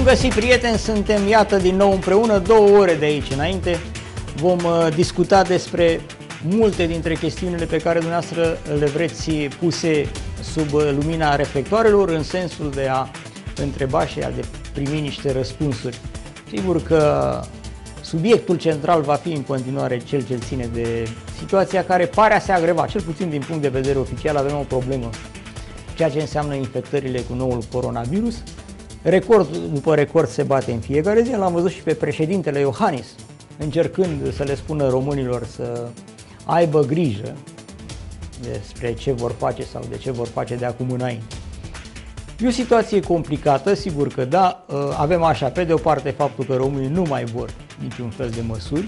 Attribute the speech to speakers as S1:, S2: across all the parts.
S1: Bun găsit, prieteni, suntem iată din nou împreună 2 ore de aici înainte. Vom discuta despre multe dintre chestiunile pe care dumneavoastră le vreți puse sub lumina reflectoarelor, în sensul de a întreba și a de primi niște răspunsuri. Sigur că subiectul central va fi în continuare cel ce ține de situația care pare a se agreva, cel puțin din punct de vedere oficial avem o problemă, ceea ce înseamnă infectările cu noul coronavirus. Record după record se bate în fiecare zi. L-am văzut și pe președintele Iohannis încercând să le spună românilor să aibă grijă despre ce vor face sau de ce vor face de acum înainte. E o situație complicată, sigur că da, avem așa, pe de o parte faptul că românii nu mai vor niciun fel de măsuri,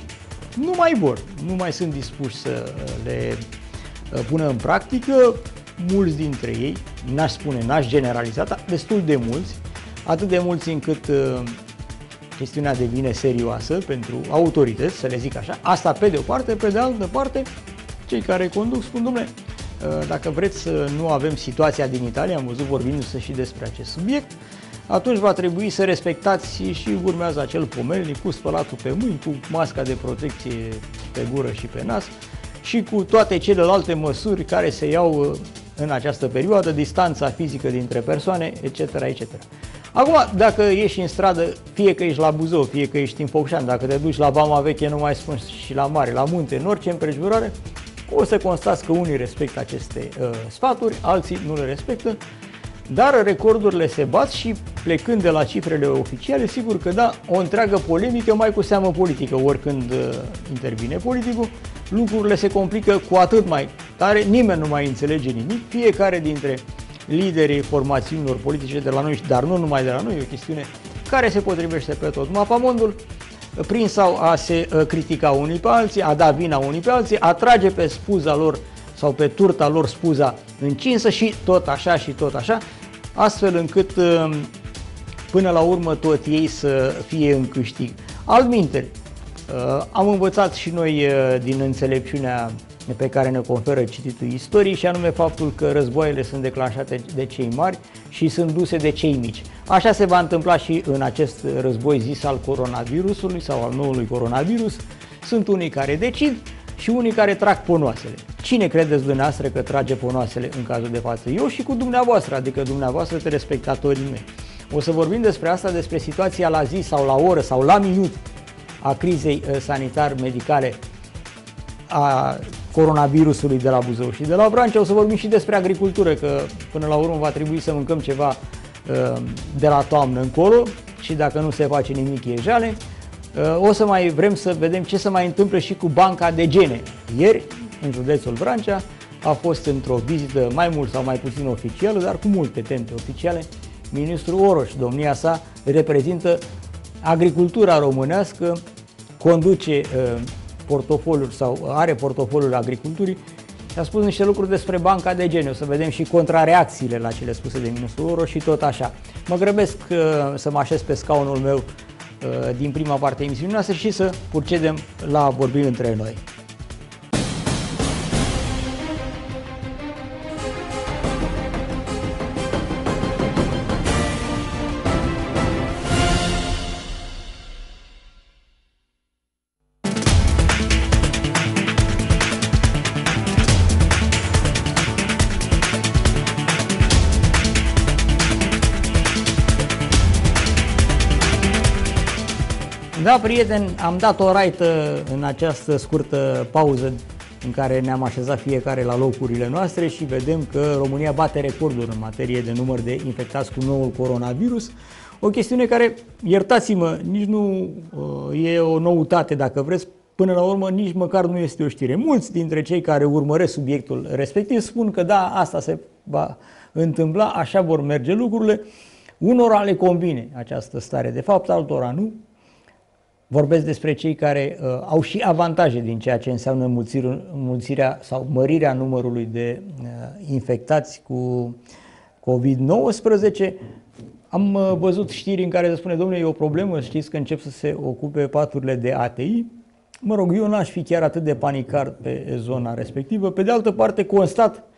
S1: nu mai sunt dispuși să le pună în practică, mulți dintre ei, n-aș generaliza, dar destul de mulți, atât de mulți încât chestiunea devine serioasă pentru autorități, să le zic așa. Asta pe de o parte, pe de altă parte, cei care conduc spun, dom'le, dacă vreți să nu avem situația din Italia, am văzut vorbindu-se și despre acest subiect, atunci va trebui să respectați și urmează acel pomelnic cu spălatul pe mâini, cu masca de protecție pe gură și pe nas și cu toate celelalte măsuri care se iau în această perioadă, distanța fizică dintre persoane, etc., etc. Acum, dacă ieși în stradă, fie că ești la Buzău, fie că ești în Focșani, dacă te duci la Vama Veche, nu mai spun și la mare, la munte, în orice împrejurare, o să constați că unii respectă aceste sfaturi, alții nu le respectă, dar recordurile se bat și plecând de la cifrele oficiale, sigur că da, o întreagă polemică, mai cu seamă politică, oricând intervine politicul, lucrurile se complică cu atât mai tare, nimeni nu mai înțelege nimic, fiecare dintre liderii formațiunilor politice de la noi, dar nu numai de la noi, e o chestiune care se potrivește pe tot mapamondul, prin sau a se critica unii pe alții, a da vina unii pe alții, a trage pe spuza lor sau pe turta lor spuza încinsă și tot așa, astfel încât până la urmă tot ei să fie în câștig. Altminteri, am învățat și noi din înțelepciunea pe care ne conferă cititul istoriei și anume faptul că războaiele sunt declanșate de cei mari și sunt duse de cei mici. Așa se va întâmpla și în acest război zis al coronavirusului sau al noului coronavirus. Sunt unii care decid și unii care trag ponoasele. Cine credeți dumneavoastră că trage ponoasele în cazul de față? Eu și cu dumneavoastră, adică dumneavoastră, telespectatorii mei. O să vorbim despre asta, despre situația la zi sau la oră sau la minut a crizei sanitar-medicale a coronavirusului de la Buzău și de la Vrancea. O să vorbim și despre agricultură, că până la urmă va trebui să mâncăm ceva de la toamnă încolo și dacă nu se face nimic e jale. O să mai vrem să vedem ce se mai întâmplă și cu banca de gene. Ieri, în județul Vrancea, a fost într-o vizită mai mult sau mai puțin oficială, dar cu multe tente oficiale, ministrul Oroș. Domnia sa reprezintă agricultura românească, conduce portofoliul sau are portofoliul agriculturii și a spus niște lucruri despre banca de gene. O să vedem și contrareacțiile la cele spuse de ministrul Oroș și tot așa. Mă grăbesc să mă așez pe scaunul meu din prima parte a emisiunii noastre și să procedem la vorbiri între noi. Da, prieteni, am dat o raită în această scurtă pauză în care ne-am așezat fiecare la locurile noastre și vedem că România bate recorduri în materie de număr de infectați cu noul coronavirus. O chestiune care, iertați-mă, nici nu e o noutate, dacă vreți, până la urmă nici măcar nu este o știre. Mulți dintre cei care urmăresc subiectul respectiv spun că da, asta se va întâmpla, așa vor merge lucrurile. Unora le convine această stare de fapt, altora nu. Vorbesc despre cei care au și avantaje din ceea ce înseamnă înmulțirea sau mărirea numărului de infectați cu COVID-19. Am văzut știri în care se spune, domnule, e o problemă, știți că încep să se ocupe paturile de ATI. Mă rog, eu n-aș fi chiar atât de panicar pe zona respectivă. Pe de altă parte, constat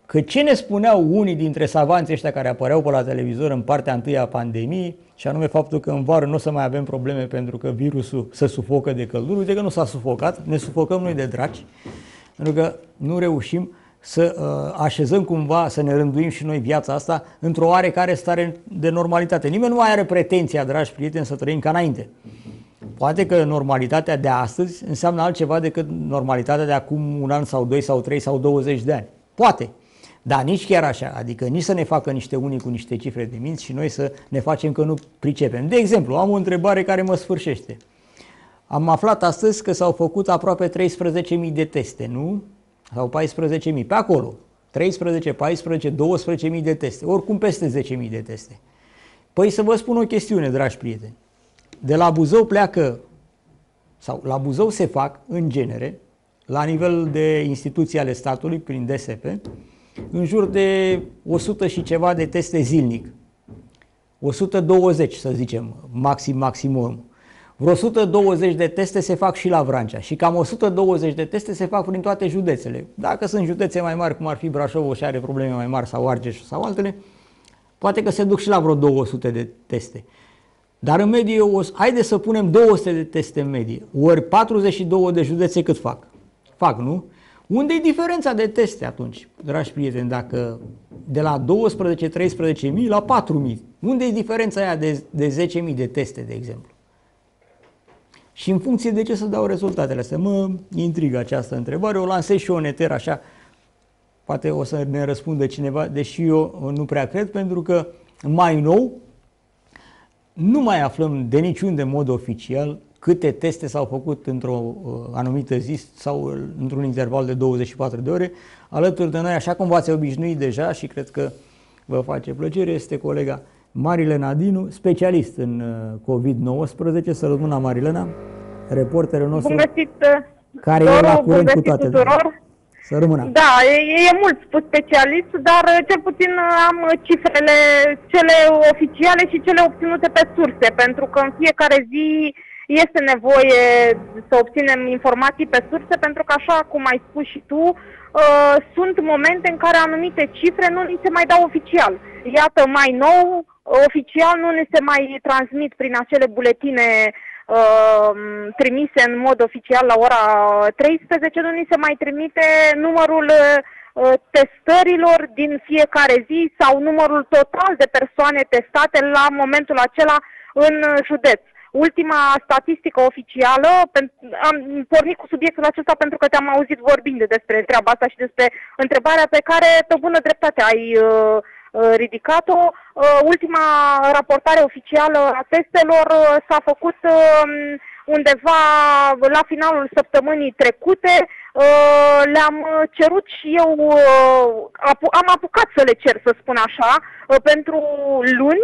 S1: că ce ne spuneau unii dintre savanții ăștia care apăreau pe la televizor în partea întâi a pandemiei, și anume faptul că în vară nu o să mai avem probleme pentru că virusul se sufocă de căldură, uite că nu s-a sufocat, ne sufocăm noi de draci, pentru că nu reușim să așezăm cumva, să ne rânduim și noi viața asta într-o oarecare stare de normalitate. Nimeni nu mai are pretenția, dragi prieteni, să trăim ca înainte. Poate că normalitatea de astăzi înseamnă altceva decât normalitatea de acum un an sau 2 sau 3 sau 20 de ani. Poate. Dar nici chiar așa, adică nici să ne facă niște unii cu niște cifre de minți și noi să ne facem că nu pricepem. De exemplu, am o întrebare care mă sfârșește. Am aflat astăzi că s-au făcut aproape 13.000 de teste, nu? Sau 14.000, pe acolo. 13, 14, 12.000 de teste, oricum peste 10.000 de teste. Păi să vă spun o chestiune, dragi prieteni. De la Buzău pleacă, sau la Buzău se fac, în genere, la nivel de instituții ale statului, prin DSP, în jur de 100 și ceva de teste zilnic. 120, să zicem, maximum. Vreo 120 de teste se fac și la Vrancea și cam 120 de teste se fac prin toate județele. Dacă sunt județe mai mari, cum ar fi Brașov și are probleme mai mari, sau Argeș sau altele, poate că se duc și la vreo 200 de teste. Dar în medie, haideți să punem 200 de teste în medie, ori 42 de județe cât fac? Fac, nu? Unde-i diferența de teste atunci, dragi prieteni, dacă de la 12-13.000 la 4.000? Unde-i diferența aia de 10.000 de teste, de exemplu? Și în funcție de ce să dau rezultatele astea? Mă intrigă această întrebare, o lansez și eu în eter așa, poate o să ne răspundă cineva, deși eu nu prea cred, pentru că mai nou nu mai aflăm de niciunde în mod oficial câte teste s-au făcut într-o anumită zi sau într-un interval de 24 de ore. Alături de noi, așa cum v-ați obișnuit deja și cred că vă face plăcere, este colega Marilena Dinu, specialist în COVID-19. Să rămână, Marilena, reporterul nostru.
S2: Bun găsit,
S1: care e la curent cu toate.
S2: Tuturor.
S1: Să rămână.
S2: Da, e mult spus specialist, dar cel puțin am cifrele, cele oficiale și cele obținute pe surse, pentru că în fiecare zi este nevoie să obținem informații pe surse, pentru că, așa cum ai spus și tu, sunt momente în care anumite cifre nu ni se mai dau oficial. Iată, mai nou, oficial nu ne se mai transmit prin acele buletine trimise în mod oficial la ora 13, nu ni se mai trimite numărul testărilor din fiecare zi sau numărul total de persoane testate la momentul acela în județ. Ultima statistică oficială, am pornit cu subiectul acesta pentru că te-am auzit vorbind despre treaba asta și despre întrebarea pe care, pe bună dreptate, ai ridicat-o. Ultima raportare oficială a testelor s-a făcut undeva la finalul săptămânii trecute. Le-am cerut și eu, am apucat să le cer, să spun așa, pentru luni,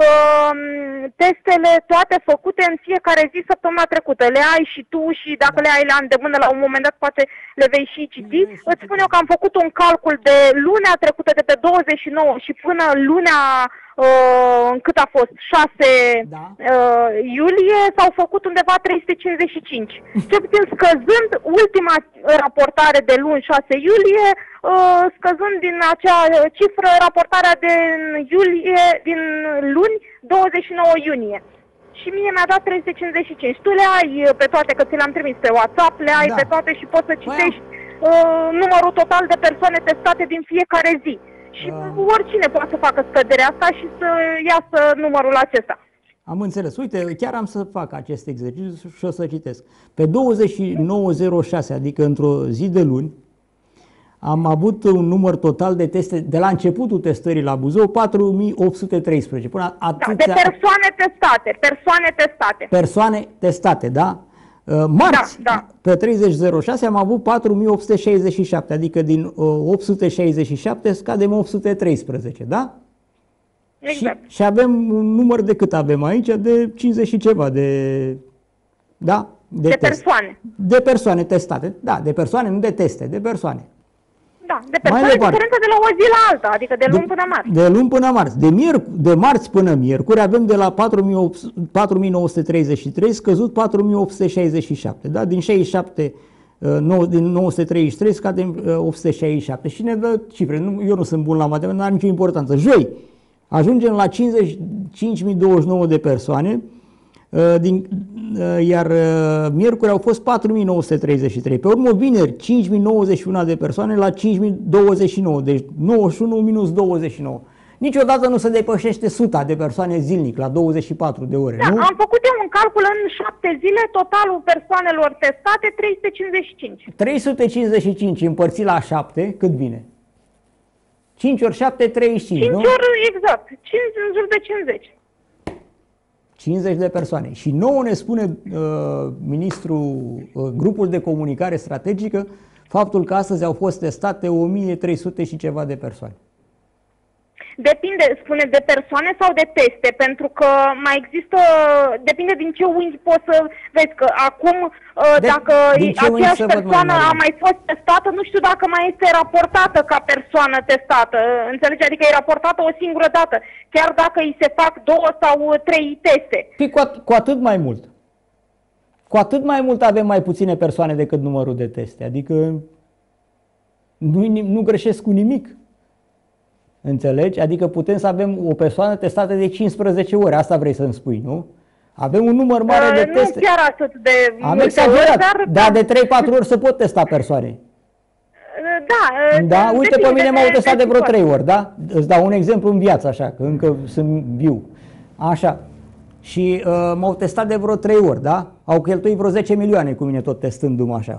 S2: testele toate făcute în fiecare zi săptămâna trecută. Le ai și tu și dacă le ai la îndemână la un moment dat poate le vei și citi. Îți spun eu că am făcut un calcul de lunea trecută, de pe 29 și până lunea cât a fost, 6 iulie, s-au făcut undeva 355. Cel puțin scăzând, ultima raportare de luni, 6 iulie, scăzând din acea cifră raportarea de iulie, din luni, 29 iunie. Și mie mi-a dat 355. Tu le ai pe toate, că ți le-am trimis pe WhatsApp, le ai pe toate și poți să citești numărul total de persoane testate din fiecare zi. Și oricine poate să facă scăderea asta și să iasă numărul acesta.
S1: Am înțeles. Uite, chiar am să fac acest exercițiu și o să citesc. Pe 29.06, adică într-o zi de luni, am avut un număr total de teste, de la începutul testării la Buzău, 4.813. Până atâția...
S2: Da, de persoane testate.
S1: Persoane testate, da? Marți, pe 30.06 am avut 4.867, adică din 867 scadem 813, da?
S2: Exact.
S1: Și avem un număr de cât avem aici? De 50 și ceva de
S2: persoane.
S1: De persoane testate, da, de persoane, nu de teste, de persoane.
S2: Da, de persoane, diferență de la o zi la alta, adică de luni până marți.
S1: De luni până marți. De marți până miercuri avem de la 4.933 scăzut 4.867, da? Din 67 Din 933 scadem 867 și ne dă cifre. Eu nu sunt bun la matematică, nu are nicio importanță. Joi ajungem la 55.029 de persoane, iar miercuri au fost 4.933. Pe urmă vineri 5.091 de persoane la 5.029, deci 91 minus 29. Niciodată nu se depășește 100 de persoane zilnic la 24 de ore,
S2: da,
S1: nu?
S2: Am făcut eu un calcul în 7 zile, totalul persoanelor testate 355.
S1: 355 împărțit la 7, cât vine? 5 ori 7, 35,
S2: 5
S1: nu?
S2: ori, exact, 5 în jur de 50.
S1: 50 de persoane. Și nouă ne spune ministrul, grupul de comunicare strategică, faptul că astăzi au fost testate 1300 și ceva de persoane.
S2: Depinde, spune, de persoane sau de teste, pentru că mai există, depinde din ce unghi poți să vezi, că acum dacă aceeași persoană a mai fost testată, nu știu dacă mai este raportată ca persoană testată, înțelegi? Adică e raportată o singură dată, chiar dacă îi se fac 2 sau 3 teste.
S1: Păi cu atât mai mult. Cu atât mai mult avem mai puține persoane decât numărul de teste, adică nu greșesc cu nimic. Înțelegi? Adică putem să avem o persoană testată de 15 ore. Asta vrei să-mi spui, nu? Avem un număr mare de teste.
S2: Nu chiar atât de
S1: am exagerat, dar de 3-4 ori se pot testa persoane. Da? Uite, pe mine m-au testat de vreo 3 ori, da? Îți dau un exemplu în viață, așa, că încă sunt viu. Așa. Și m-au testat de vreo 3 ori, da? Au cheltuit vreo 10 milioane cu mine tot testându-mă așa.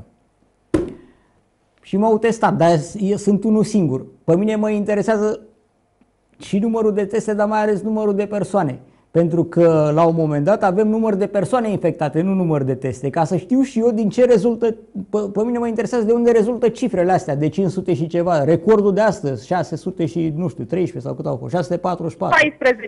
S1: Și m-au testat, dar eu sunt unul singur. Pe mine mă interesează și numărul de teste, dar mai ales numărul de persoane. Pentru că la un moment dat avem număr de persoane infectate, nu număr de teste. Ca să știu și eu din ce rezultă, pe mine mă interesează de unde rezultă cifrele astea, de 500 și ceva. Recordul de astăzi, 600 și, nu știu, 13 sau cât au fost, 644.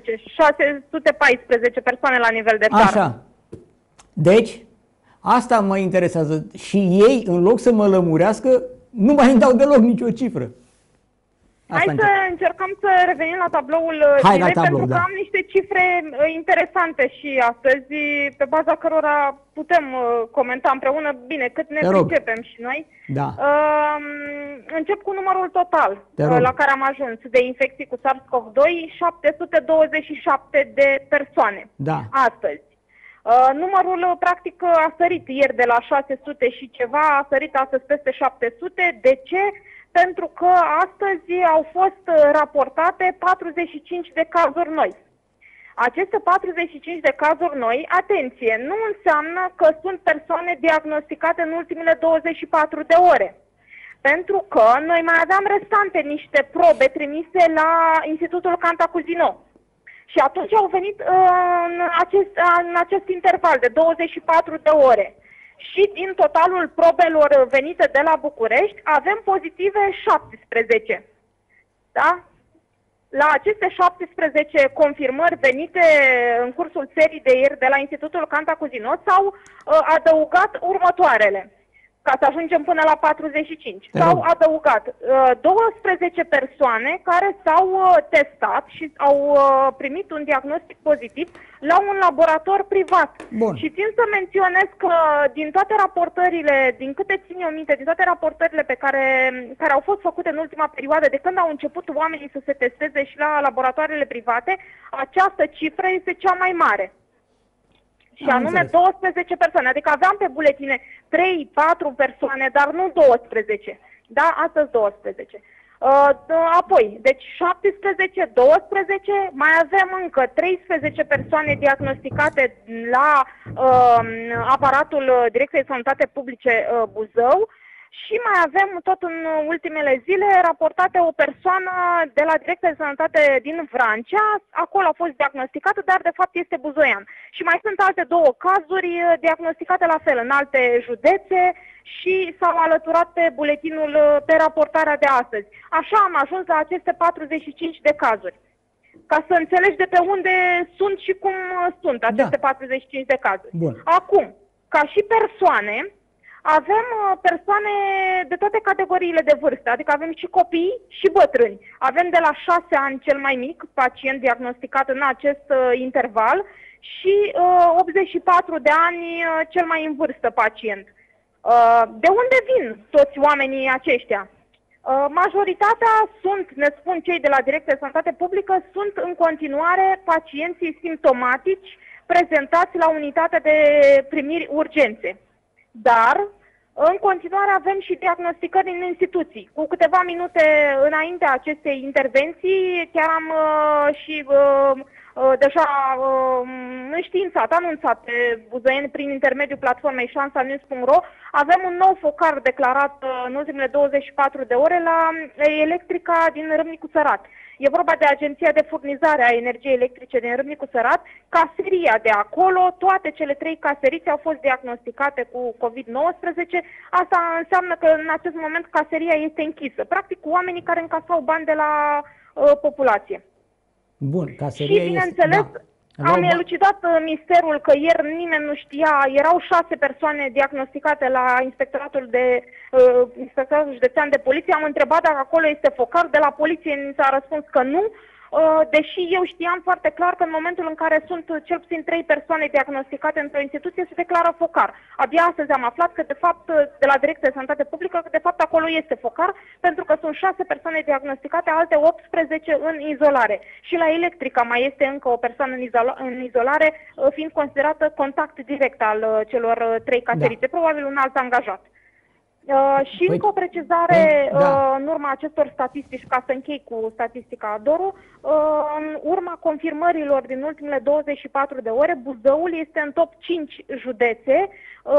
S2: 614 persoane la nivel de țară.
S1: Așa. Deci, asta mă interesează. Și ei, în loc să mă lămurească, nu mai îmi dau deloc nicio cifră.
S2: Hai să încercăm să revenim la tabloul zilei, pentru că am niște cifre interesante și astăzi, pe baza cărora putem comenta împreună, bine, cât ne pricepem și noi.
S1: Da.
S2: Încep cu numărul total la care am ajuns de infecții cu SARS-CoV-2, 727 de persoane.
S1: Da.
S2: Astăzi. Numărul practic a sărit ieri de la 600 și ceva, a sărit astăzi peste 700. De ce? Pentru că astăzi au fost raportate 45 de cazuri noi. Aceste 45 de cazuri noi, atenție, nu înseamnă că sunt persoane diagnosticate în ultimele 24 de ore. Pentru că noi mai aveam restante niște probe trimise la Institutul Cantacuzino. Și atunci au venit în acest interval de 24 de ore. Și din totalul probelor venite de la București avem pozitive 17. Da? La aceste 17 confirmări venite în cursul serii de ieri de la Institutul Cantacuzino s-au adăugat următoarele, ca să ajungem până la 45. S-au adăugat 12 persoane care s-au testat și au primit un diagnostic pozitiv la un laborator privat.
S1: Bun.
S2: Și țin să menționez că din toate raportările, din câte țin eu minte, din toate raportările pe care au fost făcute în ultima perioadă, de când au început oamenii să se testeze și la laboratoarele private, această cifră este cea mai mare. Și anume 12 persoane, adică aveam pe buletine 3-4 persoane, dar nu 12. Da? Astăzi 12. Apoi, deci 17, 12, mai avem încă 13 persoane diagnosticate la aparatul Direcției de Sănătate Publice Buzău. Și mai avem tot în ultimele zile raportate o persoană de la Direcția de Sănătate din Vrancea, acolo a fost diagnosticată, dar de fapt este buzoian. Și mai sunt alte 2 cazuri diagnosticate la fel în alte județe și s-au alăturat pe buletinul, pe raportarea de astăzi. Așa am ajuns la aceste 45 de cazuri. Ca să înțelegi de pe unde sunt și cum sunt aceste 45 de cazuri.
S1: Bun.
S2: Acum, ca și persoane, avem persoane de toate categoriile de vârstă, adică avem și copii și bătrâni. Avem de la 6 ani cel mai mic pacient diagnosticat în acest interval și 84 de ani cel mai în vârstă pacient. De unde vin toți oamenii aceștia? Majoritatea sunt, ne spun cei de la Direcția de Sănătate Publică, sunt în continuare pacienții simptomatici prezentați la unitatea de primiri urgențe. Dar, în continuare, avem și diagnosticări în instituții. Cu câteva minute înaintea acestei intervenții, chiar am deja înștiințat, anunțat pe Buzăieni prin intermediul platformei șansanews.ro, avem un nou focar declarat în ultimele 24 de ore la Electrica din Râmnicu Sărat. E vorba de Agenția de Furnizare a Energiei Electrice din Râmnicu Sărat. Caseria de acolo, toate cele 3 caserițe au fost diagnosticate cu COVID-19. Asta înseamnă că în acest moment caseria este închisă. Practic cu oamenii care încasau bani de la populație.
S1: Bun, caseria
S2: și bineînțeles, am elucidat misterul că ieri nimeni nu știa, erau 6 persoane diagnosticate la Inspectoratul Județean de Poliție. Am întrebat dacă acolo este focar, de la poliție mi s-a răspuns că nu, deși eu știam foarte clar că în momentul în care sunt cel puțin 3 persoane diagnosticate într-o instituție se declară focar. Abia astăzi am aflat că de fapt de la Direcția de Sănătate Publică că de fapt acolo este focar, pentru că sunt 6 persoane diagnosticate, alte 18 în izolare. Și la Electrica mai este încă o persoană în izolare, fiind considerată contact direct al celor 3 caserițe, probabil un alt angajat. Și încă o precizare în urma acestor statistici, ca să închei cu statistica Doru, în urma confirmărilor din ultimele 24 de ore, Buzăul este în top 5 județe,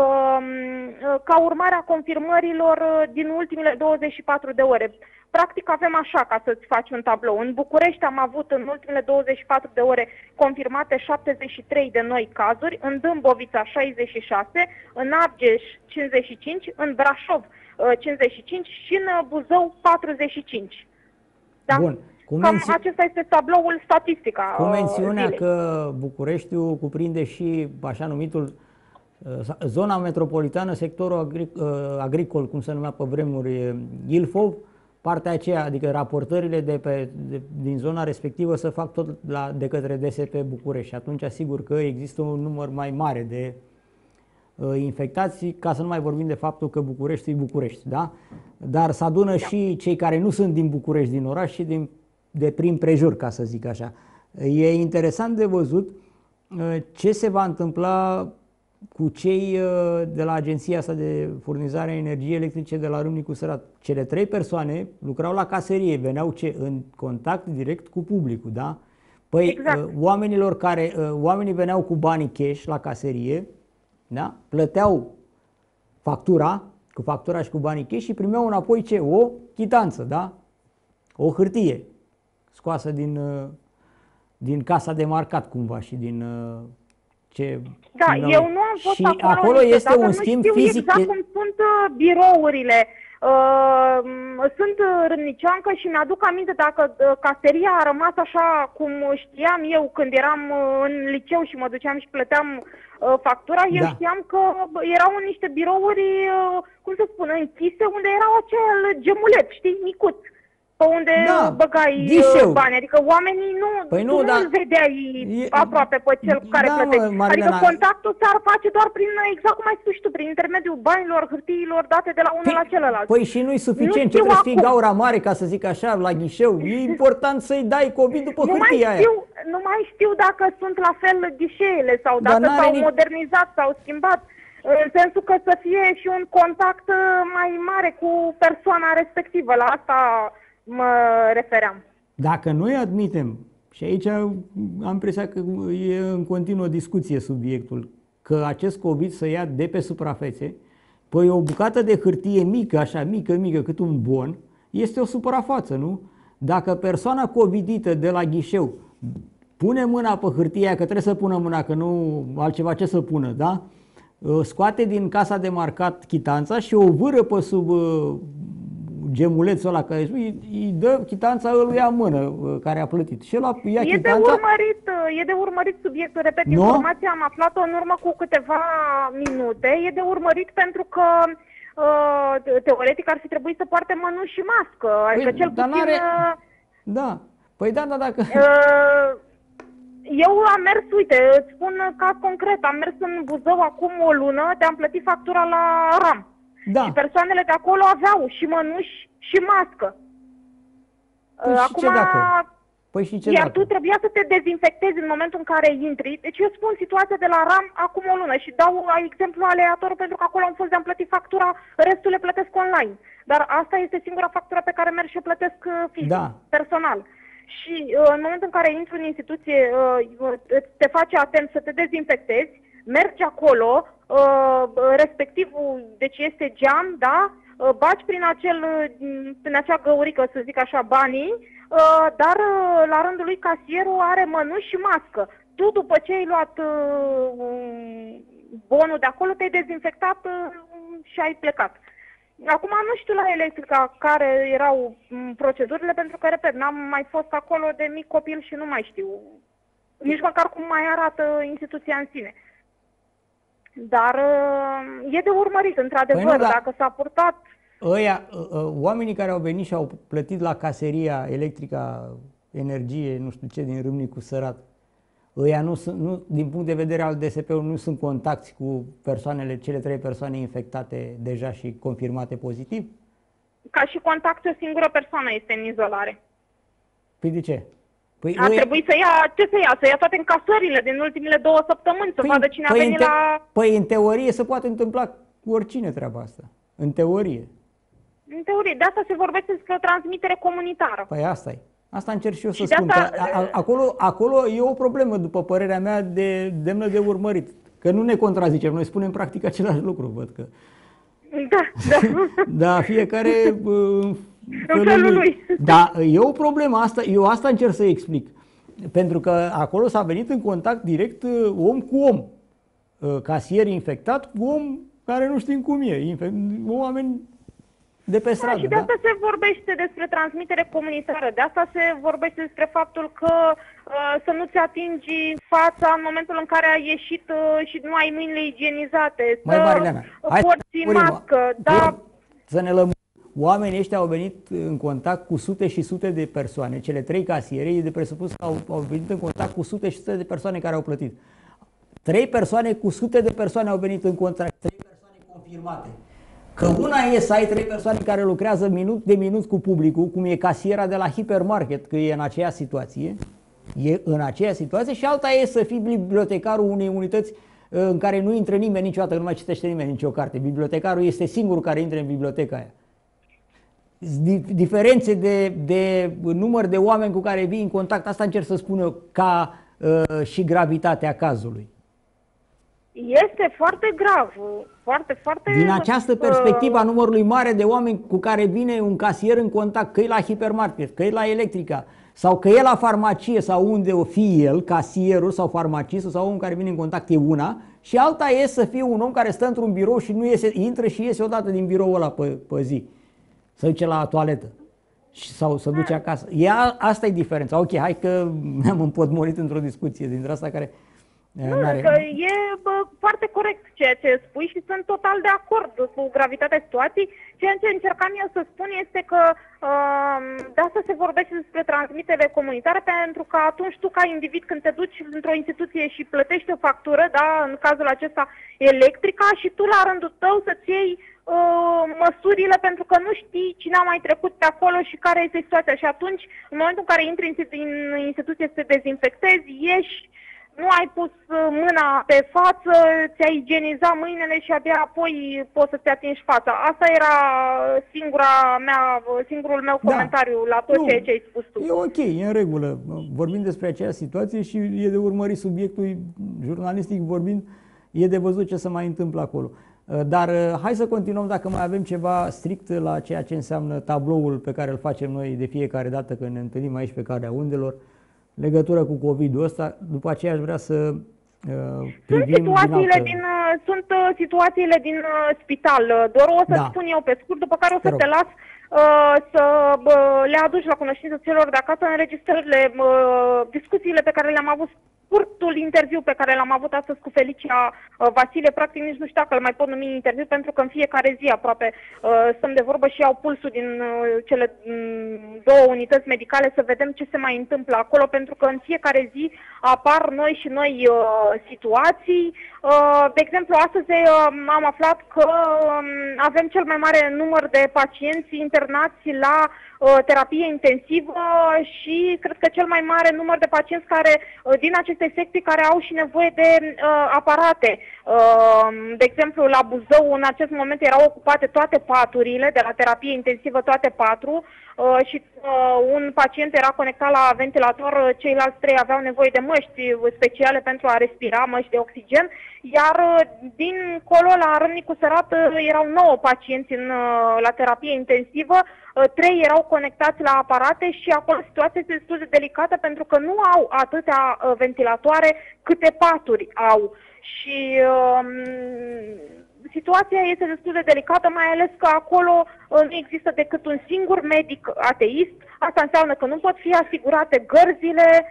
S2: ca urmare a confirmărilor din ultimele 24 de ore. Practic avem așa, ca să-ți faci un tablou. În București am avut în ultimele 24 de ore confirmate 73 de noi cazuri, în Dâmbovița 66, în Argeș 55, în Brașov 55 și în Buzău 45. Da?
S1: Bun.
S2: Cam acesta este tabloul statistic.
S1: Cu mențiunea că Bucureștiul cuprinde și așa numitul zona metropolitană, sectorul agricol, cum se numea pe vremuri, Ilfov, partea aceea, adică raportările din zona respectivă se fac tot de către DSP București și atunci asigur că există un număr mai mare de infectați, ca să nu mai vorbim de faptul că București e București, da? Dar se adună și cei care nu sunt din București, din oraș și de prin prejur, ca să zic așa. E interesant de văzut ce se va întâmpla cu cei de la agenția asta de furnizare a energiei electrice de la Râmnicu Sărat. Cele 3 persoane lucrau la caserie, veneau în contact direct cu publicul, da? Păi exact. Oamenii veneau cu banii cash la caserie, da? Plăteau factura, cu factura și cu banii cash și primeau înapoi ce? O chitanță, da? O hârtie scoasă din casa de marcat cumva și din
S2: Da, eu nu am fost
S1: acolo este un schimb fizic.
S2: Exact cum sunt birourile. Sunt râmniceancă și mi-aduc aminte dacă caseria a rămas așa cum știam eu când eram în liceu și mă duceam și plăteam factura, eu știam că erau niște birouri, cum să spun, închise, unde erau acel gemuleț, știi, micuț, pe unde băgai bani, adică oamenii nu îl vedeai aproape pe cel care plătește. Adică contactul s-ar face doar prin, exact cum ai spus tu, prin intermediul banilor, hârtiilor date de la unul la celălalt.
S1: Păi și nu-i suficient, ce trebuie să fii gaura mare, ca să zic așa, la ghișeu. E important să-i dai COVID după hârtia aia.
S2: Nu mai știu dacă sunt la fel ghișeele sau dacă s-au modernizat, s-au schimbat. În sensul că să fie și un contact mai mare cu persoana respectivă, la asta mă refeream.
S1: Dacă noi admitem, și aici am impresia că e în continuă discuție subiectul, că acest COVID să ia de pe suprafețe, păi o bucată de hârtie mică, așa mică, cât un bon, este o suprafață, nu? Dacă persoana covidită de la ghișeu pune mâna pe hârtia, că trebuie să pună mâna, că nu altceva ce să pună, da? Scoate din casa de marcat chitanța și o vâră pe sub gemulețul ăla care îi dă chitanța ăluia în mână care a plătit. Și ăla ia chitanța.
S2: E de urmărit subiectul, repet, informația am aflat-o în urmă cu câteva minute. E de urmărit pentru că teoretic ar fi trebuit să poarte mănuși și mască. Adică cel puțin...
S1: Da. Păi da, dacă...
S2: Eu am mers, uite, îți spun caz concret, am mers în Buzău acum o lună, te-am plătit factura la RAM.
S1: Da.
S2: Și persoanele de acolo aveau și mănuși și mască.
S1: Păi și
S2: Acum,
S1: ce dacă? Păi și ce
S2: iar
S1: dacă?
S2: tu trebuia să te dezinfectezi în momentul în care intri. Deci eu spun situația de la RAM acum o lună și dau exemplu aleator pentru că acolo am fost de-am plătit factura, restul le plătesc online. Dar asta este singura factură pe care merg și o plătesc fizic, personal. Și în momentul în care intri în instituție, te face atent să te dezinfectezi, mergi acolo, respectivul, deci este geam, da? Baci prin acea găurică, să zic așa, banii, dar la rândul lui casierul are mănuși și mască. Tu, după ce ai luat bonul de acolo, te-ai dezinfectat și ai plecat. Acum nu știu la Electrica care erau procedurile, pentru că, repet, n-am mai fost acolo de mic copil și nu mai știu nici măcar cum mai arată instituția în sine. Dar e de urmărit, într-adevăr,
S1: Păi nu,
S2: dacă s-a purtat...
S1: Oamenii care au venit și au plătit la caseria Electrica, energie, nu știu ce, din Râmnicu Sărat, ăia nu, din punct de vedere al DSP-ului, nu sunt contacti cu cele 3 persoane infectate deja și confirmate pozitiv?
S2: Ca și contact, o singură persoană este în izolare.
S1: Păi de ce? Păi
S2: ar trebui să ia, ce să ia? Să ia toate încasările din ultimele 2 săptămâni, să vadă cine a venit la...
S1: Păi în teorie se poate întâmpla cu oricine treaba asta. În teorie.
S2: În teorie. De asta se vorbește despre o transmitere comunitară.
S1: Păi asta e. Asta încerc și eu să spun. Că acolo e o problemă, după părerea mea, demnă de urmărit. Că nu ne contrazicem, noi spunem practic același lucru, văd că...
S2: Da.
S1: Da, fiecare
S2: în felul lui.
S1: Da, e o problemă asta, eu asta încerc să explic. Pentru că acolo s-a venit în contact direct om cu om. Casier infectat cu om care nu știm cum e. Oameni de pe stradă.
S2: Și de asta se vorbește despre transmitere comunitară. De asta se vorbește despre faptul că să nu-ți atingi fața în momentul în care ai ieșit și nu ai mâinile igienizate.
S1: Marileana,
S2: porți mască.
S1: Să ne lămurim. Oamenii ăștia au venit în contact cu sute și sute de persoane. Cele 3 casiere, e de presupus că au venit în contact cu sute și sute de persoane care au plătit. 3 persoane cu sute de persoane au venit în contact. 3 persoane confirmate. Că una e să ai 3 persoane care lucrează minut de minut cu publicul, cum e casiera de la hipermarket, că e în aceeași situație, și alta e să fii bibliotecarul unei unități în care nu intră nimeni niciodată, nu mai citește nimeni nicio carte. Bibliotecarul este singurul care intră în biblioteca aia. Diferențe de număr de oameni cu care vii în contact, asta încerc să spun eu, ca și gravitatea cazului.
S2: Este foarte grav, foarte...
S1: Din această perspectivă a numărului mare de oameni cu care vine un casier în contact, că e la hipermarket, că e la Electrica, sau că e la farmacie sau unde o fi el, casierul sau farmacistul sau omul care vine în contact e una, și alta e să fie un om care stă într-un birou și nu iese, intră și iese odată din biroul ăla pe zi. Să duce la toaletă sau să duce acasă. Asta e diferența. Ok, hai că ne-am împotmolit într-o discuție dintre asta care...
S2: Că e foarte corect ceea ce spui și sunt total de acord cu gravitatea situației. Ceea ce încercam eu să spun este că de asta se vorbește despre transmitere comunitară, pentru că atunci tu ca individ când te duci într-o instituție și plătești o factură, da, în cazul acesta Electrica, și tu la rândul tău să-ți iei măsurile pentru că nu știi cine a mai trecut pe acolo și care este situația. Și atunci, în momentul în care intri în instituție să te dezinfectezi, ieși, nu ai pus mâna pe față, ți-ai igienizat mâinile și abia apoi poți să-ți atingi fața. Asta era singurul meu comentariu la tot ceea ce ai spus tu.
S1: E ok, e în regulă. Vorbim despre aceeași situație și e de urmărit subiectul, jurnalistic vorbind, e de văzut ce se mai întâmplă acolo. Dar hai să continuăm dacă mai avem ceva strict la ceea ce înseamnă tabloul pe care îl facem noi de fiecare dată când ne întâlnim aici pe Calea Undelor, legătură cu COVID-ul ăsta. După aceea aș vrea să privim
S2: Sunt situațiile din spital. Doar o să spun eu pe scurt, după care o să te las să le aduci la cunoștință celor de acasă înregistrările, discuțiile pe care le-am avut scurtul interviu pe care l-am avut astăzi cu Felicia Vasile, practic nici nu știu dacă îl mai pot numi interviu, pentru că în fiecare zi aproape stăm de vorbă și iau pulsul din cele două unități medicale să vedem ce se mai întâmplă acolo, pentru că în fiecare zi apar noi și noi situații. De exemplu, astăzi am aflat că avem cel mai mare număr de pacienți internați la terapie intensivă și cred că cel mai mare număr de pacienți care, din aceste secții care au și nevoie de aparate. De exemplu, la Buzău în acest moment erau ocupate toate paturile de la terapie intensivă, toate patru, și un pacient era conectat la ventilator, ceilalți trei aveau nevoie de măști speciale pentru a respira, măști de oxigen, iar dincolo la Râmnicu Sărat erau 9 pacienți la terapie intensivă, 3 erau conectați la aparate și acolo situația este destul de delicată pentru că nu au atâtea ventilatoare câte paturi au. Și situația este destul de delicată, mai ales că acolo nu există decât un singur medic ateist. Asta înseamnă că nu pot fi asigurate gărzile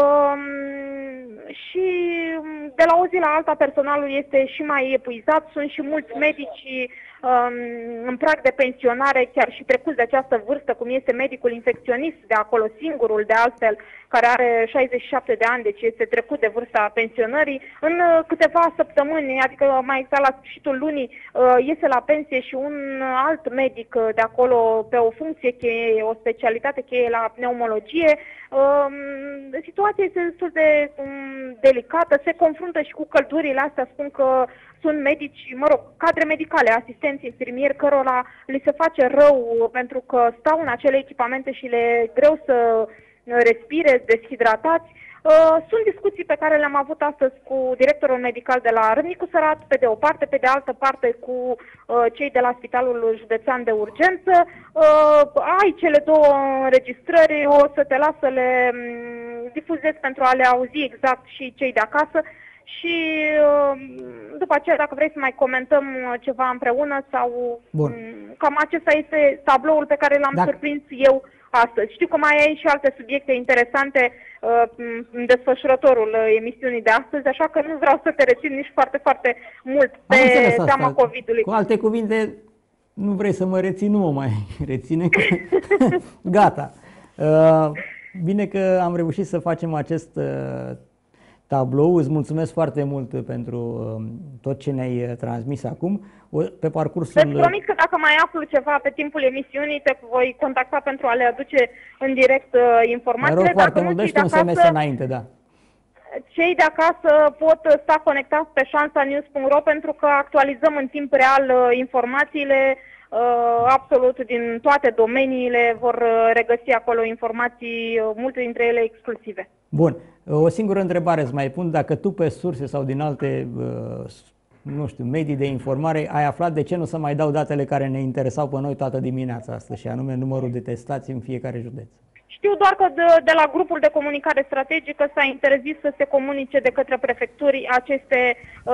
S2: și de la o zi la alta personalul este și mai epuizat. Sunt și mulți medici în prag de pensionare, chiar și trecuți de această vârstă, cum este medicul infecționist de acolo, singurul de altfel, care are 67 de ani, deci este trecut de vârsta pensionării. În câteva săptămâni, adică mai exact la sfârșitul lunii, iese la pensie și un alt medic de acolo pe o funcție cheie, o specialitate cheie la pneumologie. Situația este destul de delicată, se confruntă și cu căldurile astea, spun că sunt medici, cadre medicale, asistenți, infirmieri, cărora li se face rău pentru că stau în acele echipamente și le e greu să respire, deshidratați. Sunt discuții pe care le-am avut astăzi cu directorul medical de la Râmnicu Sărat, pe de o parte, pe de altă parte cu cei de la Spitalul Județean de Urgență. Ai cele două înregistrări, o să te las să le difuzez pentru a le auzi exact și cei de acasă. Și după aceea, dacă vrei să mai comentăm ceva împreună sau...
S1: Bun.
S2: Cam acesta este tabloul pe care l-am surprins eu astăzi. Știu că mai ai și alte subiecte interesante în desfășurătorul emisiunii de astăzi, așa că nu vreau să te rețin nici foarte, foarte mult pe teama COVID-ului.
S1: Cu alte cuvinte, nu vrei să mă reții, nu mă mai reține. Gata. Bine că am reușit să facem acest tablou. Îți mulțumesc foarte mult pentru tot ce ne-ai transmis acum. Pe parcursul...
S2: Îți promit că dacă mai aflu ceva pe timpul emisiunii, te voi contacta pentru a le aduce în direct informațiile.
S1: Mă rog foarte mult, dă-și un SMS înainte, da.
S2: Cei de acasă pot sta conectați pe șansanews.ro pentru că actualizăm în timp real informațiile absolut din toate domeniile, vor regăsi acolo informații, multe dintre ele exclusive.
S1: Bun. O singură întrebare îți mai pun. Dacă tu pe surse sau din alte, nu știu, medii de informare ai aflat de ce nu se mai dau datele care ne interesau pe noi toată dimineața asta, și anume numărul de testați în fiecare județ?
S2: Știu doar că de la grupul de comunicare strategică s-a interzis să se comunice de către prefecturi aceste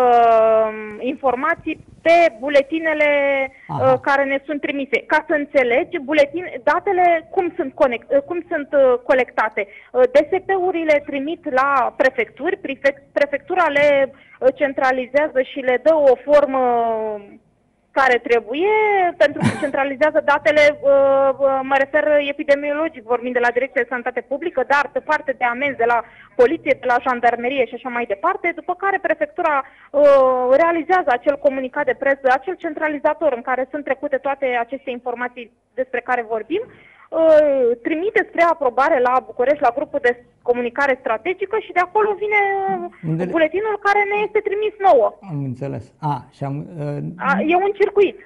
S2: informații pe buletinele care ne sunt trimise. Ca să înțelegi, datele cum sunt colectate. DSP-urile trimit la prefecturi, prefectura le centralizează și le dă o formă care trebuie, pentru că centralizează datele, mă refer epidemiologic, vorbind de la Direcția de Sănătate Publică, dar pe parte de amenzi de la poliție, de la jandarmerie și așa mai departe, după care prefectura realizează acel comunicat de presă, acel centralizator în care sunt trecute toate aceste informații despre care vorbim, trimite spre aprobare la București, la grupul de comunicare strategică și de acolo vine buletinul care ne este trimis nouă.
S1: Am înțeles.
S2: E un circuit.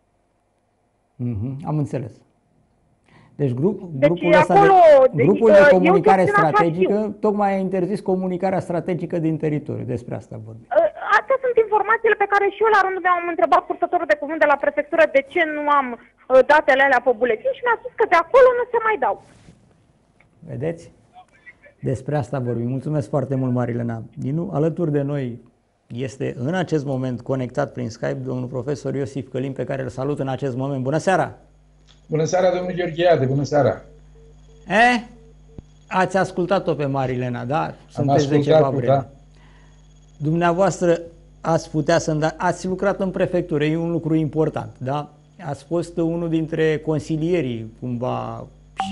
S1: Am înțeles. Deci grupul de comunicare strategică tocmai a interzis comunicarea strategică din teritoriu. Despre asta vorbim.
S2: Astea sunt informațiile pe care și eu la rândul meu am întrebat purtătorul de cuvânt de la prefectură de ce nu am datele alea pe buletin și mi-a spus că de acolo nu se mai dau.
S1: Vedeți? Despre asta vorbim. Mulțumesc foarte mult, Marilena Dinu. Alături de noi este în acest moment conectat prin Skype domnul profesor Iosif Călin, pe care îl salut în acest moment. Bună seara!
S3: Bună seara, domnul Gheorghiade, bună seara!
S1: ați ascultat-o pe Marilena, da?
S3: Sunteți de ceva vreme. Da.
S1: Dumneavoastră ați putea ați lucrat în prefectură, e un lucru important, da? Ați fost unul dintre consilierii, cumva,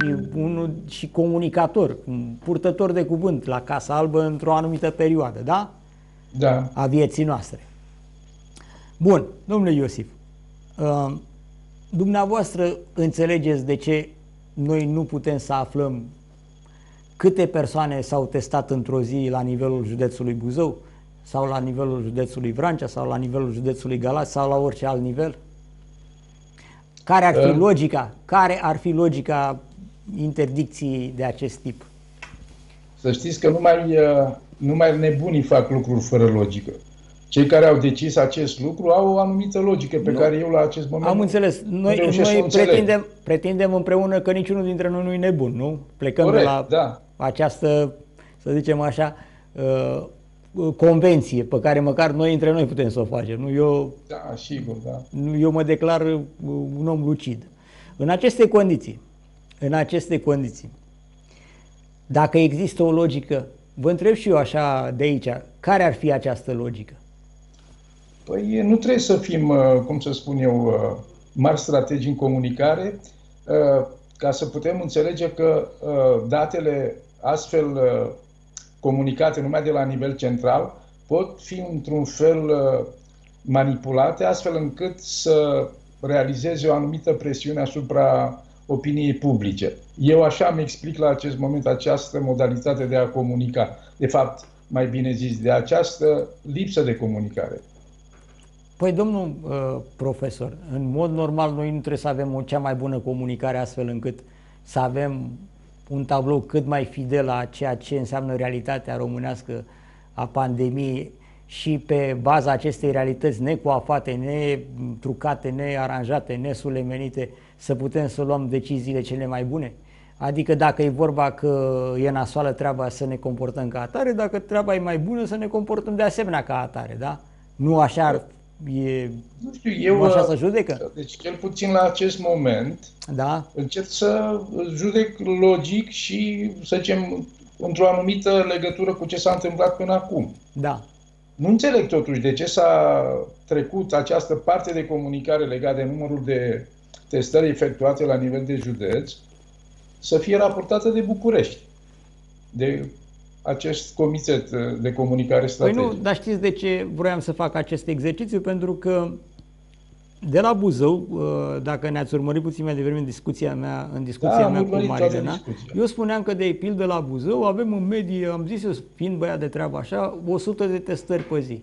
S1: și comunicator, purtător de cuvânt la Casa Albă într-o anumită perioadă, da?
S3: Da.
S1: A vieții noastre. Bun, domnule Iosif, dumneavoastră înțelegeți de ce noi nu putem să aflăm câte persoane s-au testat într-o zi la nivelul județului Buzău, sau la nivelul județului Vrancea, sau la nivelul județului Galați, sau la orice alt nivel? Care ar fi logica? Care ar fi logica interdicției de acest tip?
S3: Să știți că numai nebunii fac lucruri fără logică. Cei care au decis acest lucru au o anumită logică pe care eu la acest moment
S1: am înțeles. Noi pretindem împreună că niciunul dintre noi nu e nebun, nu? Plecăm corect, de la această, să zicem așa, convenție pe care măcar noi între noi putem să o facem. Nu,
S3: da, sigur, da.
S1: Eu mă declar un om lucid. În aceste condiții, dacă există o logică, vă întreb și eu așa de aici, care ar fi această logică?
S3: Păi nu trebuie să fim, cum să spun eu, mari strategi în comunicare, ca să putem înțelege că datele astfel comunicate numai de la nivel central pot fi într-un fel manipulate, astfel încât să realizeze o anumită presiune asupra opiniei publice. Eu așa îmi explic la acest moment această modalitate de a comunica. De fapt, mai bine zis, de această lipsă de comunicare.
S1: Păi, domnul profesor, în mod normal noi nu trebuie să avem cea mai bună comunicare astfel încât să avem un tablou cât mai fidel la ceea ce înseamnă realitatea românească a pandemiei și pe baza acestei realități necoafate, netrucate, nearanjate, nesulemenite, să putem să luăm deciziile cele mai bune? Adică dacă e vorba că e nasoală treaba, să ne comportăm ca atare, dacă treaba e mai bună, să ne comportăm de asemenea ca atare, da? Nu așa
S3: nu știu, eu
S1: așa să judecă?
S3: Deci cel puțin la acest moment încerc să judec logic și, să zicem, într-o anumită legătură cu ce s-a întâmplat până acum.
S1: Da.
S3: Nu înțeleg totuși de ce s-a trecut această parte de comunicare legată de numărul de testări efectuate la nivel de județ să fie raportată de București, de acest comitet de comunicare strategică.
S1: Păi nu, dar știți de ce vroiam să fac acest exercițiu? Pentru că de la Buzău, dacă ne-ați urmărit puțin mai devreme în discuția mea cu Marilena, eu spuneam că de pildă la Buzău avem în medie, am zis eu, fiind băiat de treabă așa, 100 de testări pe zi.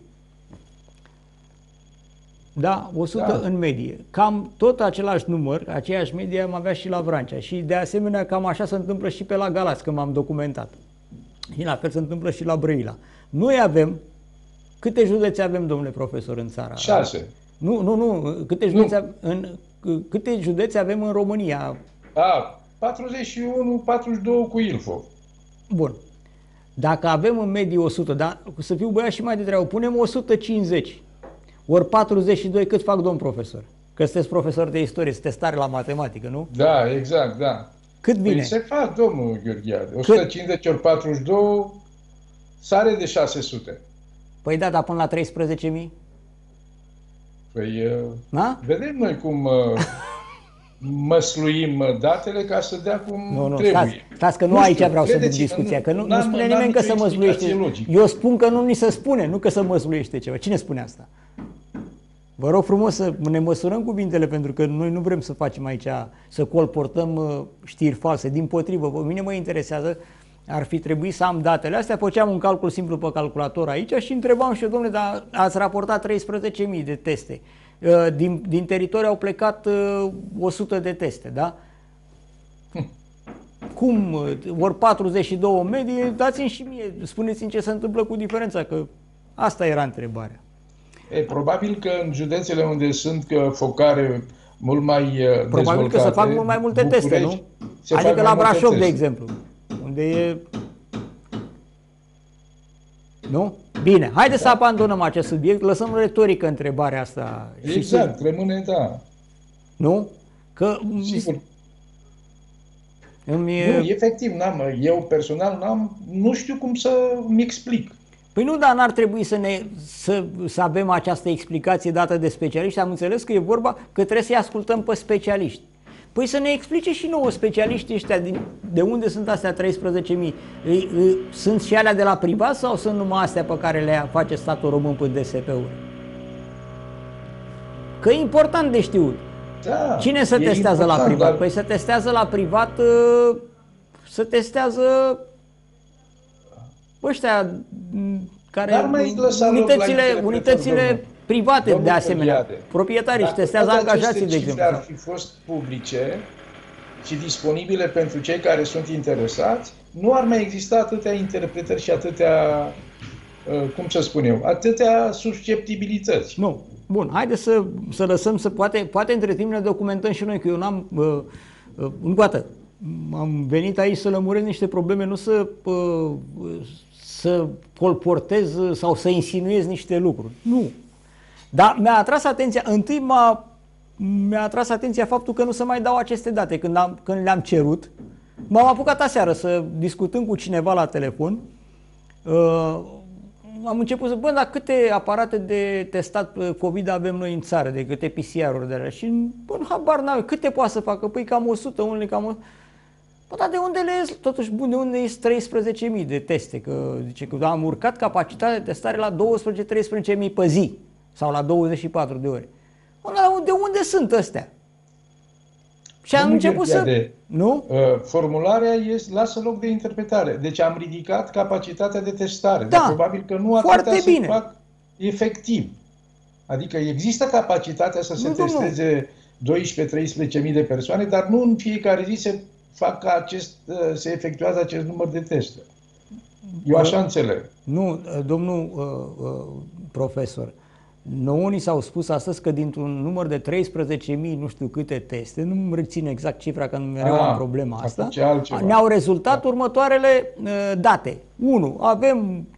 S1: Da, 100 în medie. Cam tot același număr, aceeași medie am avea și la Vrancea. Și de asemenea cam așa se întâmplă și pe la Galați, când m-am documentat. Și la fel se întâmplă și la Brăila. Noi avem, câte județe avem, domnule profesor, în țara?
S3: 6.
S1: Nu. Câte județe avem în România?
S3: 41, 42 cu Ilfov.
S1: Bun. Dacă avem în medie 100, dar să fiu băiat și mai de treabă, punem 150. Ori 42, cât fac, domn profesor? Că sunteți profesor de istorie, sunteți tare la matematică, nu?
S3: Da, exact, da.
S1: Cât vine?
S3: Păi se fac, domnul Gheorghiade. 150 ori 42 sare de 600.
S1: Păi da, dar până la 13.000?
S3: Păi vedem noi cum măsluim datele ca să dea cum trebuie.
S1: Stați că nu aici vreau să duc discuția, că nu spune nimeni că se măsluiește. Eu spun că nu ni se spune, nu că se măsluiește ceva. Cine spune asta? Vă rog frumos să ne măsurăm cuvintele, pentru că noi nu vrem să facem aici, să colportăm știri false. Dimpotrivă, pe mine mă interesează, ar fi trebuit să am datele astea, făceam un calcul simplu pe calculator aici și întrebam și eu, domnule, dar ați raportat 13.000 de teste. Din teritoriu au plecat 100 de teste, da? Cum? Ori 42 medie, dați-mi și mie, spuneți-mi ce se întâmplă cu diferența, că asta era întrebarea.
S3: Probabil că în județele unde sunt focare mult mai dezvoltate,
S1: probabil că se fac mult mai multe teste, nu? Adică la Brașov, de exemplu, unde e... Nu? Bine, haideți să abandonăm acest subiect, lăsăm retorică întrebarea asta.
S3: Exact, rămâne, da.
S1: Nu? Că...
S3: Sigur. Nu, efectiv, eu personal nu știu cum să-mi explic.
S1: Păi nu, dar n-ar trebui să avem această explicație dată de specialiști. Am înțeles că e vorba că trebuie să-i ascultăm pe specialiști. Păi să ne explice și nouă specialiștii ăștia de unde sunt astea 13.000. Sunt și alea de la privat sau sunt numai astea pe care le face statul român pe DSP-uri? Că e important de știut.
S3: Da,
S1: cine se testează la privat? Dar... Păi se testează la privat, se testează ăștia care unitățile private, de asemenea, proprietarii își testează angajații, de exemplu.
S3: Dacă ar fi fost publice și disponibile pentru cei care sunt interesați, nu ar mai exista atâtea interpretări și atâtea, cum să spun eu, atâtea susceptibilități.
S1: Nu. Bun, haideți să lăsăm, poate între timp ne documentăm și noi, că eu n-am, încă o dată, am venit aici să lămuresc niște probleme, nu să colportez sau să insinuez niște lucruri. Nu. Dar mi-a atras atenția, mi-a atras atenția faptul că nu se mai dau aceste date. Când le-am cerut, m-am apucat aseară să discutăm cu cineva la telefon, am început să dar câte aparate de testat COVID avem noi în țară, de câte PCR-uri de alea? Și habar n-am, câte poate să facă? Păi cam 100, unele cam 100. Dar de unde le ies? Totuși, bun, de unde ies 13.000 de teste? Că zice că am urcat capacitatea de testare la 12-13.000 pe zi sau la 24 de ore. De unde sunt astea? Și am început să... Nu?
S3: Formularea lasă loc de interpretare. Deci am ridicat capacitatea de testare.
S1: Da,
S3: dar probabil că nu atâta să fac efectiv. Adică există capacitatea să se testeze 12-13.000 de persoane, dar nu în fiecare zi se efectuează acest număr de teste. Eu așa înțeleg.
S1: Nu, domnul profesor, nouă ni s-au spus astăzi că dintr-un număr de 13.000 nu știu câte teste, nu rețin exact cifra, că mereu am problema asta, ne-au rezultat următoarele date. 1. Avem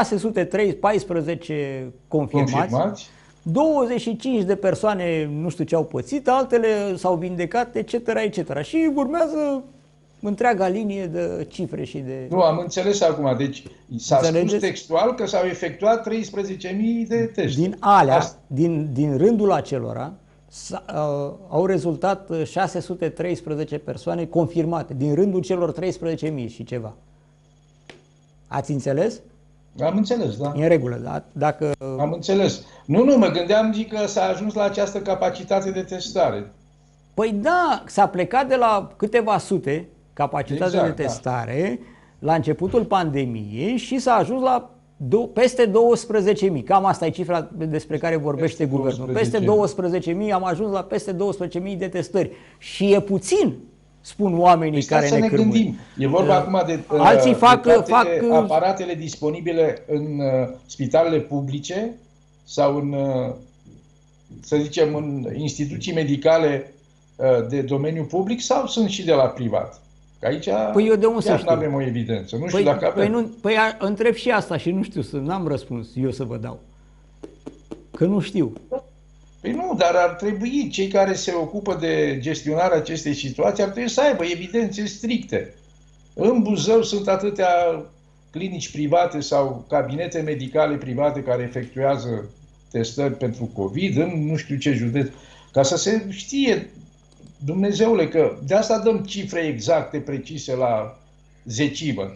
S1: 614 confirmați, 25 de persoane nu știu ce au pățit, altele s-au vindecat, etc., etc. Și urmează întreaga linie de cifre și de...
S3: Nu, am înțeles acum. Deci s-a spus textual că s-au efectuat 13.000 de teste.
S1: Din alea, din rândul acelora, au rezultat 613 persoane confirmate, din rândul celor 13.000 și ceva. Ați înțeles?
S3: Am înțeles, da.
S1: E în regulă, da? Dacă...
S3: Am înțeles. Nu, mă gândeam că s-a ajuns la această capacitate de testare.
S1: Păi da, s-a plecat de la câteva sute capacitate de testare la începutul pandemiei și s-a ajuns la peste 12.000. Cam asta e cifra despre care vorbește guvernul. Peste 12.000, am ajuns la peste 12.000 de testări. Și e puțin, spun oamenii care ne cârmuie.
S3: Gândim. E vorba acum de
S1: alții fac
S3: aparatele disponibile în spitalele publice sau în, să zicem, în instituții medicale de domeniu public sau sunt și de la privat? Că aici
S1: eu de unde să știu?
S3: Nu avem o evidență. Nu știu dacă avem.
S1: Întreb și asta și nu știu, n-am răspuns eu să vă dau. Că nu știu.
S3: Păi nu, dar ar trebui cei care se ocupă de gestionarea acestei situații ar trebui să aibă evidențe stricte. În Buzău sunt atâtea clinici private sau cabinete medicale private care efectuează testări pentru COVID, în nu știu ce județ, ca să se știe, Dumnezeule, că de asta dăm cifre exacte, precise la zecimă.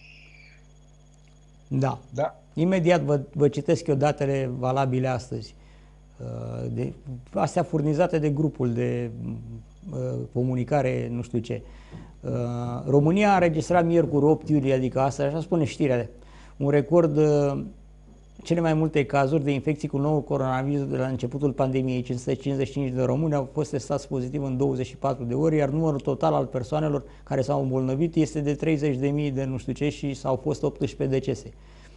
S1: Da. Imediat vă citesc eu datele valabile astăzi. Astea furnizate de grupul de comunicare, nu știu ce. România a înregistrat miercuri 8 iulie, adică asta, așa spune știrea, un record, cele mai multe cazuri de infecții cu noul coronavirus de la începutul pandemiei. 555 de români au fost testați pozitiv în 24 de ore, iar numărul total al persoanelor care s-au îmbolnăvit este de 30.000 de nu știu ce și s-au fost 18 decese.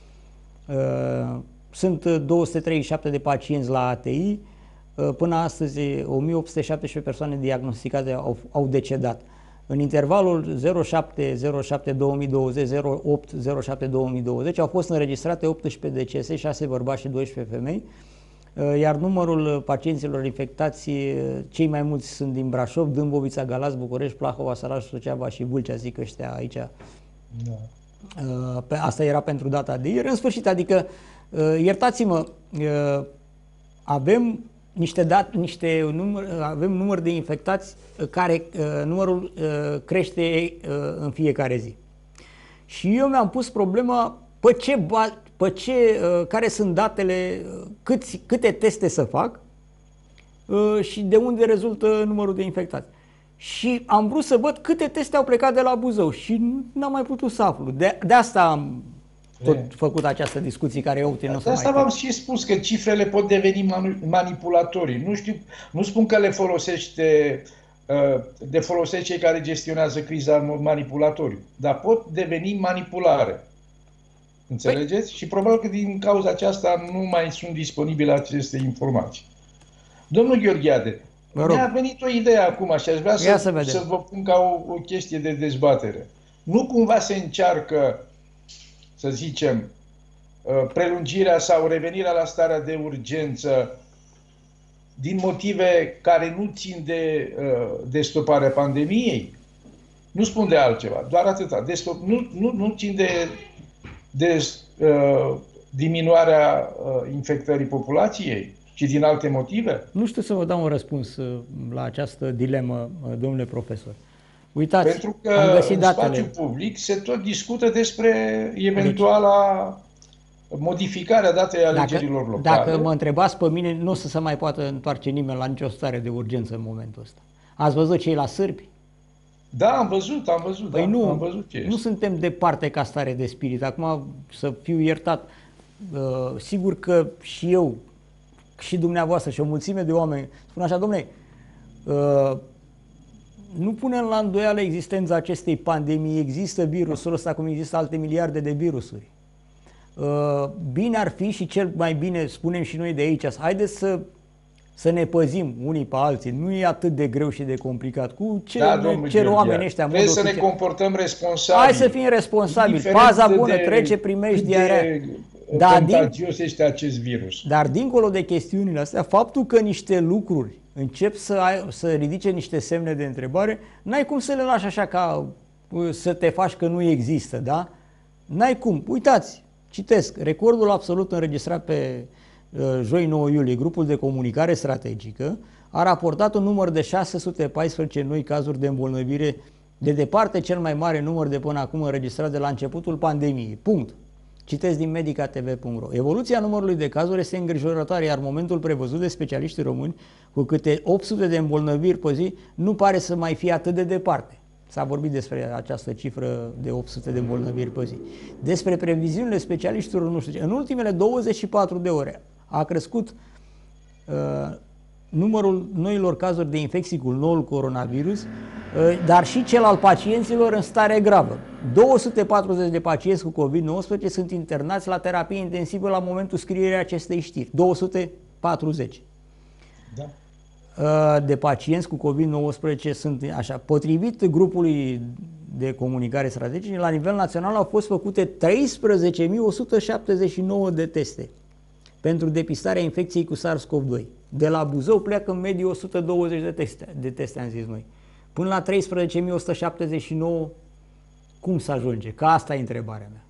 S1: Sunt 237 de pacienți la ATI, până astăzi 1817 persoane diagnosticate au decedat. În intervalul 07-07-2020, 08-07-2020 au fost înregistrate 18 decese, 6 bărbați și 12 femei. iar numărul pacienților infectați, cei mai mulți sunt din Brașov, Dâmbovița, Galați, București, Plahova, Săraș, Suceava și Vâlcea, zic ăștia aici. Da. Asta era pentru data de ieri. În sfârșit, adică, iertați-mă, avem avem număr de infectați care numărul crește în fiecare zi. Și eu mi-am pus problema care sunt datele, câte teste să fac și de unde rezultă numărul de infectați. Și am vrut să văd câte teste au plecat de la Buzău și n-am mai putut să aflu. De asta am tot făcut această discuție care eu nu
S3: de asta v-am și spus că cifrele pot deveni manipulatorii. Nu știu, nu spun că le folosește cei care gestionează criza în mod manipulatoriu, dar pot deveni manipulare. Înțelegeți? Și probabil că din cauza aceasta nu mai sunt disponibile aceste informații. Domnul Gheorghiade, mi-a venit o idee acum și aș vrea să vă pun ca o chestie de dezbatere. Nu cumva se încearcă, să zicem, prelungirea sau revenirea la starea de urgență din motive care nu țin de stoparea pandemiei? Nu spun de altceva, doar atâta. Nu țin de diminuarea infectării populației, ci din alte motive?
S1: Nu știu să vă dau un răspuns la această dilemă, domnule profesor. Uitați,
S3: pentru că am găsit datele. În spațiul public se tot discută despre eventuala modificare a datei alegerilor locale.
S1: Dacă mă întrebați pe mine, nu o să se mai poată întoarce nimeni la nicio stare de urgență în momentul ăsta. Ați văzut cei la sârbi?
S3: Da, am văzut.
S1: Păi
S3: am văzut ce este.
S1: Nu suntem departe ca stare de spirit. Acum, să fiu iertat, sigur că și eu, și dumneavoastră, și o mulțime de oameni spun așa, dom'le, nu punem la îndoială existența acestei pandemii. Există virusul ăsta cum există alte miliarde de virusuri. Bine ar fi și cel mai bine, spunem și noi de aici, haideți să ne păzim unii pe alții. Nu e atât de greu și de complicat. Cu ce cer oamenii ăștia?
S3: Trebuie să ne comportăm responsabil.
S1: Hai să fim responsabili. Paza bună trece, primești diarea.
S3: Contagios este acest virus.
S1: Dar dincolo de chestiunile astea, faptul că niște lucruri încep să ridice niște semne de întrebare, n-ai cum să le lași așa ca să te faci că nu există, da? N-ai cum. Uitați, citesc, recordul absolut înregistrat pe joi 9 iulie, grupul de comunicare strategică a raportat un număr de 614 noi cazuri de îmbolnăvire, de departe cel mai mare număr de până acum înregistrat de la începutul pandemiei. Punct. Citesc din medicatv.ro. Evoluția numărului de cazuri este îngrijorătoare, iar momentul prevăzut de specialiștii români cu câte 800 de îmbolnăviri pe zi nu pare să mai fie atât de departe. S-a vorbit despre această cifră de 800 de îmbolnăviri pe zi. Despre previziunile specialiștilor, nu știu ce. În ultimele 24 de ore a crescut numărul noilor cazuri de infecții cu noul coronavirus, dar și cel al pacienților în stare gravă. 240 de pacienți cu COVID-19 sunt internați la terapie intensivă la momentul scrierii acestei știri. 240.
S3: Da.
S1: De pacienți cu COVID-19 sunt așa. Potrivit grupului de comunicare strategică, la nivel național au fost făcute 13.179 de teste pentru depistarea infecției cu SARS-CoV-2. De la Buzău pleacă în medie 120 de teste, am zis noi. Până la 13.179, cum să ajunge? Că asta e întrebarea mea.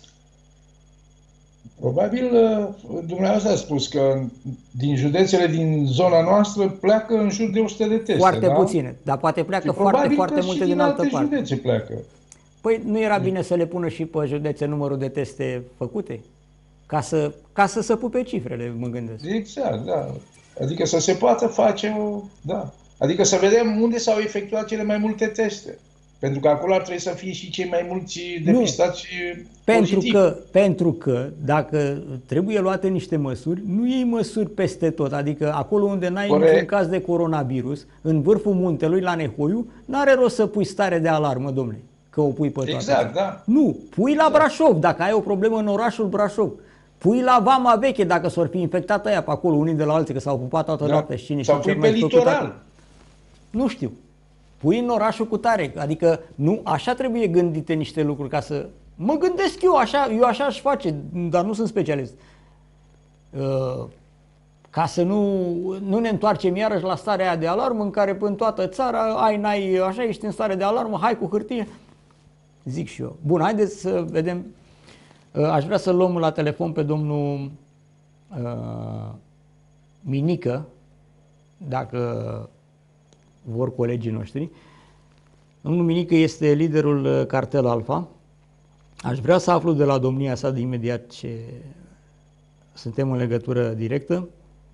S3: Probabil, dumneavoastră a spus că din județele din zona noastră pleacă în jur de 100 de teste.
S1: Foarte puține, dar poate pleacă foarte multe din altă parte.
S3: Județe pleacă.
S1: Păi nu era bine să le pună și pe județe numărul de teste făcute? Ca să se pupe cifrele, mă gândesc.
S3: Exact, da. Adică să se poată face da. Adică să vedem unde s-au efectuat cele mai multe teste. Pentru că acolo ar trebui să fie și cei mai mulți depistați pozitivi.
S1: Pentru că dacă trebuie luate niște măsuri, nu iei măsuri peste tot. Adică acolo unde n-ai niciun caz de coronavirus, în vârful muntelui, la Nehoiu, n-are rost să pui stare de alarmă, domnule, că o pui pe toate.
S3: Exact, da.
S1: Nu, pui la Brașov, dacă ai o problemă în orașul Brașov. Pui la Vama Veche, dacă s-or fi infectat aia pe acolo, unii de la alții, că s-au pupat toată noaptea și cine
S3: sau pui pe litoral.
S1: Nu știu. Pui în orașul cu tare, adică nu, așa trebuie gândite niște lucruri ca să... Mă gândesc eu așa aș face, dar nu sunt specialist. ca să nu ne întoarcem iarăși la starea de alarmă în care în toată țara n-ai, așa ești în stare de alarmă, hai cu hârtie. Zic și eu. Bun, haideți să vedem. Aș vrea să luăm la telefon pe domnul Minică, dacă vor colegii noștri. Domnul Minică este liderul Cartel Alfa. Aș vrea să aflu de la domnia sa de imediat ce suntem în legătură directă,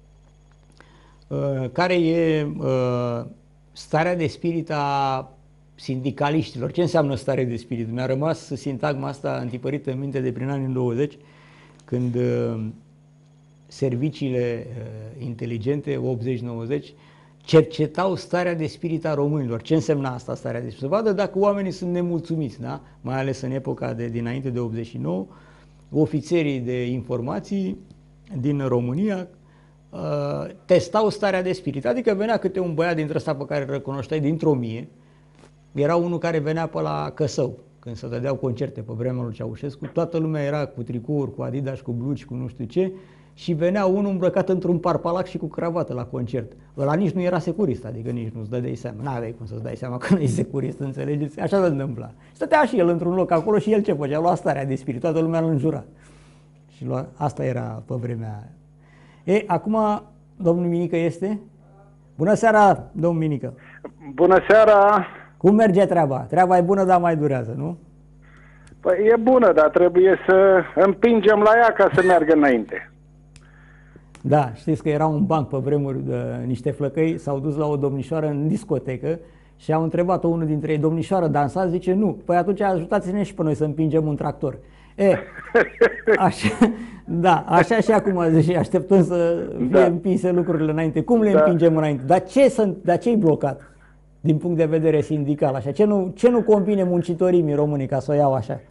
S1: care e starea de spirit a sindicaliștilor. Ce înseamnă stare de spirit? Mi-a rămas sintagma asta întipărită în minte de prin anii 90, când serviciile inteligente, 80-90, cercetau starea de spirit a românilor. Ce însemna asta, starea de spirit? Să vadă dacă oamenii sunt nemulțumiți, da? Mai ales în epoca dinainte de 89, ofițerii de informații din România testau starea de spirit. Adică venea câte un băiat dintre ăsta pe care îl recunoșteai dintr-o mie. Era unul care venea pe la Căsău, când se dădeau concerte pe vremea lui Ceaușescu. Toată lumea era cu tricouri, cu Adidas, cu blugi, cu nu știu ce. Și venea unul îmbrăcat într-un parpalac și cu cravată la concert. Ăla nici nu era securist, adică nici nu-ți dădeai seama. N-aveai cum să-ți dai seama că nu e securist, înțelegeți? Așa se întâmpla. Stătea și el într-un loc acolo și el ce făcea? Lua starea de spirit, toată lumea îl înjura. Și asta era pe vremea aia. Acum, domnul Minică este? Bună seara, domnul Minică!
S4: Bună seara!
S1: Cum merge treaba? Treaba e bună, dar mai durează, nu?
S4: Păi e bună, dar trebuie să împingem la ea ca să meargă înainte.
S1: Da, știți că era un banc pe vremuri, niște flăcăi s-au dus la o domnișoară în discotecă și au întrebat-o unul dintre ei: domnișoară, dansați? Zice, nu. Păi atunci ajutați-ne și pe noi să împingem un tractor. Așa, da, așa și acum zice, așteptăm să fie împinse lucrurile înainte. Cum le împingem înainte? Dar ce-i blocat din punct de vedere sindical? Așa? Ce nu convine muncitorii românii ca să o iau așa?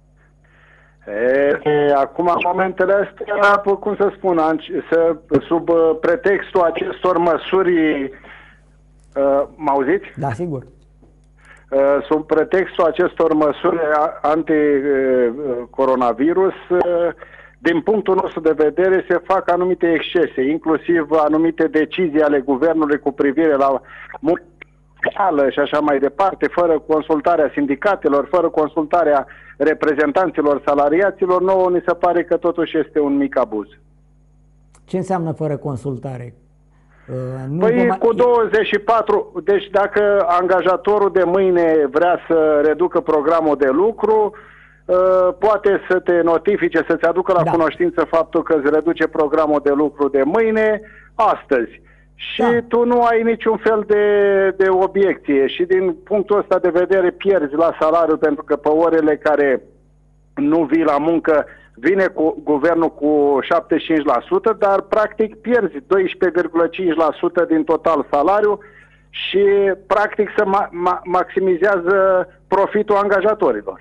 S4: Acum, momentele astea, cum să spun, sub pretextul acestor măsuri, m-auziți?
S1: Da, sigur.
S4: Sub pretextul acestor măsuri anti-coronavirus, din punctul nostru de vedere, se fac anumite excese, inclusiv anumite decizii ale guvernului cu privire la și așa mai departe, fără consultarea sindicatelor, fără consultarea reprezentanților salariaților. Nouă ni se pare că totuși este un mic abuz.
S1: Ce înseamnă fără consultare?
S4: Cu 24, deci dacă angajatorul de mâine vrea să reducă programul de lucru, poate să te notifice, să-ți aducă la cunoștință faptul că îți reduce programul de lucru de mâine, astăzi. Și tu nu ai niciun fel de obiecție și din punctul ăsta de vedere pierzi la salariu, pentru că pe orele care nu vii la muncă vine guvernul cu 75%, dar practic pierzi 12,5% din total salariu și practic se maximizează profitul angajatorilor.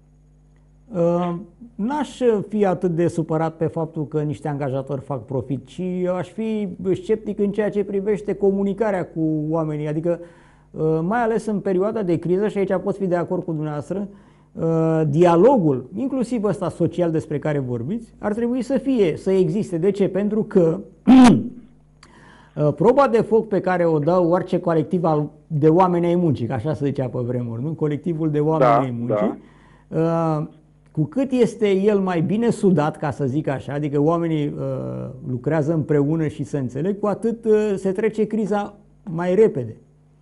S1: N-aș fi atât de supărat pe faptul că niște angajatori fac profit, ci aș fi sceptic în ceea ce privește comunicarea cu oamenii, adică mai ales în perioada de criză, și aici pot fi de acord cu dumneavoastră, dialogul, inclusiv ăsta social despre care vorbiți, ar trebui să existe. De ce? Pentru că proba de foc pe care o dă orice colectiv de oameni ai muncii, că așa se zicea pe vremuri, nu? Colectivul de oameni ai muncii, cu cât este el mai bine sudat, ca să zic așa, adică oamenii lucrează împreună și se înțeleg, cu atât se trece criza mai repede.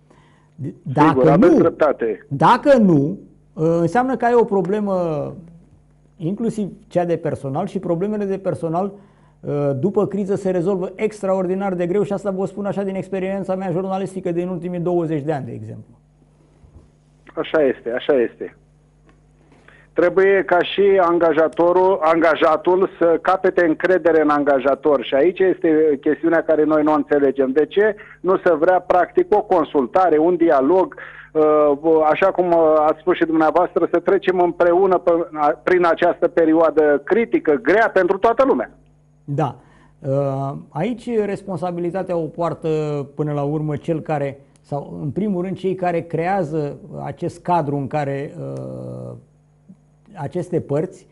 S1: Dacă nu, înseamnă că ai o problemă, inclusiv cea de personal, și problemele de personal după criză se rezolvă extraordinar de greu, și asta vă spun așa din experiența mea jurnalistică din ultimii 20 de ani, de exemplu.
S4: Așa este, așa este. Trebuie ca și angajatul să capete încredere în angajator și aici este chestiunea care noi nu înțelegem. De ce nu se vrea practic o consultare, un dialog, așa cum ați spus și dumneavoastră, să trecem împreună prin această perioadă critică, grea pentru toată lumea.
S1: Da. Aici responsabilitatea o poartă până la urmă cel care, sau în primul rând cei care creează acest cadru în care aceste părți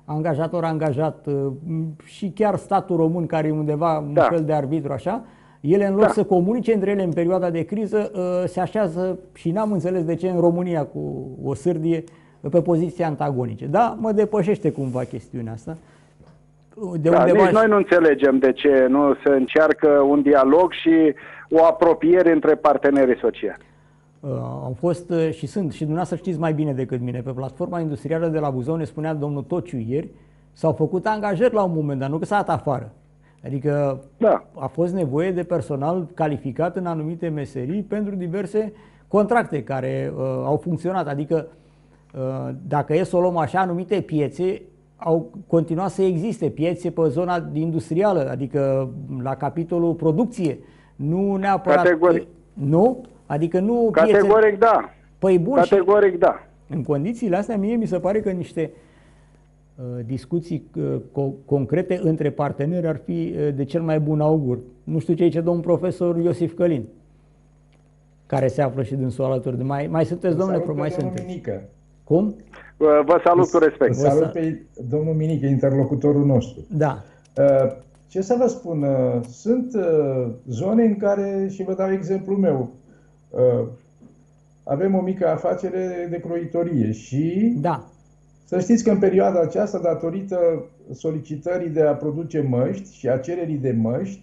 S1: angajator angajat și chiar statul român, care e undeva un fel de arbitru așa, ele în loc să comunice între ele în perioada de criză, se așează, și n-am înțeles de ce, în România cu o sârdie pe poziții antagonice. Da, mă depășește cumva chestiunea asta.
S4: De undeva nici noi nu înțelegem de ce nu se încearcă un dialog și o apropiere între partenerii sociali.
S1: Am fost și sunt, și dumneavoastră știți mai bine decât mine, pe platforma industrială de la Buzău, ne spunea domnul Tociu ieri, s-au făcut angajări la un moment dat, nu că s-a dat afară. Adică a fost nevoie de personal calificat în anumite meserii pentru diverse contracte care au funcționat. Adică dacă e să o luăm așa, anumite piețe au continuat să existe, piețe pe zona industrială, adică la capitolul producție, nu neapărat...
S4: Categoric.
S1: Nu? Adică nu
S4: categoric piețe... da.
S1: Păi bun,
S4: categoric da.
S1: În condițiile astea, mie mi se pare că niște discuții concrete între parteneri ar fi de cel mai bun augur. Nu știu ce zice domnul profesor Iosif Călin, care se află și dânsul alături de mai sunteți, domnule, mai sunteți.
S3: Minică.
S1: Cum?
S4: Vă salut cu respect.
S3: Vă salut pe domnul Minică, interlocutorul nostru.
S1: Da.
S3: Ce să vă spun, sunt zone în care, și vă dau exemplul meu, avem o mică afacere de croitorie și să știți că în perioada aceasta, datorită solicitării de a produce măști și a cererii de măști,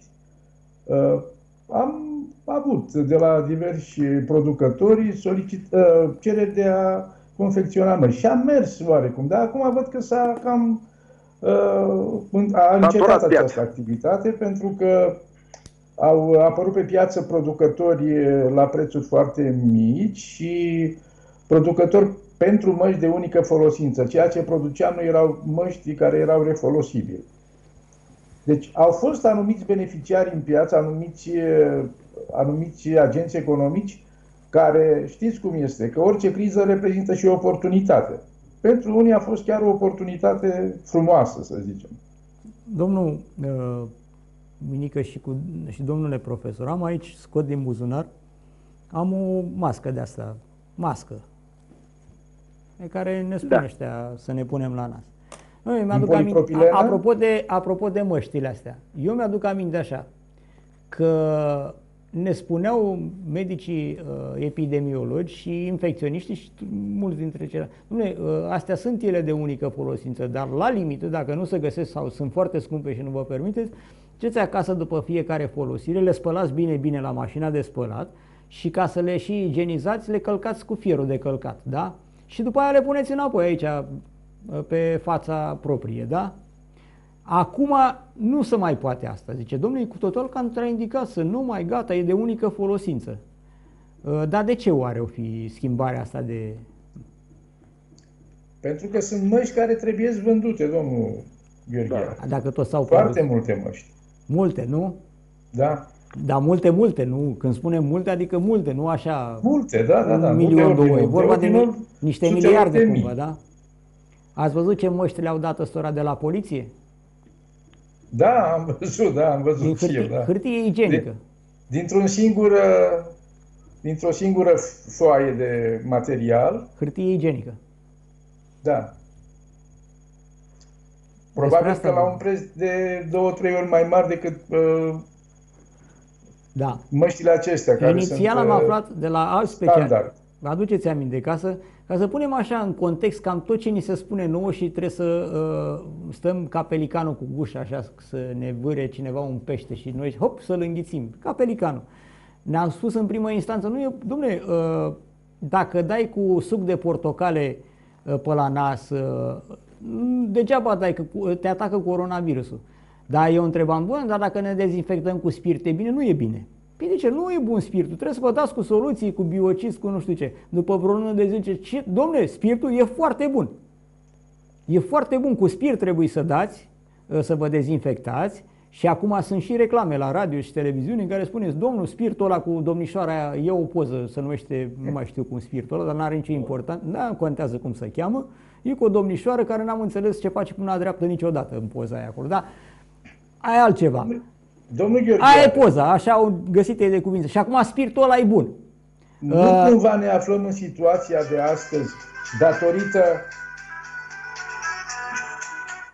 S3: am avut de la diversi producători cereri de a confecționa măști. Și am mers oarecum, dar acum văd că s-a cam a încetat această activitate, pentru că au apărut pe piață producători la prețuri foarte mici și producători pentru măști de unică folosință. Ceea ce produceam noi erau măști care erau refolosibile. Deci au fost anumiți beneficiari în piață, anumiți agenți economici, care știți cum este, că orice criză reprezintă și o oportunitate. Pentru unii a fost chiar o oportunitate frumoasă, să zicem.
S1: Domnul Minică și domnule profesor, am aici, scot din buzunar, am o mască de asta, pe care ne spune ăștia să ne punem la nas. Noi mi-aduc aminte, apropo de măștile astea, eu mi-aduc aminte așa, că ne spuneau medicii epidemiologi și infecționiștii și mulți dintre ceilalți, astea sunt ele de unică folosință, dar la limită, dacă nu se găsesc sau sunt foarte scumpe și nu vă permiteți, duceți acasă după fiecare folosire, le spălați bine la mașina de spălat și ca să le și igienizați, le călcați cu fierul de călcat, da? Și după aia le puneți înapoi aici, pe fața proprie, da? Acum nu se mai poate asta, zice, domnule, e cu total contraindicat, să nu mai, gata, e de unică folosință. Dar de ce oare o fi schimbarea asta de...
S3: Pentru că sunt măști care trebuie vândute, domnul Gheorghe.
S1: Dacă tot s-au
S3: foarte multe măști.
S1: Multe, nu?
S3: Da.
S1: Dar multe, nu? Când spunem multe, adică multe, nu așa...
S3: Multe, da.
S1: 1.000.000 de oi. Vorba de niște miliarde, cumva, da? Ați văzut ce măști le-au dat ăstora de la poliție?
S3: Da, am văzut și eu, da.
S1: Hârtie igienică.
S3: Dintr-o singură foaie de material.
S1: Hârtie igienică.
S3: Da. Probabil că la un preț de 2-3 ori mai mare decât măștile acestea. Care
S1: inițial am aflat de la alt special. Vă aduceți aminte, ca să punem așa în context cam tot ce ni se spune nouă și trebuie să stăm ca pelicanul cu gușa, așa, să ne vâre cineva un pește și noi, hop, să-l înghițim, ca pelicanul. Ne-am spus în primă instanță, dom'le, dacă dai cu suc de portocale pe la nas, degeaba dai, că te atacă coronavirusul. Dar eu întrebam, bun, dar dacă ne dezinfectăm cu spirit, e bine? Nu e bine. Păi de ce? Nu e bun spiritul. Trebuie să vă dați cu soluții, cu biocid, cu nu știu ce. După vreo lună de zice, dom'le, spiritul e foarte bun. E foarte bun. Cu spirit trebuie să dați, să vă dezinfectați. Și acum sunt și reclame la radio și televiziune în care spuneți, domnul, spiritul ăla cu domnișoara aia, e o poză, se numește, nu mai știu cum spiritul ăla, dar n-are nicio importanță, nu contează cum se cheamă. E cu o domnișoară care n-am înțeles ce face cu mâna dreaptă niciodată în poza aia acolo. Da? Aia e altceva.
S3: Domnul Gheorghe,
S1: aia e poza, așa au găsit ei de cuvință. Și acum spiritul ăla e bun.
S3: Nu cumva ne aflăm în situația de astăzi datorită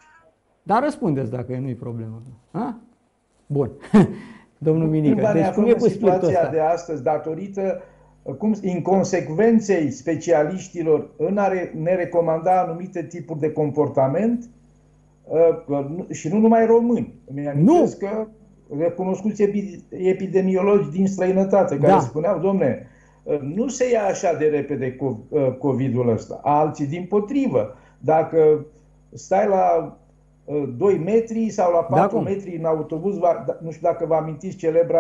S1: Dar răspundeți dacă nu-i problemă. Ha? Bun. Domnul Minică,
S3: deci
S1: cum e cu
S3: situația de astăzi datorită inconsecvenței specialiștilor în a ne recomanda anumite tipuri de comportament și nu numai români. Îmi amintesc că recunoscuți epidemiologi din străinătate care spuneau, domne, nu se ia așa de repede COVID-ul ăsta. Alții dimpotrivă. Dacă stai la 2 metri sau la 4 metri în autobuz, nu știu dacă vă amintiți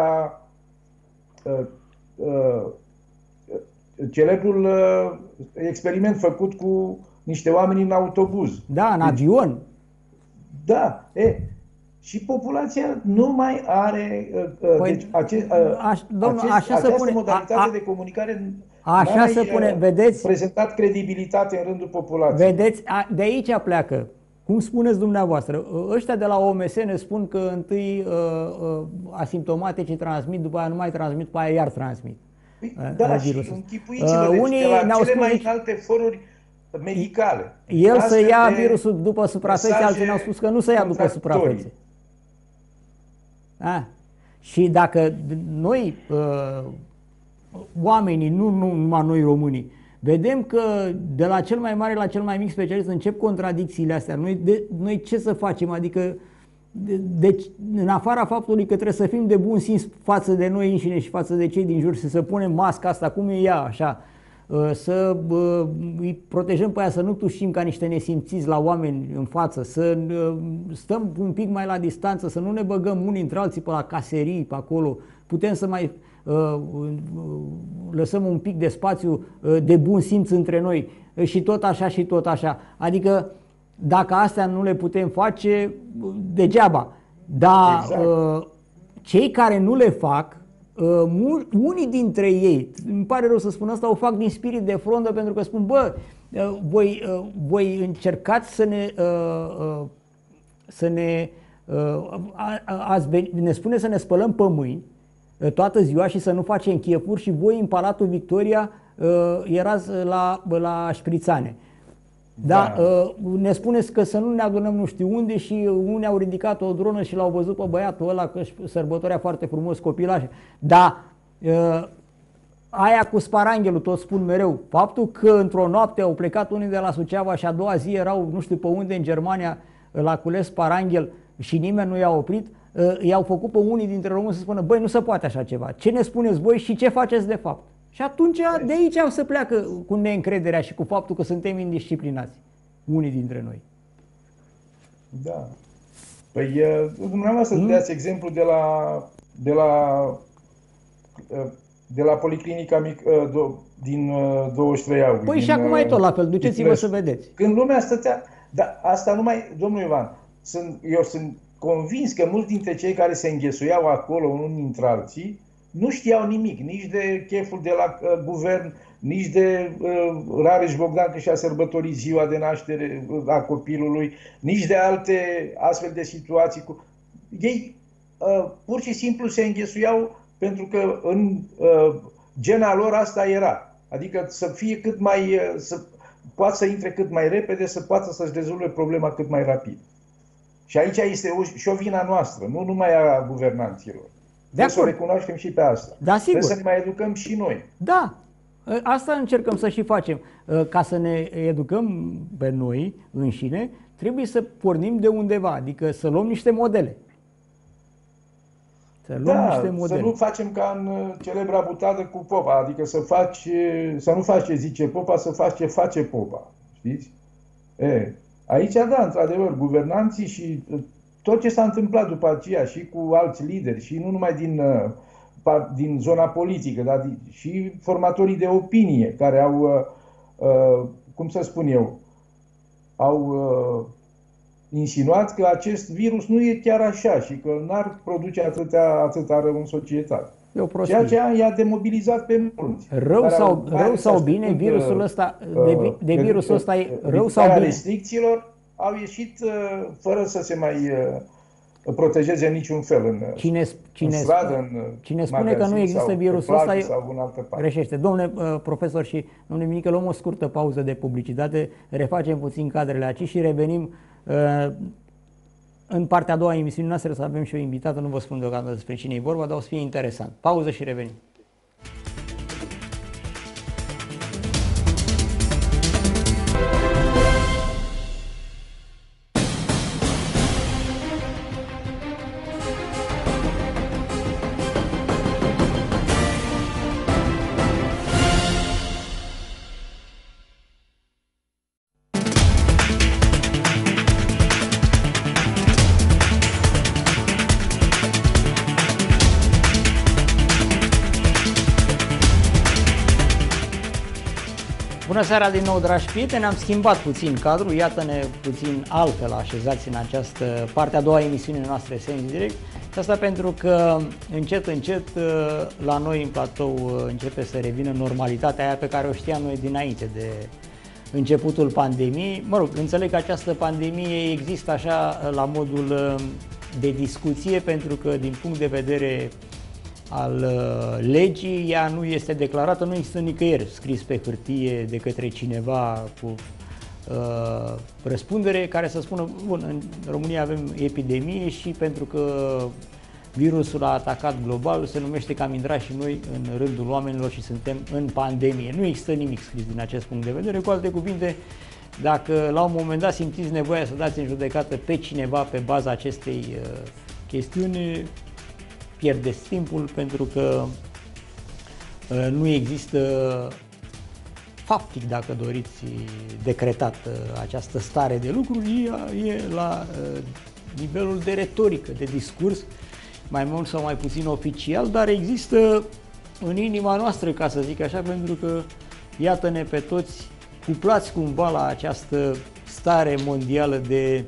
S3: celebrul experiment făcut cu niște oameni în autobuz.
S1: Da, în avion.
S3: Da, și populația nu mai are deci această modalitate de comunicare
S1: așa se pune, vedeți,
S3: prezentat credibilitate în rândul populației.
S1: Vedeți, de aici pleacă. Cum spuneți dumneavoastră, ăștia de la OMS ne spun că întâi asimptomaticii transmit, după aia nu mai transmit, după aia iar transmit.
S3: Da, și închipuiți-vă, deci de la cele mai înalte foruri medicale.
S1: El să ia virusul după suprafețe, alții ne-au spus că nu se ia după suprafețe. Și dacă noi, oamenii, nu numai noi românii, vedem că de la cel mai mare la cel mai mic specialist încep contradicțiile astea. Noi ce să facem? Adică, deci, în afara faptului că trebuie să fim de bun simț față de noi înșine și față de cei din jur și să punem masca asta, cum e ea, așa, să îi protejăm pe aia, să nu tușim ca niște nesimțiți la oameni în față, să stăm un pic mai la distanță, să nu ne băgăm unii între alții pe la caserii, pe acolo, putem să mai lăsăm un pic de spațiu de bun simț între noi și tot așa și tot așa. Adică dacă astea nu le putem face, degeaba. Dar cei care nu le fac, unii dintre ei, îmi pare rău să spun asta, o fac din spirit de frondă pentru că spun, bă, voi încercați ne spune să ne spălăm pe mâini toată ziua și să nu facem chefuri și voi în Palatul Victoria erați la șprițane. Da, ne spuneți că să nu ne adunăm nu știu unde și unii au ridicat o dronă și l-au văzut pe băiatul ăla că sărbătorea foarte frumos copilaș. Dar aia cu sparanghelul, tot spun mereu, faptul că într-o noapte au plecat unii de la Suceava și a doua zi erau nu știu pe unde în Germania la cules sparanghel și nimeni nu i-a oprit, i-au făcut pe unii dintre români să spună, băi, nu se poate așa ceva, ce ne spuneți voi și ce faceți de fapt? Și atunci de aici se pleacă cu neîncrederea și cu faptul că suntem indisciplinați, unii dintre noi.
S3: Da. Păi dumneavoastră dați exemplu de la Policlinica din 23 august.
S1: Păi și acum e tot la fel, duceți-vă să vedeți.
S3: Când lumea stătea, dar asta numai, domnul Ivan, eu sunt convins că mulți dintre cei care se înghesuiau acolo unii dintre alții nu știau nimic, nici de cheful de la guvern, nici de Rareș Bogdan că și-a sărbătorit ziua de naștere a copilului, nici de alte astfel de situații. Ei pur și simplu se înghesuiau pentru că în gena lor asta era. Adică să fie cât mai, să poată să intre cât mai repede, să poată să-și rezolve problema cât mai rapid. Și aici este și o vina noastră, nu numai a guvernanților. Trebuie să o recunoaștem și pe asta.
S1: Da, sigur.
S3: Trebuie să ne mai educăm și noi.
S1: Da, asta încercăm să și facem. Ca să ne educăm pe noi înșine, trebuie să pornim de undeva, adică să luăm niște modele. Să
S3: nu facem ca în celebra butadă cu popa, adică să nu faci ce zice popa, să faci ce face popa. Știți? Aici, da, într-adevăr, guvernanții și tot ce s-a întâmplat după aceea și cu alți lideri și nu numai din zona politică, dar și formatorii de opinie care au, cum să spun eu, au insinuat că acest virus nu e chiar așa și că n-ar produce atâta rău în societate. Ceea ce i-a demobilizat pe mulți.
S1: Rău sau bine, virusul ăsta, de virusul ăsta e rău sau bine?
S3: Restricțiilor au ieșit fără să se mai protejeze în niciun fel în stradă,
S1: cine spune că nu există virusul ăsta
S3: greșește.
S1: Domnule profesor și domnule Minică, luăm o scurtă pauză de publicitate, refacem puțin cadrele aici și revenim în partea a doua a emisiunii noastre să avem și o invitată, nu vă spun deocamdată despre cine e vorba, dar o să fie interesant. Pauză și revenim. Bună seara din nou, dragi prieteni, am schimbat puțin cadrul, iată-ne puțin altfel așezați în această parte a doua a emisiunii noastre Sens Direct. Și asta pentru că încet, încet la noi în platou începe să revină normalitatea aia pe care o știam noi dinainte de începutul pandemiei. Mă rog, înțeleg că această pandemie există așa la modul de discuție pentru că din punct de vedere al legii, ea nu este declarată, nu există nicăieri scris pe hârtie de către cineva cu răspundere care să spună, bun, în România avem epidemie și pentru că virusul a atacat global, se numește că am intrat și noi în rândul oamenilor și suntem în pandemie. Nu există nimic scris din acest punct de vedere. Cu alte cuvinte, dacă la un moment dat simțiți nevoia să dați în judecată pe cineva pe baza acestei chestiuni, pierdeți timpul pentru că nu există faptic, dacă doriți, decretat această stare de lucruri, e la nivelul de retorică, de discurs, mai mult sau mai puțin oficial, dar există în inima noastră, ca să zic așa, pentru că iată-ne pe toți cuplați cumva la această stare mondială de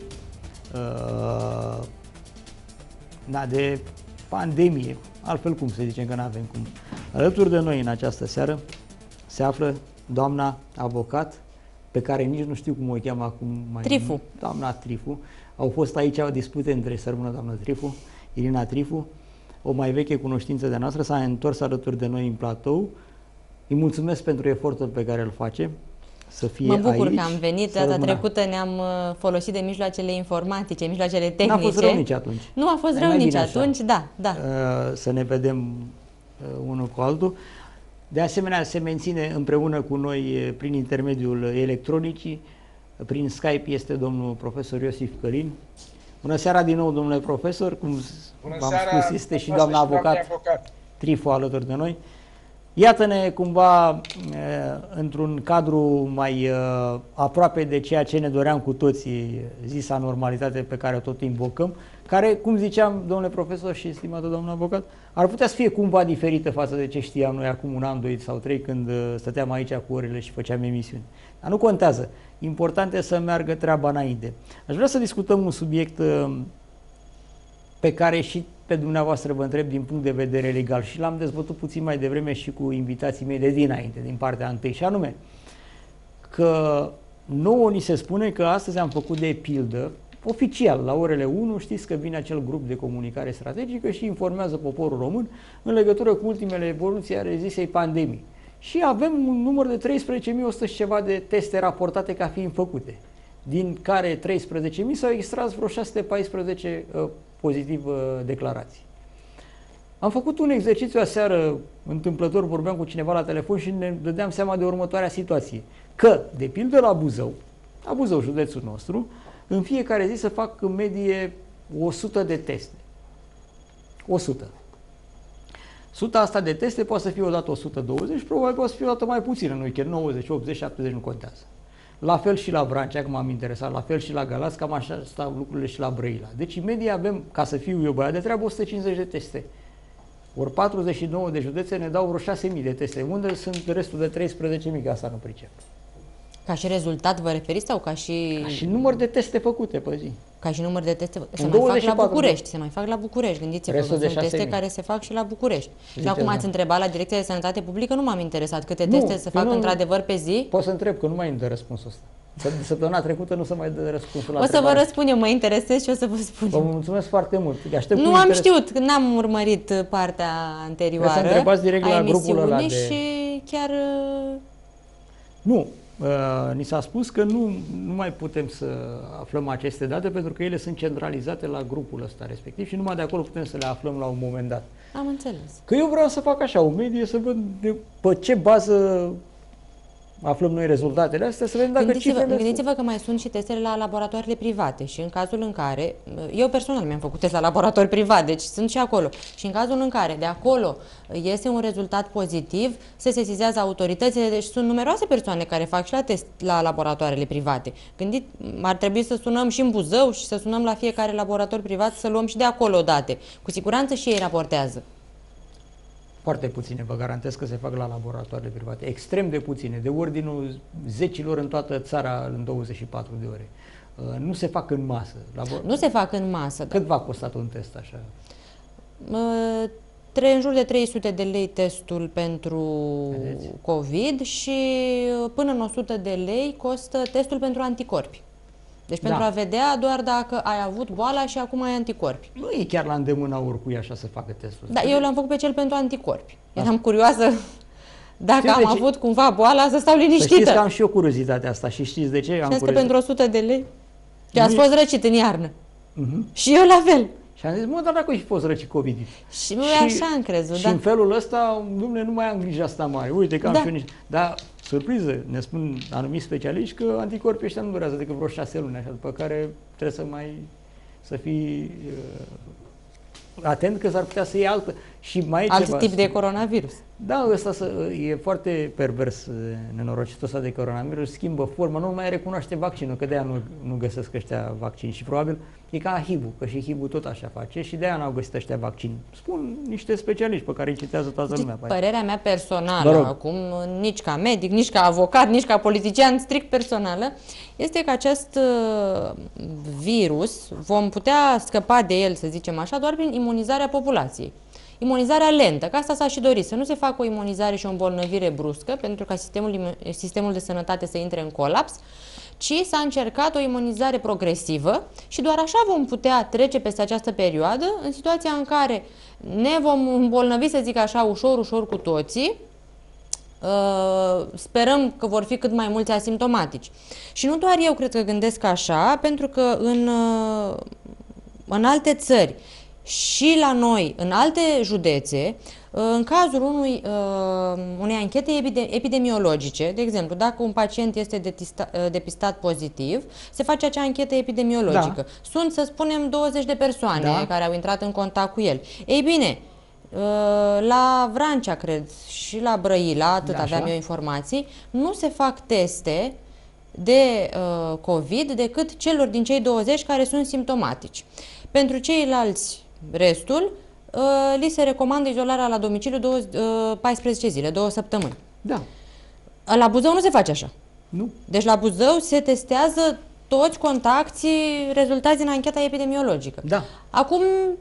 S1: pandemie, altfel cum să zicem că nu avem cum. Alături de noi în această seară se află doamna avocat, pe care nici nu știu cum o cheamă acum.
S5: Trifu.
S1: Doamna Trifu. Au fost aici dispute între sărmână doamna Trifu, Irina Trifu, o mai veche cunoștință de noastră, s-a întors alături de noi în platou. Îi mulțumesc pentru efortul pe care îl face. Să fie
S5: mă bucur
S1: aici,
S5: că am venit. Data trecută ne-am folosit de mijloacele informatice, mijloacele tehnice.
S1: N-a fost rău nici atunci.
S5: Nu a fost rău nici atunci, da.
S1: Să ne vedem unul cu altul. De asemenea, se menține împreună cu noi prin intermediul electronicii. Prin Skype este domnul profesor Iosif Călin. Bună seara din nou, domnule profesor. Cum v-am spus, este și doamna avocat Trifu alături de noi. Iată-ne cumva într-un cadru mai aproape de ceea ce ne doream cu toții, zisa normalitate pe care o tot invocăm, care, cum ziceam, domnule profesor și stimată doamnă avocat, ar putea să fie cumva diferită față de ce știam noi acum un an, 2 sau 3, când stăteam aici cu orele și făceam emisiuni. Dar nu contează. Important e să meargă treaba înainte. Aș vrea să discutăm un subiect pe care și pe dumneavoastră vă întreb din punct de vedere legal și l-am dezbătut puțin mai devreme și cu invitații mei de dinainte, din partea întâi, și anume că nouă ni se spune că astăzi am făcut de pildă, oficial, la orele 1, știți că vine acel grup de comunicare strategică și informează poporul român în legătură cu ultimele evoluții ale zisei pandemii. Și avem un număr de 13.100 și ceva de teste raportate ca fiind făcute, din care 13.000 s-au extras vreo 614 pozitiv declarații. Am făcut un exercițiu aseară, întâmplător, vorbeam cu cineva la telefon și ne dădeam seama de următoarea situație. Că, de pildă la Buzău, județul nostru, în fiecare zi se fac în medie 100 de teste. 100. 100 asta de teste poate să fie odată 120, probabil poate să fie odată mai puțin în weekend, 90, 80, 70, nu contează. La fel și la Vrancea, că m-am interesat, la fel și la Galați, cam așa stau lucrurile și la Brăila. Deci, în medie avem, ca să fiu eu băiat de treabă, 150 de teste. Ori 49 de județe ne dau vreo 6.000 de teste. Unde sunt restul de 13.000, că asta nu pricep.
S5: Ca și rezultat vă referiți sau ca și...
S1: Ca și număr de teste făcute pe zi.
S5: Ca și număr de teste se mai fac la București. Se mai fac la București. Gândiți-vă că sunt teste care se fac și la București. Și acum ați întrebat la Direcția de Sănătate Publică, nu m-am interesat câte teste se fac într-adevăr pe zi.
S1: Pot să întreb, că nu mai îmi dă răspunsul ăsta. Săptămâna trecută nu se mai dă răspunsul la
S5: o să vă răspund eu, mă interesez și o să vă spun.
S1: Vă mulțumesc foarte mult.
S5: Nu am știut, n-am urmărit partea anterioară
S1: să întrebați direct la grupul ăla de...
S5: și chiar...
S1: Nu, Ni s-a spus că nu mai putem să aflăm aceste date pentru că ele sunt centralizate la grupul ăsta respectiv și numai de acolo putem să le aflăm la un moment dat.
S5: Am înțeles.
S1: Că eu vreau să fac așa o medie, să văd pe ce bază aflăm noi rezultatele astea, să vedem dacă
S5: Gândiți-vă că mai sunt și testele la laboratoarele private și în cazul în care, eu personal mi-am făcut test la laborator privat, deci sunt și acolo, și în cazul în care de acolo iese un rezultat pozitiv, se sesizează autoritățile, deci sunt numeroase persoane care fac și la test la laboratoarele private. Ar trebui să sunăm și în Buzău și să sunăm la fiecare laborator privat să luăm și de acolo date. Cu siguranță și ei raportează.
S1: Foarte puține, vă garantez că se fac la laboratoarele private. Extrem de puține, de ordinul zecilor în toată țara în 24 de ore. Nu se fac în masă.
S5: Nu se fac în masă.
S1: Cât v-a costat un test așa?
S5: În jur de 300 de lei testul pentru COVID și până în 100 de lei costă testul pentru anticorpi. Deci pentru a vedea doar dacă ai avut boala și acum ai anticorpi.
S1: Nu e chiar la îndemâna oricui așa să facă testul.
S5: Da, eu l-am făcut pe cel pentru anticorpi. Eram curioasă dacă am avut cumva boala să stau liniștită. Să
S1: știți că am și eu curiozitatea asta și știți de ce?
S5: Și pentru 100 de lei? Și ați fost răcit în iarnă. Și eu la fel.
S1: Și am zis, mă, dar dacă ai fost răcit COVID.
S5: Și așa am crezut,
S1: și în felul ăsta, Dumnezeu, nu mai am grijă asta mare. Uite că am și eu niște... Dar, surpriză, ne spun anumiți specialiști că anticorpii ăștia nu durează decât vreo 6 luni, așa, după care trebuie să fii atent că s-ar putea să iei
S5: alt tip de coronavirus.
S1: Da, ăsta e foarte pervers, nenorocitul ăsta de coronavirus, schimbă formă, nu mai recunoaște vaccinul, că de-aia nu găsesc ăștia vaccin și probabil e ca HIV-ul, că și HIV-ul tot așa face și de-aia n-au găsit ăștia vaccin. Spun niște specialiști pe care îi citează toată lumea.
S5: Părerea mea personală, acum, nici ca medic, nici ca avocat, nici ca politician, strict personală, este că acest virus vom putea scăpa de el, să zicem așa, doar prin imunizarea populației. Imunizarea lentă, că asta s-a și dorit, să nu se facă o imunizare și o îmbolnăvire bruscă, pentru ca sistemul de sănătate să intre în colaps, ci s-a încercat o imunizare progresivă și doar așa vom putea trece peste această perioadă în situația în care ne vom îmbolnăvi, să zic așa, ușor, ușor cu toții. Sperăm că vor fi cât mai mulți asimptomatici. Și nu doar eu cred că gândesc așa, pentru că în alte țări și la noi, în alte județe, în cazul unei anchete epidemiologice, de exemplu, dacă un pacient este depistat pozitiv, se face acea anchetă epidemiologică. Da. Sunt, să spunem, 20 de persoane care au intrat în contact cu el. Ei bine, la Vrancea, cred, și la Brăila, atât aveam eu informații, nu se fac teste de COVID decât celor din cei 20 care sunt simptomatici. Pentru ceilalți, restul, li se recomandă izolarea la domiciliu 14 zile, 2 săptămâni.
S1: Da.
S5: La Buzău nu se face așa.
S1: Nu.
S5: Deci la Buzău se testează toți contactii rezultați din ancheta epidemiologică.
S1: Da.
S5: Acum,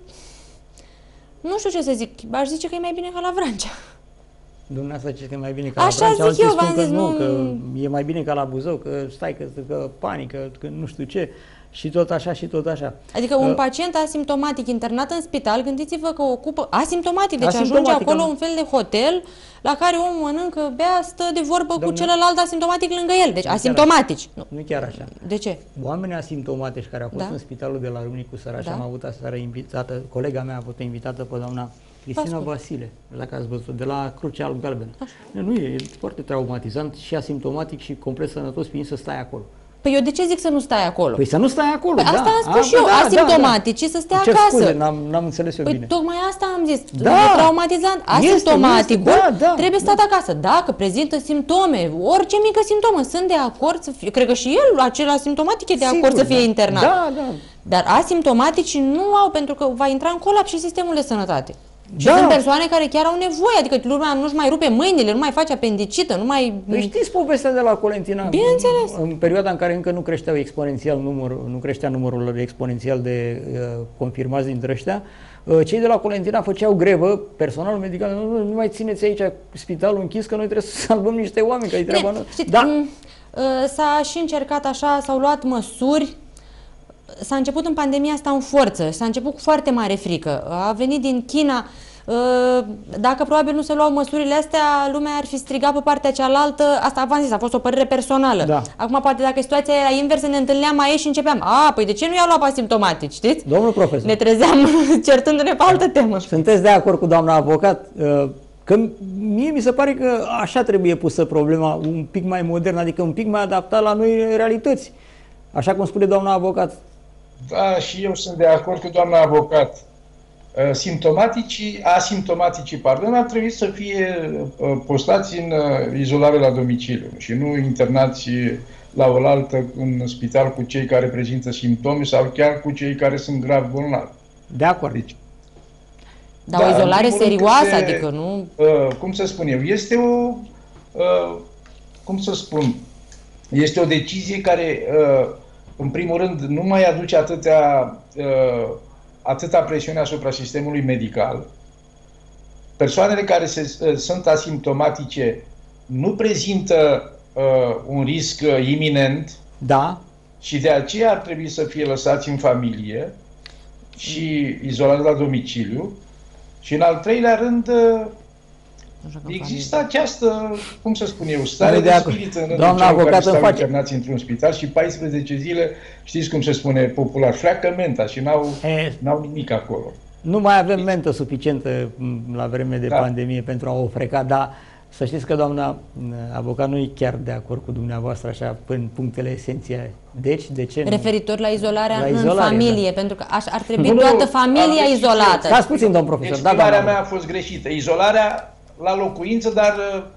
S5: nu știu ce să zic, aș zice că e mai bine ca la Vrancea.
S1: Dumneavoastră zice că e mai bine ca la Vrancea.
S5: Așa zic eu, v-am zis,
S1: că e mai bine ca la Buzău, că stai, că panică, că nu știu ce. Și tot așa, și tot așa.
S5: Adică un pacient asimptomatic internat în spital, gândiți-vă că ocupă... Asimptomatic, deci ajunge acolo un fel de hotel la care omul mănâncă, bea, stă de vorbă cu celălalt asimptomatic lângă el. Deci asimptomatici.
S1: Nu chiar așa.
S5: De ce?
S1: Oamenii asimptomatici care au fost în spitalul de la Râmnicu Săraș, am avut aseară invitată, colega mea a fost invitată pe doamna Cristina Vasile, dacă ați văzut, de la Crucea Alb Galben. Nu, e foarte traumatizant și asimptomatic și complet sănătos fiind să stai acolo.
S5: Păi eu de ce zic să nu stai acolo?
S1: Păi să nu stai acolo,
S5: păi asta am spus și eu, asimptomaticii să stea acasă.
S1: Scuze, n-am înțeles eu bine.
S5: Păi tocmai asta am zis, e traumatizant. Asimptomaticul trebuie stat acasă. Dacă prezintă simptome, orice mică simptomă, sunt de acord să fie, cred că și el, acel asimptomatic e de acord să fie internat.
S1: Da.
S5: Dar asimptomaticii nu au, pentru că va intra în colaps și sistemul de sănătate. Și sunt persoane care chiar au nevoie, adică lumea nu-și mai rupe mâinile, nu mai face apendicită, nu mai...
S1: Păi știți povestea de la Colentina?
S5: Bineînțeles.
S1: În perioada în care încă nu creșteau exponențial nu creștea numărul exponențial de confirmați dintre ăștia, cei de la Colentina făceau grevă, personalul medical, nu mai țineți aici spitalul închis, că noi trebuie să salvăm niște oameni, că-i treaba noastră.
S5: S-a și încercat așa, s-au luat măsuri. S-a început în pandemia asta în forță, s-a început cu foarte mare frică. A venit din China Dacă probabil nu se luau măsurile astea, lumea ar fi strigat pe partea cealaltă. Asta v-am zis, a fost o părere personală.
S1: Da.
S5: Acum poate dacă situația era inversă, ne întâlneam aici și începeam: păi de ce nu i-au luat pe asimptomatici, știți?
S1: Domnul profesor,
S5: Ne trezeam certându-ne pe altă temă.
S1: sunteți de acord cu doamna avocat că mie mi se pare că așa trebuie pusă problema, un pic mai modern, adică un pic mai adaptat la noi realități, așa cum spune doamna avocat?
S3: Da, și eu sunt de acord cu doamna avocat. Asimptomaticii, ar trebui să fie postați în izolare la domiciliu și nu internați la oaltă în spital cu cei care prezintă simptome sau chiar cu cei care sunt grav bolnavi.
S1: De acord.
S3: Deci,
S5: Dar o izolare serioasă, adică nu...
S3: cum să spun eu, este o... cum să spun... Este o decizie care, în primul rând, nu mai aduce atâta presiune asupra sistemului medical. Persoanele care sunt asimptomatice nu prezintă un risc iminent,
S1: Da.
S3: și de aceea ar trebui să fie lăsați în familie și izolați la domiciliu. Și în al treilea rând, există această, cum să spun eu, stare de spirit în rândul celor care stau internați într-un spital și 14 zile, știți cum se spune popular, freacă menta și n-au nimic acolo.
S1: Nu mai avem mentă suficientă la vreme de pandemie pentru a o freca, dar să știți că doamna avocat nu e chiar de acord cu dumneavoastră așa în punctele esențiale. Deci, de ce?
S5: Referitor la izolarea în familie,
S1: da.
S5: pentru că ar trebui toată familia izolată.
S1: Stați puțin, domn profesor.
S3: Exprimarea mea a fost greșită. Izolarea la locuință, dar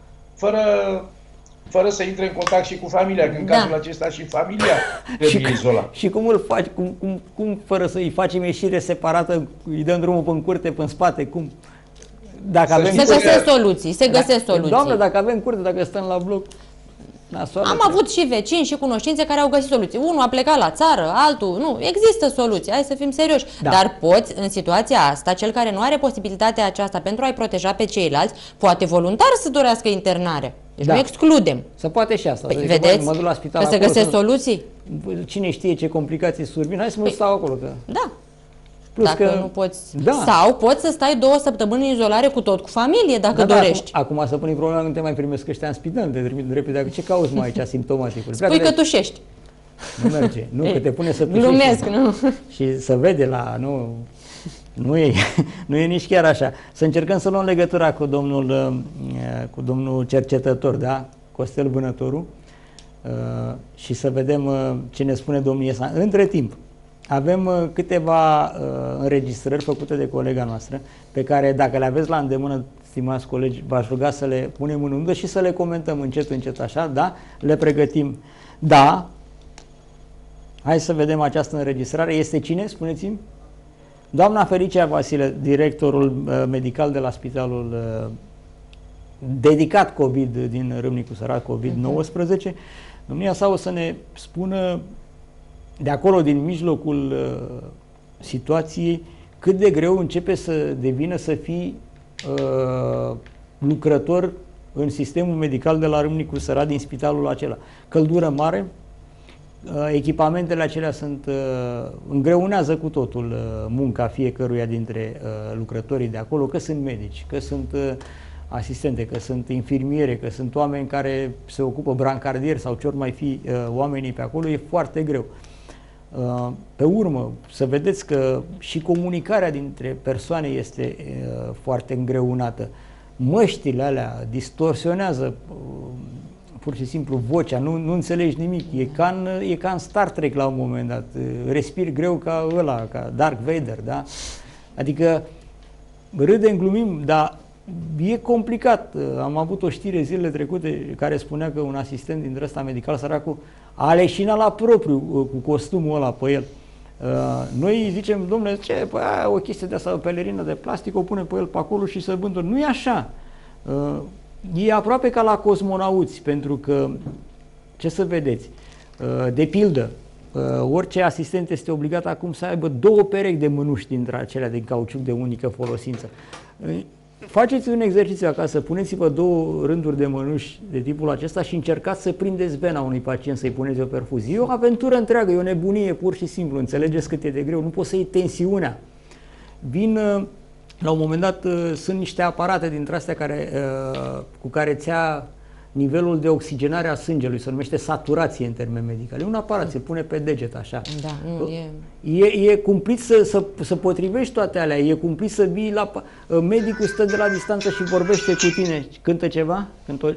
S3: fără să intre în contact și cu familia, că în cazul acesta și familia trebuie izolată.
S1: Și cum îl faci? Cum fără să îi facem ieșire separată, îi dăm drumul pe în curte, pe în spate, cum? Dacă avem
S5: se găsesc soluții, soluții.
S1: Doamnă, dacă avem curte, dacă stăm la bloc,
S5: am avut și vecini și cunoștințe care au găsit soluții. Unul a plecat la țară, altul nu. Există soluții, hai să fim serioși. Da. Dar poți, în situația asta, cel care nu are posibilitatea aceasta pentru a-i proteja pe ceilalți, poate voluntar să dorească internare. Deci nu excludem.
S1: Se poate și asta.
S5: Păi, vedeți?
S1: Mă duc la spital
S5: să găsesc soluții?
S1: Cine știe ce complicații survin? Hai să mă stau acolo. Că...
S5: Da.
S1: Plus
S5: dacă nu poți. Sau poți să stai 2 săptămâni în izolare cu familie, dacă dorești.
S1: Acum să punem problema, nu te mai primesc ăștia în spital, te trimit repede. Ce cauți mai aici asimptomaticul?
S5: Spui că tușești.
S1: Nu merge. Nu, că te pune să tușești.
S5: Glumesc, nu?
S1: Și să vede la... Nu e nici chiar așa. Să încercăm să luăm legătura cu domnul cercetător, da? Costel Vânătoru, și să vedem ce ne spune domnia sa. Între timp, avem câteva înregistrări făcute de colega noastră, pe care, dacă le aveți la îndemână, stimați colegi, v-aș ruga să le punem în undă și să le comentăm încet, așa, da? Le pregătim. Da. Hai să vedem această înregistrare. Este cine? Spuneți-mi. Doamna Felicia Vasile, directorul medical de la spitalul dedicat COVID din Râmnicu Sărat, COVID-19. Domnia sa o să ne spună de acolo, din mijlocul situației, cât de greu începe să devină să fii lucrător în sistemul medical de la Râmnicu Sărat, din spitalul acela. Căldură mare, echipamentele acelea îngreunează cu totul munca fiecăruia dintre lucrătorii de acolo, că sunt medici, că sunt asistente, că sunt infirmiere, că sunt oameni care se ocupă, brancardieri sau ce ori mai fi oamenii pe acolo, e foarte greu. Pe urmă, să vedeți că și comunicarea dintre persoane este foarte îngreunată. Măștile alea distorsionează pur și simplu vocea, nu înțelegi nimic. E ca în Star Trek la un moment dat. Respiri greu ca ăla, ca Darth Vader, da? Adică râdem, glumim, dar e complicat. Am avut o știre zilele trecute care spunea că un asistent dintre ăsta medical, săracul, a leșinat la propriu cu costumul ăla pe el. Noi zicem, domnule, o chestie de asta, o pelerină de plastic, o pune pe el pe acolo și se vândă. Nu e așa. E aproape ca la cosmonauți, pentru că, ce să vedeți, de pildă, orice asistent este obligat acum să aibă 2 perechi de mânuși dintre acelea de cauciuc de unică folosință. Faceți un exercițiu acasă, puneți-vă 2 rânduri de mânuși de tipul acesta și încercați să prindeți vena unui pacient, să-i puneți o perfuzie. E o aventură întreagă, e o nebunie pur și simplu, înțelegeți cât e de greu, nu poți să iei tensiunea. Vin La un moment dat sunt niște aparate dintre astea cu care ți ia nivelul de oxigenare a sângelui, se numește saturație în termeni medicali. E un aparat, se pune pe deget așa.
S5: Da, nu,
S1: e cumplit să potrivești toate alea, e cumplit să vii la... Medicul stă de la distanță și vorbește cu tine. Cântă ceva?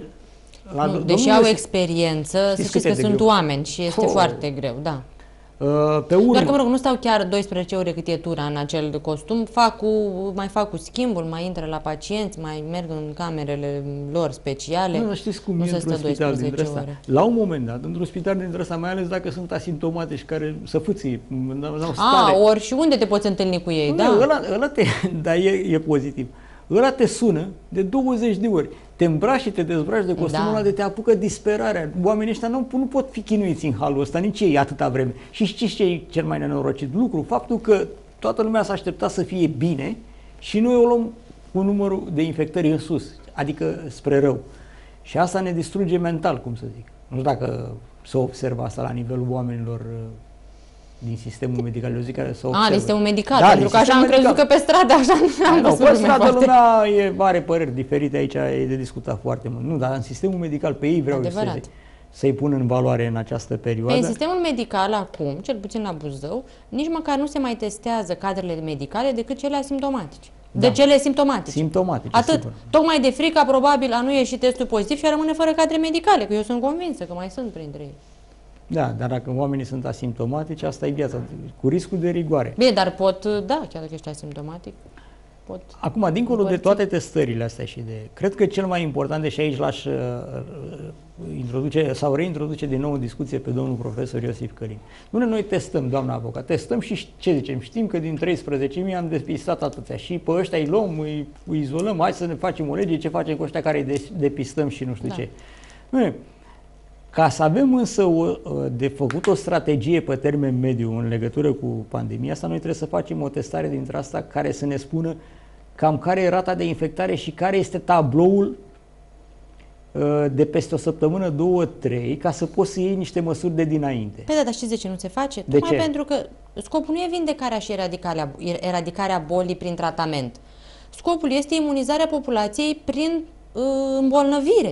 S5: Deși au experiență, să știți că sunt oameni și este foarte greu, da.
S1: Pe urmă.
S5: Doar că, mă rog, nu stau chiar 12 ore cât e tura în acel costum, mai fac cu schimbul, mai intră la pacienți, mai merg în camerele lor speciale.
S1: Nu, știți cum e într-un spital dintre ăsta. La un moment dat, într-un spital dintre ăsta, mai ales dacă sunt asimptomatici care să fâții, n-au stare.
S5: Ori și unde te poți întâlni cu ei, da?
S1: Dar e pozitiv. Ăla te sună de 20 de ori, te îmbraci și te dezbraci de costumul ăla, de te apucă disperarea. Oamenii ăștia nu pot fi chinuiți în halul ăsta, nici ei atâta vreme. Și știți ce e cel mai nenorocit lucru? Faptul că toată lumea s-a așteptat să fie bine și noi o luăm cu numărul de infectări în sus, adică spre rău. Și asta ne distruge mental, cum să zic. Nu știu dacă se observă asta la nivelul oamenilor din sistemul medical, eu zic că se observă.
S5: Sistemul medical, pentru că așa am crezut că pe stradă așa am văzut
S1: pe stradă lumea are păreri diferite, aici e de discutat foarte mult. Nu, dar în sistemul medical pe ei vreau să-i pun în valoare în această perioadă.
S5: În sistemul medical acum, cel puțin la Buzău, nici măcar nu se mai testează cadrele medicale decât cele asimptomatice. De cele simptomatice.
S1: Simptomatice.
S5: Atât.
S1: Sigur.
S5: Tocmai de frică, probabil, a nu ieși testul pozitiv și a rămâne fără cadre medicale, că eu sunt convinsă că mai sunt printre ei.
S1: Da, dar dacă oamenii sunt asimptomatici, asta e viața, cu riscul de rigoare.
S5: Bine, dar chiar dacă ești asimptomatic, pot...
S1: Acum, dincolo de toate testările astea cred că cel mai important, deși aici l-aș introduce sau reintroduce din nou în discuție pe domnul profesor Iosif Călin. Noi testăm, doamna avocat, testăm și ce zicem? Știm că din 13.000 am depistat atâția și pe ăștia îi luăm, îi izolăm, hai să ne facem o lege, ce facem cu ăștia care îi depistăm și nu știu ce. Ca să avem însă de făcut o strategie pe termen mediu în legătură cu pandemia asta, noi trebuie să facem o testare dintre asta care să ne spună cam care e rata de infectare și care este tabloul de peste o săptămână, 2-3, ca să poți să iei niște măsuri de dinainte.
S5: Păi dar știți de ce nu se face?
S1: De
S5: Tocmai
S1: ce?
S5: pentru că scopul nu e vindecarea și eradicarea bolii prin tratament. Scopul este imunizarea populației prin îmbolnăvire.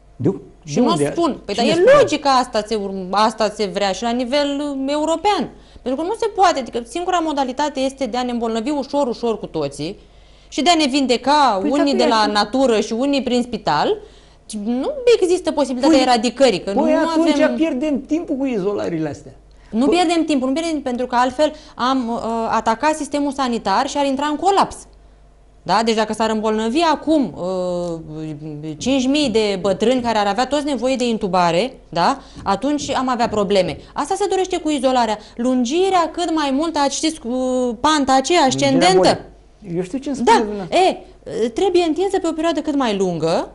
S5: Și nu spun. Păi dar e logica asta se vrea și la nivel european. Pentru că nu se poate, adică singura modalitate este de a ne îmbolnăvi ușor cu toții și de a ne vindeca unii de la natură și unii prin spital. Nu există posibilitatea eradicării. Că
S1: atunci pierdem timpul cu izolările astea.
S5: Nu pierdem timpul, pentru că altfel am atacat sistemul sanitar și ar intra în colaps. Da? Deci dacă s-ar îmbolnăvi acum 5.000 de bătrâni care ar avea toți nevoie de intubare, da? Atunci am avea probleme. Asta se dorește cu izolarea. Lungirea cât mai mult, știți, panta aceea ascendentă.
S1: Eu știu ce îmi spune.
S5: Trebuie întinsă pe o perioadă cât mai lungă.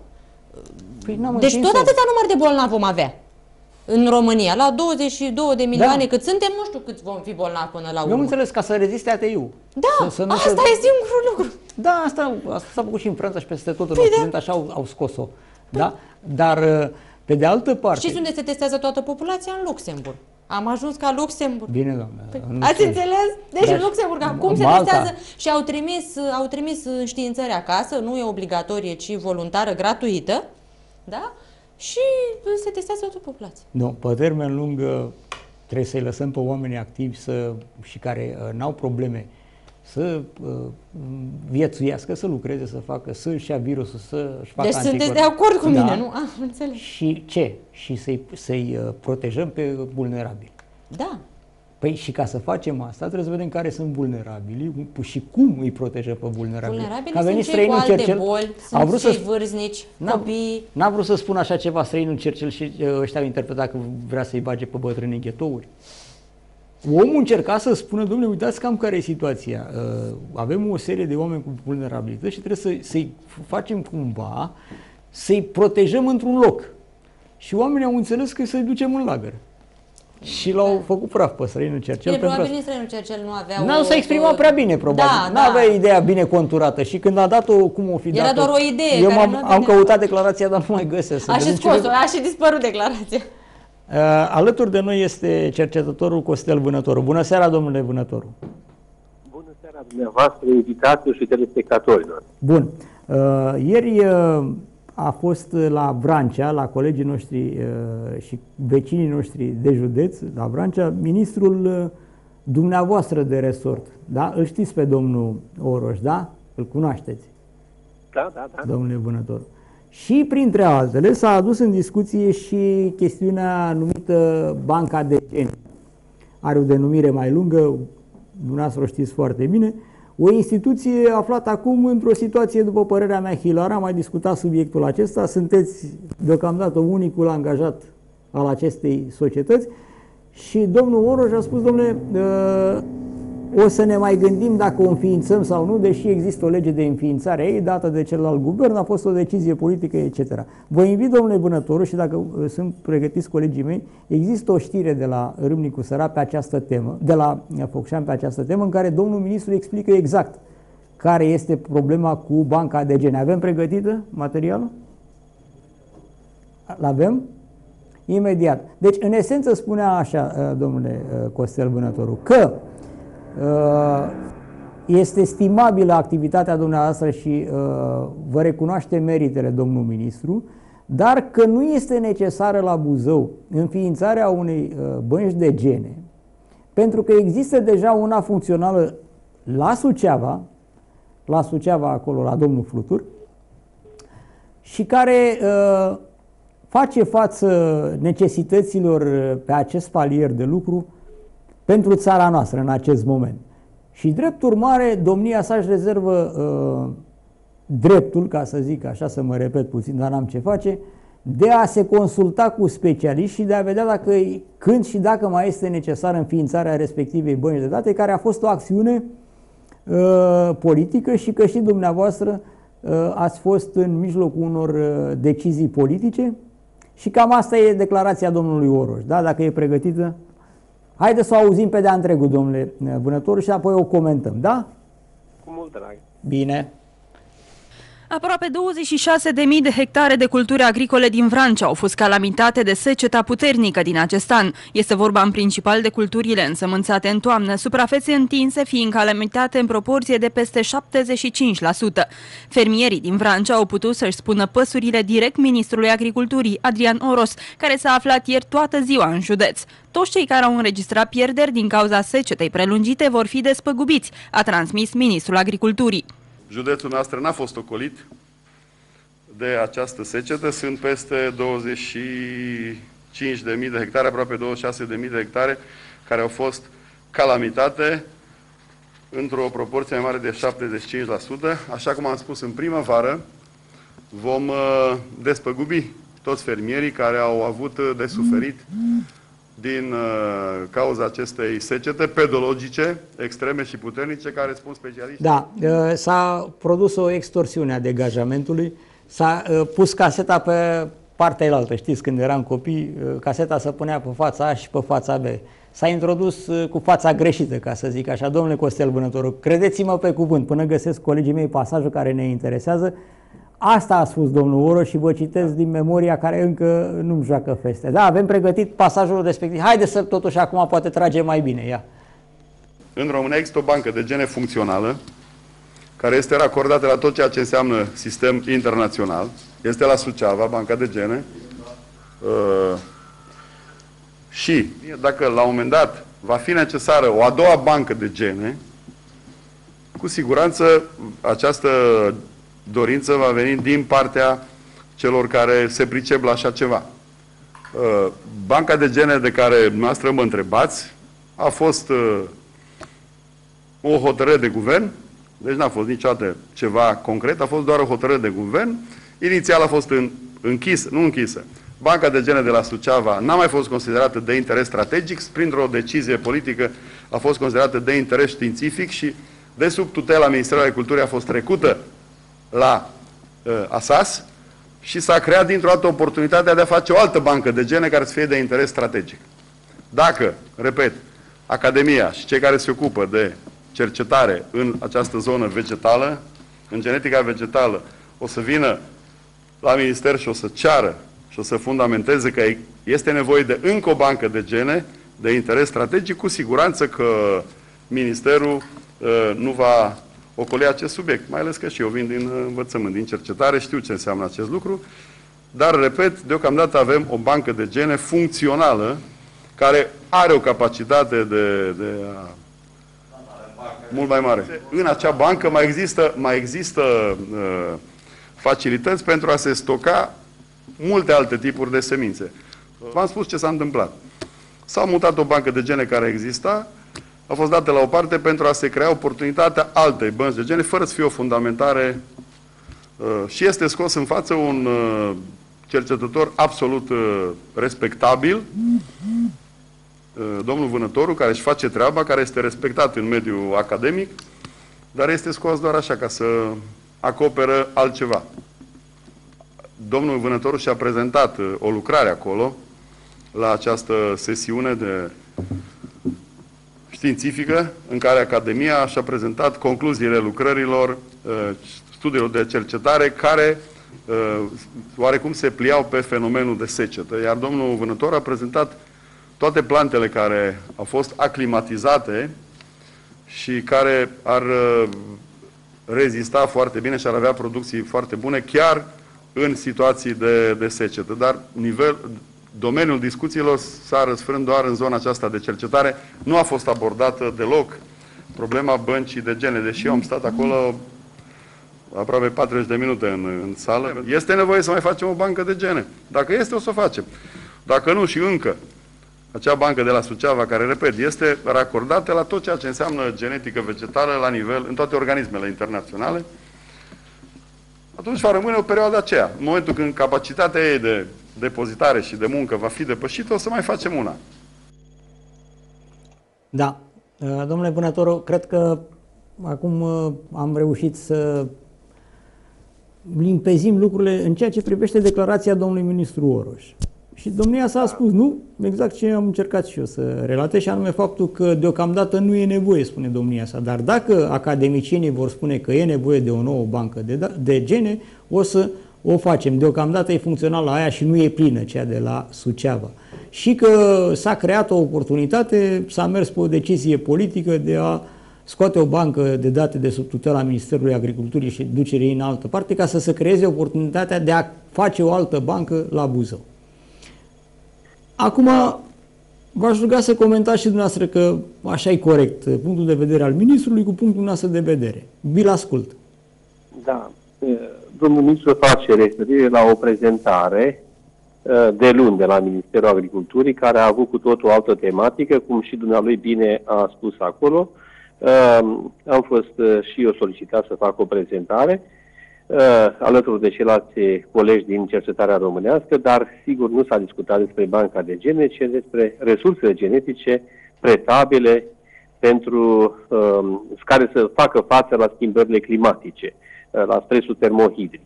S5: Deci tot atâta număr de bolnavi vom avea în România. La 22 de milioane cât suntem, nu știu câți vom fi bolnavi până la urmă.
S1: Eu am înțeles, ca să reziste ATI-ul.
S5: Da, asta e singurul lucru.
S1: Da, asta s-a făcut și în Franța și peste tot în Occident, așa au scos-o. Da? Dar, pe de altă parte...
S5: Știți unde se testează toată populația? În Luxemburg. Am ajuns ca Luxemburg.
S1: Bine, doamne.
S5: Ați înțeles? Deci în Luxemburg acum se testează și au trimis științări acasă, nu e obligatorie, ci voluntară, gratuită, da? Și se testează toată populația.
S1: Nu, pe termen lung trebuie să-i lăsăm pe oamenii activi și care n-au probleme să viețuiască, să lucreze, să-și ia virusul, să-și facă
S5: anticorpi. Deci sunteți de acord cu mine, nu? Înțeleg.
S1: Și ce? Și să-i protejăm pe vulnerabili.
S5: Da.
S1: Păi și ca să facem asta, trebuie să vedem care sunt vulnerabili și cum îi protejăm pe vulnerabili.
S5: Vulnerabili sunt cei cu alte boli, sunt cei vârstnici, copii.
S1: N-a vrut să spun așa ceva străinul Churchill și ăștia au interpretat că vrea să-i bage pe bătrâni în ghetouri. Omul încerca să spună, dom'le, uitați cam care e situația. Avem o serie de oameni cu vulnerabilități și trebuie să-i facem cumva, să-i protejăm într-un loc. Și oamenii au înțeles că să-i ducem în lagăr. Și l-au făcut praf pe străinul Churchill.
S5: Probabil nici străinul Churchill nu avea
S1: N-au s-a exprimat prea bine, probabil. N-avea ideea bine conturată și când a dat-o, cum o fi dat-o...
S5: Era doar o idee.
S1: Eu am căutat declarația, dar nu mai găsesc.
S5: A și scos-o, a și dispărut declarația.
S1: Alături de noi este cercetătorul Costel Vânătoru. Bună seara, domnule Vânătoru!
S6: Bună seara, a dumneavoastră, invitațiilor și telespectatorilor.
S1: Bun. Ieri a fost la Vrancea, la colegii noștri și vecinii noștri de județ, la Vrancea, ministrul dumneavoastră de resort. Da? Îl știți pe domnul Oroș, da? Îl cunoașteți?
S6: Da.
S1: Domnule Vânător. Și printre altele s-a adus în discuție și chestiunea numită Banca de Gene. Are o denumire mai lungă, dumneavoastră o știți foarte bine. O instituție aflată acum într-o situație, după părerea mea, hilară. Am mai discutat subiectul acesta. Sunteți deocamdată unicul angajat al acestei societăți. Și domnul Oroș a spus, domnule, o să ne mai gândim dacă o înființăm sau nu, deși există o lege de înființare a ei, dată de celălalt guvern, a fost o decizie politică, etc. Vă invit, domnule Vânătoru, și dacă sunt pregătiți colegii mei, există o știre de la Râmnicu Sărat pe această temă, de la Focșani pe această temă, în care domnul ministru explică exact care este problema cu Banca de Gene. Avem pregătită materialul? L-avem? Imediat. Deci, în esență, spunea așa, domnule Costel Vânătoru, că este stimabilă activitatea dumneavoastră și vă recunoaște meritele, domnul ministru, dar că nu este necesară la Buzău înființarea unei bănci de gene, pentru că există deja una funcțională la Suceava, acolo, la domnul Flutur, și care face față necesităților pe acest palier de lucru pentru țara noastră în acest moment. Și drept urmare, domnia sa își rezervă dreptul, ca să zic așa, să mă repet puțin, dar n-am ce face, de a se consulta cu specialiști și de a vedea dacă, când și dacă mai este necesară înființarea respectivei bănci de date, care a fost o acțiune politică și că și dumneavoastră ați fost în mijlocul unor decizii politice și cam asta e declarația domnului Oroș, da? Dacă e pregătită. Haideți să o auzim pe de-a întregul, domnule Vânătoru, și apoi o comentăm, da?
S6: Cu mult drag.
S1: Bine.
S7: Aproape 26.000 de hectare de culturi agricole din Vrancea au fost calamitate de seceta puternică din acest an. Este vorba în principal de culturile însămânțate în toamnă, suprafețe întinse fiind calamitate în proporție de peste 75%. Fermierii din Vrancea au putut să-și spună păsurile direct ministrului agriculturii, Adrian Oros, care s-a aflat ieri toată ziua în județ. Toți cei care au înregistrat pierderi din cauza secetei prelungite vor fi despăgubiți, a transmis ministrul agriculturii.
S8: Județul noastră n-a fost ocolit de această secetă. Sunt peste 25.000 de hectare, aproape 26.000 de hectare, care au fost calamitate într-o proporție mai mare de 75%. Așa cum am spus în primăvară, vom despăgubi toți fermierii care au avut de suferit din cauza acestei secete pedologice, extreme și puternice, care spun specialiști.
S1: Da, s-a produs o extorsiune a degajamentului, s-a pus caseta pe partea elaltă. Știți, când eram copii, caseta se punea pe fața A și pe fața B. S-a introdus cu fața greșită, ca să zic așa. Domnule Costel Vânătoru, credeți-mă pe cuvânt, până găsesc colegii mei pasajul care ne interesează, asta a spus domnul Oroș și vă citesc din memoria care încă nu-mi joacă feste. Da, avem pregătit pasajul respectiv. Haideți să totuși acum poate trage mai bine. Ia.
S8: În România există o bancă de gene funcțională care este racordată la tot ceea ce înseamnă sistem internațional. Este la Suceava, banca de gene. Și dacă la un moment dat va fi necesară o a doua bancă de gene, cu siguranță această dorință va veni din partea celor care se pricep la așa ceva. Banca de gene de care noastră mă întrebați a fost o hotărâre de guvern, deci n-a fost niciodată ceva concret, a fost doar o hotărâre de guvern. Inițial a fost închisă. Banca de gene de la Suceava n-a mai fost considerată de interes strategic, printr-o decizie politică a fost considerată de interes științific și de sub tutela Ministerului Agriculturii a fost trecută la ASAS și s-a creat dintr-o dată oportunitatea de a face o altă bancă de gene care să fie de interes strategic. Dacă, repet, Academia și cei care se ocupă de cercetare în această zonă vegetală, în genetica vegetală, o să vină la minister și o să ceară și o să fundamenteze că este nevoie de încă o bancă de gene de interes strategic, cu siguranță că ministerul nu va ocoli acest subiect. Mai ales că și eu vin din învățământ, din cercetare, știu ce înseamnă acest lucru. Dar, repet, deocamdată avem o bancă de gene funcțională, care are o capacitate de mult mai mare. În acea bancă mai există facilități pentru a se stoca multe alte tipuri de semințe. V-am spus ce s-a întâmplat. S-a mutat o bancă de gene care exista, a fost dată la o parte pentru a se crea oportunitatea altei bănci de gene, fără să fie o fundamentare. Și este scos în față un cercetător absolut respectabil, domnul Vânătoru, care își face treaba, care este respectat în mediul academic, dar este scos doar așa, ca să acoperă altceva. Domnul Vânătoru și-a prezentat o lucrare acolo, la această sesiune științifică, în care Academia și-a prezentat concluziile lucrărilor, studiilor de cercetare, care oarecum se pliau pe fenomenul de secetă. Iar domnul Vânător a prezentat toate plantele care au fost aclimatizate și care ar rezista foarte bine și ar avea producții foarte bune, chiar în situații de secetă. Dar domeniul discuțiilor s-a răsfrânt doar în zona aceasta de cercetare. Nu a fost abordată deloc problema băncii de gene, deși eu am stat acolo aproape 40 de minute în sală. Este nevoie să mai facem o bancă de gene. Dacă este, o să o facem. Dacă nu, și încă acea bancă de la Suceava, care, repet, este racordată la tot ceea ce înseamnă genetică vegetală la nivel, în toate organismele internaționale, atunci va rămâne o perioadă aceea. În momentul când capacitatea ei de depozitare și de muncă va fi depășită, o să mai facem una.
S1: Da. Domnule Vânătoru, cred că acum am reușit să limpezim lucrurile în ceea ce privește declarația domnului ministru Oroș. Și domnia s-a spus, nu, exact ce am încercat și eu să relatez, și anume faptul că deocamdată nu e nevoie, spune domnia sa. Dar dacă academicienii vor spune că e nevoie de o nouă bancă de gene, o să o facem. Deocamdată e funcțională aia și nu e plină, cea de la Suceava. Și că s-a creat o oportunitate, s-a mers pe o decizie politică de a scoate o bancă de date de sub tutela Ministerului Agriculturii și ducerii în altă parte, ca să se creeze oportunitatea de a face o altă bancă la Buzău. Acum, v-aș ruga să comentați și dumneavoastră că așa e corect punctul de vedere al ministrului cu punctul nostru de vedere. Vi-l ascult.
S6: Da. Domnul ministru face referire la o prezentare de luni de la Ministerul Agriculturii, care a avut cu totul o altă tematică, cum și dumnealui bine a spus acolo. Am fost și eu solicitat să fac o prezentare alături de ceilalți colegi din cercetarea românească, dar sigur nu s-a discutat despre banca de gene, ci despre resursele genetice pretabile pentru care să facă față la schimbările climatice, la stresul termohidric.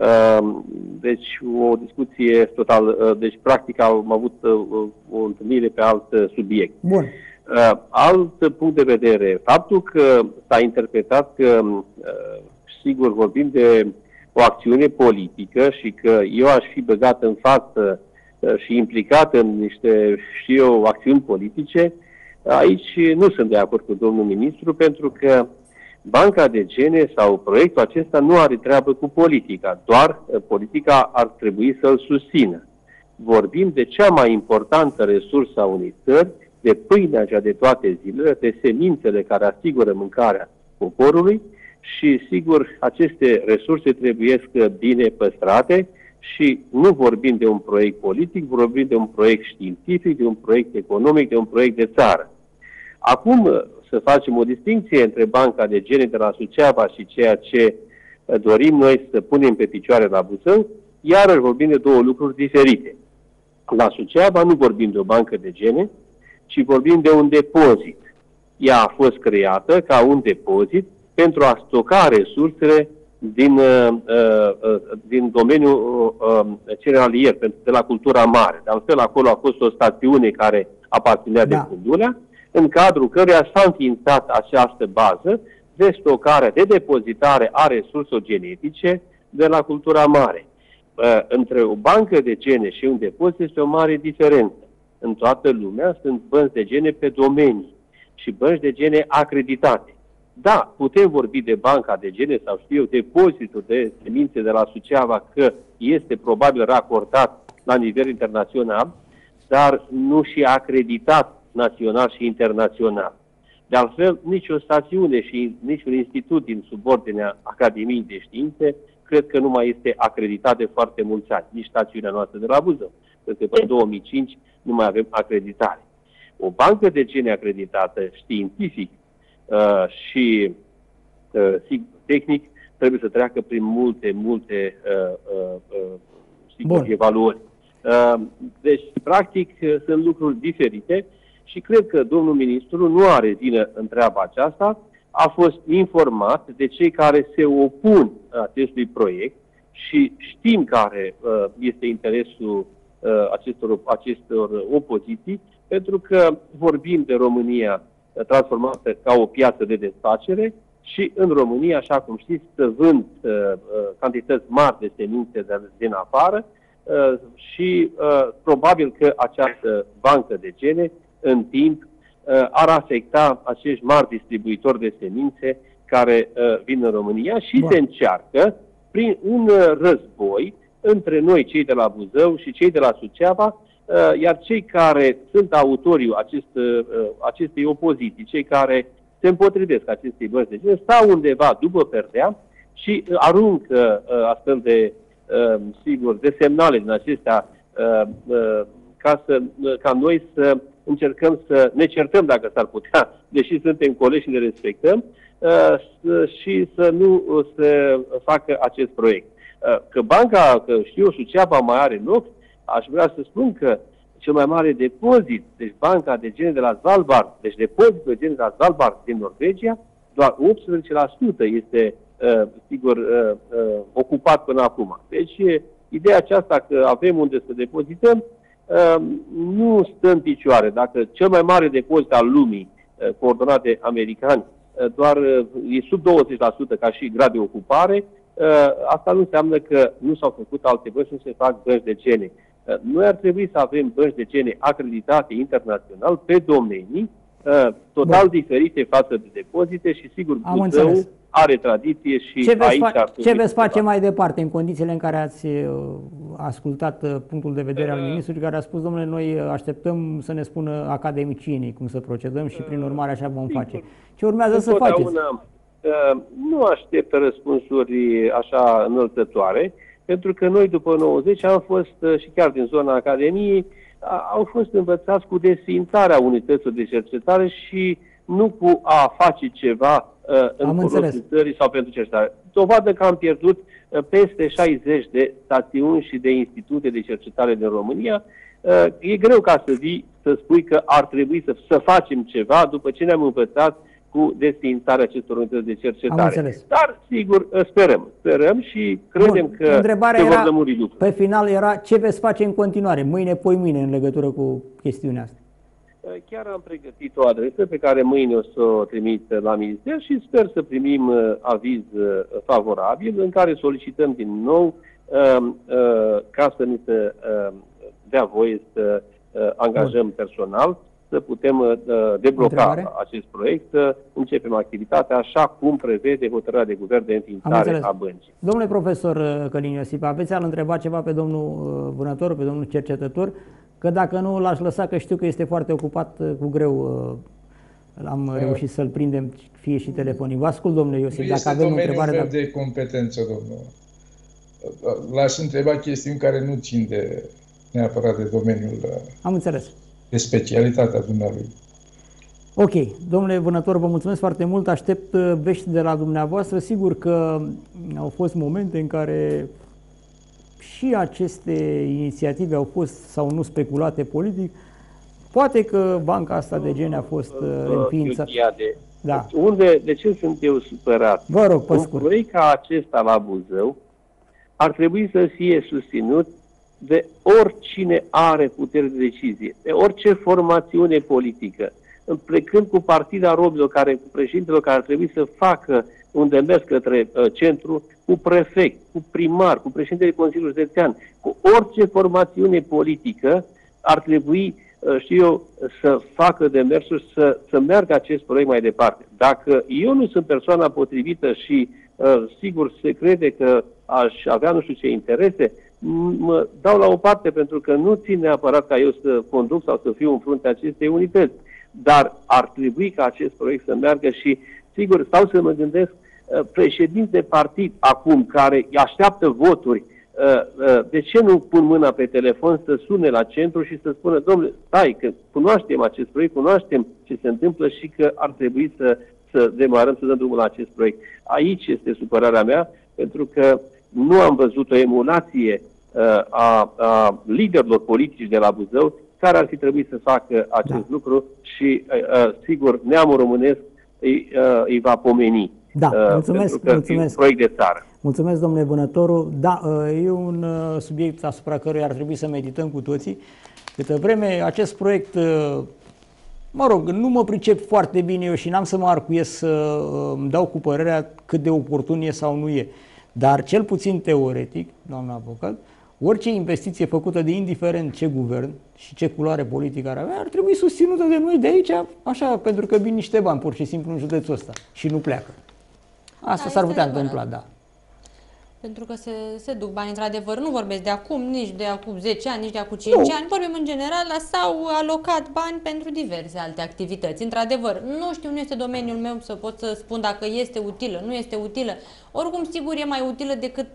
S6: Deci o discuție total, deci practic am avut o întâlnire pe alt subiect.
S1: Bun.
S6: Alt punct de vedere, faptul că s-a interpretat că sigur vorbim de o acțiune politică și că eu aș fi băgat în față și implicat în niște, acțiuni politice, aici nu sunt de acord cu domnul ministru, pentru că banca de gene sau proiectul acesta nu are treabă cu politica, doar politica ar trebui să-l susțină. Vorbim de cea mai importantă resursă a unei țări, de pâinea cea de toate zilele, de semințele care asigură mâncarea poporului și, sigur, aceste resurse trebuie bine păstrate și nu vorbim de un proiect politic, vorbim de un proiect științific, de un proiect economic, de un proiect de țară. Acum să facem o distinție între banca de gene de la Suceava și ceea ce dorim noi să punem pe picioare la Buzău, iarăși vorbim de două lucruri diferite. La Suceava nu vorbim de o bancă de gene, ci vorbim de un depozit. Ea a fost creată ca un depozit pentru a stoca resursele din domeniul cerealier, de la cultura mare. De altfel, acolo a fost o stațiune care aparținea de Fundulea, în cadrul căreia s-a înființat această bază de stocare, de depozitare a resurselor genetice de la cultura mare. Între o bancă de gene și un depozit este o mare diferență. În toată lumea sunt bănci de gene pe domenii și bănci de gene acreditate. Da, putem vorbi de Banca de Gene sau știu eu, depozitul de semințe de la Suceava, că este probabil racordat la nivel internațional, dar nu și acreditat național și internațional. De altfel, nicio stațiune și niciun institut din subordinea Academiei de Științe cred că nu mai este acreditat de foarte mulți ani. Nici stațiunea noastră de la Buzău. Cred că până 2005 nu mai avem acreditare. O bancă de gene acreditată științific și tehnic trebuie să treacă prin multe evaluări. Deci, practic, sunt lucruri diferite și cred că domnul ministru nu are vină în treaba aceasta. A fost informat de cei care se opun acestui proiect și știm care este interesul acestor opoziții, pentru că vorbim de România transformată ca o piață de desfacere și în România, așa cum știți, se vând cantități mari de semințe din afară și probabil că această bancă de gene în timp ar afecta acești mari distribuitori de semințe care vin în România și se încearcă prin un război între noi, cei de la Buzău și cei de la Suceava, iar cei care sunt autorii acestei opoziții, cei care se împotrivesc acestei bănci de gene, stau undeva după perdea și aruncă astfel de, sigur, de semnale din acestea ca noi să încercăm să ne certăm dacă s-ar putea, deși suntem colegi și ne respectăm, și să nu se facă acest proiect. Că banca, că știu eu, Suceava mai are loc, aș vrea să spun că cel mai mare depozit, deci banca de gene de la Svalbard, deci depozitul de gene de la Svalbard din Norvegia, doar 18% este, sigur, ocupat până acum. Deci, ideea aceasta că avem unde să depozităm, nu stă în picioare. Dacă cel mai mare depozit al lumii, coordonat de americani, doar e sub 20% ca și grad de ocupare, asta nu înseamnă că nu s-au făcut alte bănci, nu se fac bănci de gene. Noi ar trebui să avem bănci de gene acreditate internațional pe domenii total diferite față de depozite și sigur Buzău are tradiție și
S1: ce veți face mai departe în condițiile în care ați ascultat punctul de vedere al ministrului care a spus, domnule, noi așteptăm să ne spună academicienii cum să procedăm și prin urmare așa vom face. Ce urmează să faceți?
S6: Nu aștept răspunsuri așa înălțătoare, pentru că noi după 90 am fost, și chiar din zona Academiei, au fost învățați cu desființarea unităților de cercetare și nu cu a face ceva în folosul țării sau pentru cercetare. Dovadă că am pierdut peste 60 de stațiuni și de institute de cercetare din România. E greu ca să vii să spui că ar trebui să facem ceva după ce ne-am învățat cu desființarea acestor unități de cercetare. Dar, sigur, sperăm și credem că se vor lămuri lucrurile.
S1: Pe final era ce veți face în continuare, mâine, poimâine, în legătură cu chestiunea asta.
S6: Chiar am pregătit o adresă pe care mâine o să o trimit la minister și sper să primim aviz favorabil în care solicităm din nou ca să ni se dea voie să angajăm personal, să putem debloca acest proiect, să începem activitatea așa cum prevede hotărârea de guvern de înființare a băncii.
S1: Domnule profesor Călin Iosif, aveți al întreba ceva pe domnul vânător, pe domnul cercetător, că dacă nu l-aș lăsa, că știu că este foarte ocupat, cu greu am reușit să-l prindem fie și telefonic. Vă ascult, domnule Iosif, dacă avem o întrebare.
S3: Este de competență, domnul. L-aș întreba chestiuni care nu țin de neapărat de domeniul.
S1: Am înțeles.
S3: De specialitatea dumnealui.
S1: Ok, domnule vânător, vă mulțumesc foarte mult, aștept vești de la dumneavoastră. Sigur că au fost momente în care și aceste inițiative au fost sau nu speculate politic. Poate că banca asta de gene a fost înființată.
S6: Da. De ce sunt eu supărat?
S1: Vă rog, pe scurt.
S6: Un proiect ca acesta la Buzău ar trebui să fie susținut de oricine are putere de decizie, de orice formațiune politică, plecând cu Partida Robilor, cu președintelor care ar trebui să facă un demers către centru, cu prefect, cu primar, cu președintele Consiliului Județean, cu orice formațiune politică, ar trebui știu eu, să facă demersuri, să meargă acest proiect mai departe. Dacă eu nu sunt persoana potrivită și sigur se crede că aș avea nu știu ce interese, mă dau la o parte, pentru că nu țin neapărat ca eu să conduc sau să fiu în fruntea acestei unități. Dar ar trebui ca acest proiect să meargă și, sigur, stau să mă gândesc, președinți de partid acum care așteaptă voturi, de ce nu pun mâna pe telefon să sune la centru și să spună, domnule, stai, că cunoaștem acest proiect, cunoaștem ce se întâmplă și că ar trebui să demarăm, să dăm drumul la acest proiect. Aici este supărarea mea, pentru că nu am văzut o emulație a liderilor politici de la Buzău care ar fi trebuit să facă acest lucru și, sigur, neamul românesc îi va pomeni.
S1: Da, mulțumesc,
S6: pentru că
S1: mulțumesc.
S6: E un proiect de țară.
S1: Mulțumesc, domnule Vânătoru. Da, e un subiect asupra căruia ar trebui să medităm cu toții. Câtă vreme acest proiect, mă rog, nu mă pricep foarte bine eu și n-am să mă arcuiesc să îmi dau cu părerea cât de oportun e sau nu e. Dar cel puțin teoretic, doamna avocat, orice investiție făcută de indiferent ce guvern și ce culoare politică ar avea, ar trebui susținută de noi de aici, așa, pentru că vin niște bani, pur și simplu, în județul ăsta și nu pleacă. Asta s-ar putea întâmpla, da.
S5: Pentru că se duc bani, într-adevăr, nu vorbesc de acum, nici de acum 10 ani, nici de acum 5 ani, vorbim în general, s-au alocat bani pentru diverse alte activități. Într-adevăr, nu știu, nu este domeniul meu să pot să spun dacă este utilă, nu este utilă. Oricum, sigur, e mai utilă decât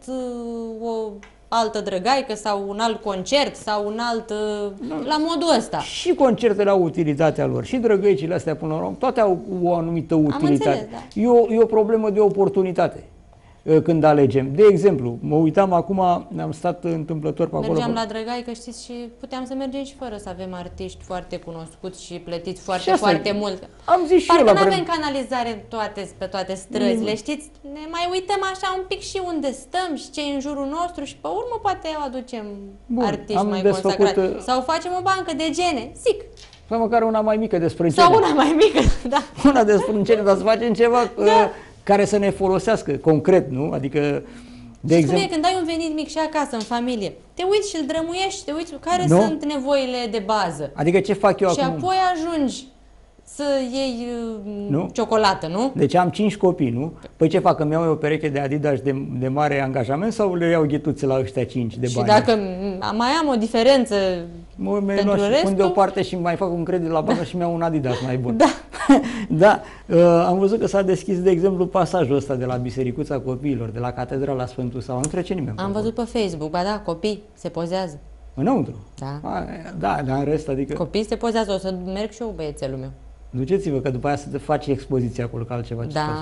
S5: o altă drăgaică sau un alt concert sau un alt... la modul ăsta.
S1: Și concertele au utilitatea lor, și drăgăicile astea, până la urmă, toate au o anumită utilitate.
S5: Am înțeles, da.
S1: E o problemă de oportunitate când alegem. De exemplu, mă uitam acum, am stat întâmplător pe acolo.
S5: Mergeam la drăgaică, știți, și puteam să mergem și fără să avem artiști foarte cunoscuți și plătiți foarte mult.
S1: Am zis și
S5: parcă
S1: eu
S5: nu avem canalizare pe toate străzile, știți? Ne mai uităm așa un pic și unde stăm și ce e în jurul nostru și pe urmă poate aducem artiști mai consacrați. Sau facem o bancă de gene, zic.
S1: Sau măcar una mai mică de sprâncene.
S5: Sau una mai mică, da.
S1: Una de sprâncene, dar să facem ceva... care să ne folosească concret, nu? Adică, de exemplu...
S5: când ai un venit mic și acasă, în familie, te uiți și îl drămuiești, te uiți care sunt nevoile de bază.
S1: Adică ce fac eu
S5: și
S1: acum?
S5: Și apoi ajungi să iei ciocolată, nu?
S1: Deci am 5 copii, nu? Păi ce fac? Îmi iau o pereche de Adidas de mare angajament sau le iau ghetuțe la ăștia 5 de bani?
S5: Și dacă mai am o diferență pentru restul...
S1: Pun deoparte și mai fac un credit la bancă și mi-au un Adidas mai bun.
S5: Da.
S1: Da, am văzut că s-a deschis, de exemplu, pasajul ăsta de la Bisericuța Copiilor, de la Catedrala Sfântul Sau. Nu trece nimeni.
S5: Am văzut pe Facebook, ba da, copii se pozează.
S1: Înăuntru?
S5: Da.
S1: Da, dar în rest, adică...
S5: Copii se pozează, o să merg și eu, băiețelul meu.
S1: Duceți-vă, că după aia să te faci expoziție acolo, ca altceva ce faci.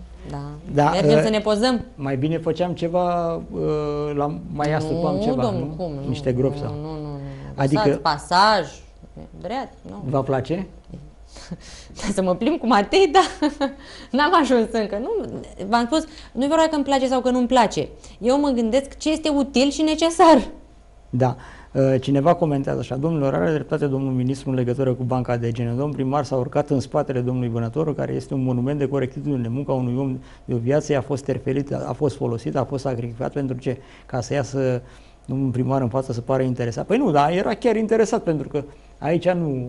S5: Da. Mergem să ne pozăm.
S1: Mai bine făceam ceva, mai astupam ceva, nu?
S5: Cum?
S1: Niște gropi sau...
S5: Nu.
S1: Adică...
S5: pasaj, drept, nu.
S1: Va place?
S5: Să mă plimb cu Matei, da, n-am ajuns încă. V-am spus, nu-i vorba că îmi place sau că nu-mi place. Eu mă gândesc ce este util și necesar.
S1: Da. Cineva comentează așa: domnilor, are dreptate domnul ministru în legătură cu banca de gene. Domnul primar s-a urcat în spatele domnului Vânătoru, care este un monument de corectitudine. Munca unui om de o viață a fost terfelită, a fost folosită, a fost sacrificat pentru ce? Ca să iasă domnul primar în față să pară interesat. Păi nu, dar era chiar interesat, pentru că aici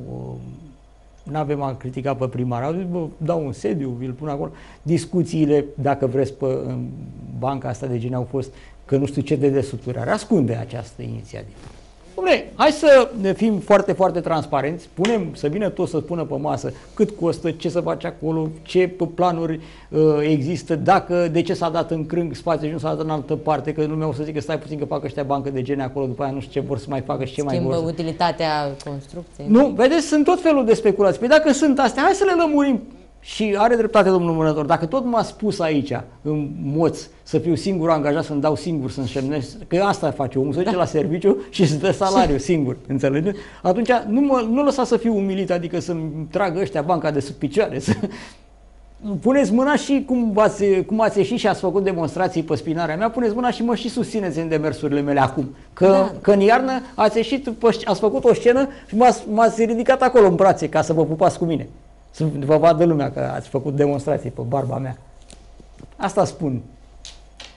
S1: nu avem a critica pe primar. Au zis, bă, dau un sediu, vi-l pun acolo. Discuțiile, dacă vreți, în banca asta de gene au fost că nu știu ce de desuturare. Ascunde această inițiativă. Dom'le, hai să fim foarte, foarte transparenți, să vină tot să spună pe masă cât costă, ce să face acolo, ce planuri există, de ce s-a dat în Crâng spațiu și nu s-a dat în altă parte, că lumea o să zică stai puțin că fac ăștia bancă de gene acolo, după aia nu știu ce vor să mai facă și ce mai vor.
S5: Schimbă utilitatea construcției.
S1: Nu, vedeți, sunt tot felul de speculații. Păi dacă sunt astea, hai să le lămurim. Și are dreptate domnul Vânător, dacă tot m-a spus aici, în moț, să fiu singur angajat, să-mi dau singur, să înșemnesc, că asta face omul, să duce la serviciu și îți dă salariu singur, înțelegeți? Atunci nu lăsa să fiu umilit, adică să-mi tragă ăștia banca de sub picioare, să... Puneți mâna și cum ați ieșit și ați făcut demonstrații pe spinarea mea, puneți mâna și mă și susțineți în demersurile mele acum. Că în iarnă ați ieșit, ați făcut o scenă și m-ați ridicat acolo în brațe ca să vă pupați cu mine. Să vă vadă lumea că ați făcut demonstrații pe barba mea. Asta spun.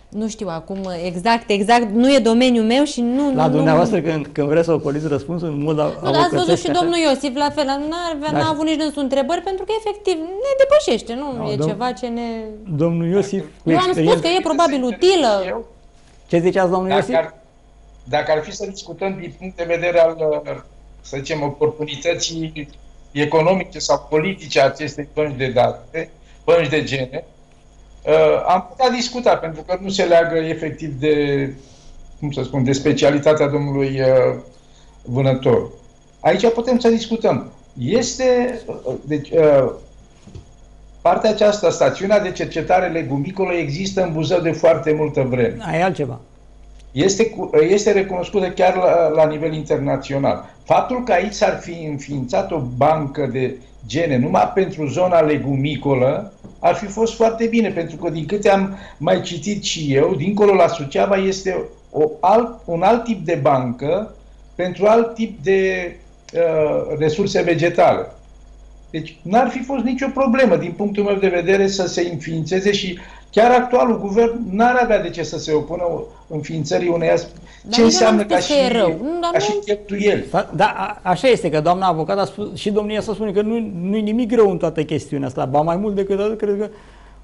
S5: Nu știu acum exact, nu e domeniul meu și nu...
S1: La dumneavoastră, când vreți să ocoliți răspunsul în mod
S5: avocățesc... Ați văzut și domnul Iosif, la fel, n-a avut nici dânsul întrebări, pentru că efectiv ne depășește, nu? E ceva ce ne...
S1: Domnul Iosif...
S5: Eu am spus că e probabil utilă.
S1: Ce ziceați, domnul Iosif?
S3: Dacă ar fi să discutăm din punct de vedere al, să zicem, oportunității economice sau politice a acestei bănci de date, bănci de gene, am putea discuta, pentru că nu se leagă efectiv de, cum să spun, de specialitatea domnului vânător. Aici putem să discutăm. Deci, partea aceasta, stațiunea de cercetare legumicolă, există în Buzău de foarte multă vreme.
S1: Ai altceva.
S3: Este recunoscută chiar la nivel internațional. Faptul că aici s-ar fi înființat o bancă de gene numai pentru zona legumicolă ar fi fost foarte bine, pentru că din câte am mai citit și eu, dincolo la Suceava este un alt tip de bancă pentru alt tip de resurse vegetale. Deci n-ar fi fost nicio problemă din punctul meu de vedere să se înființeze și chiar actualul guvern n-ar avea de ce să se opună înființării unei ce înseamnă ca și cheltuieli.
S1: Da, așa este, că doamna avocat a spus, și domnia să spune că nu-i nimic rău în toată chestiunea asta, ba mai mult decât atât, cred că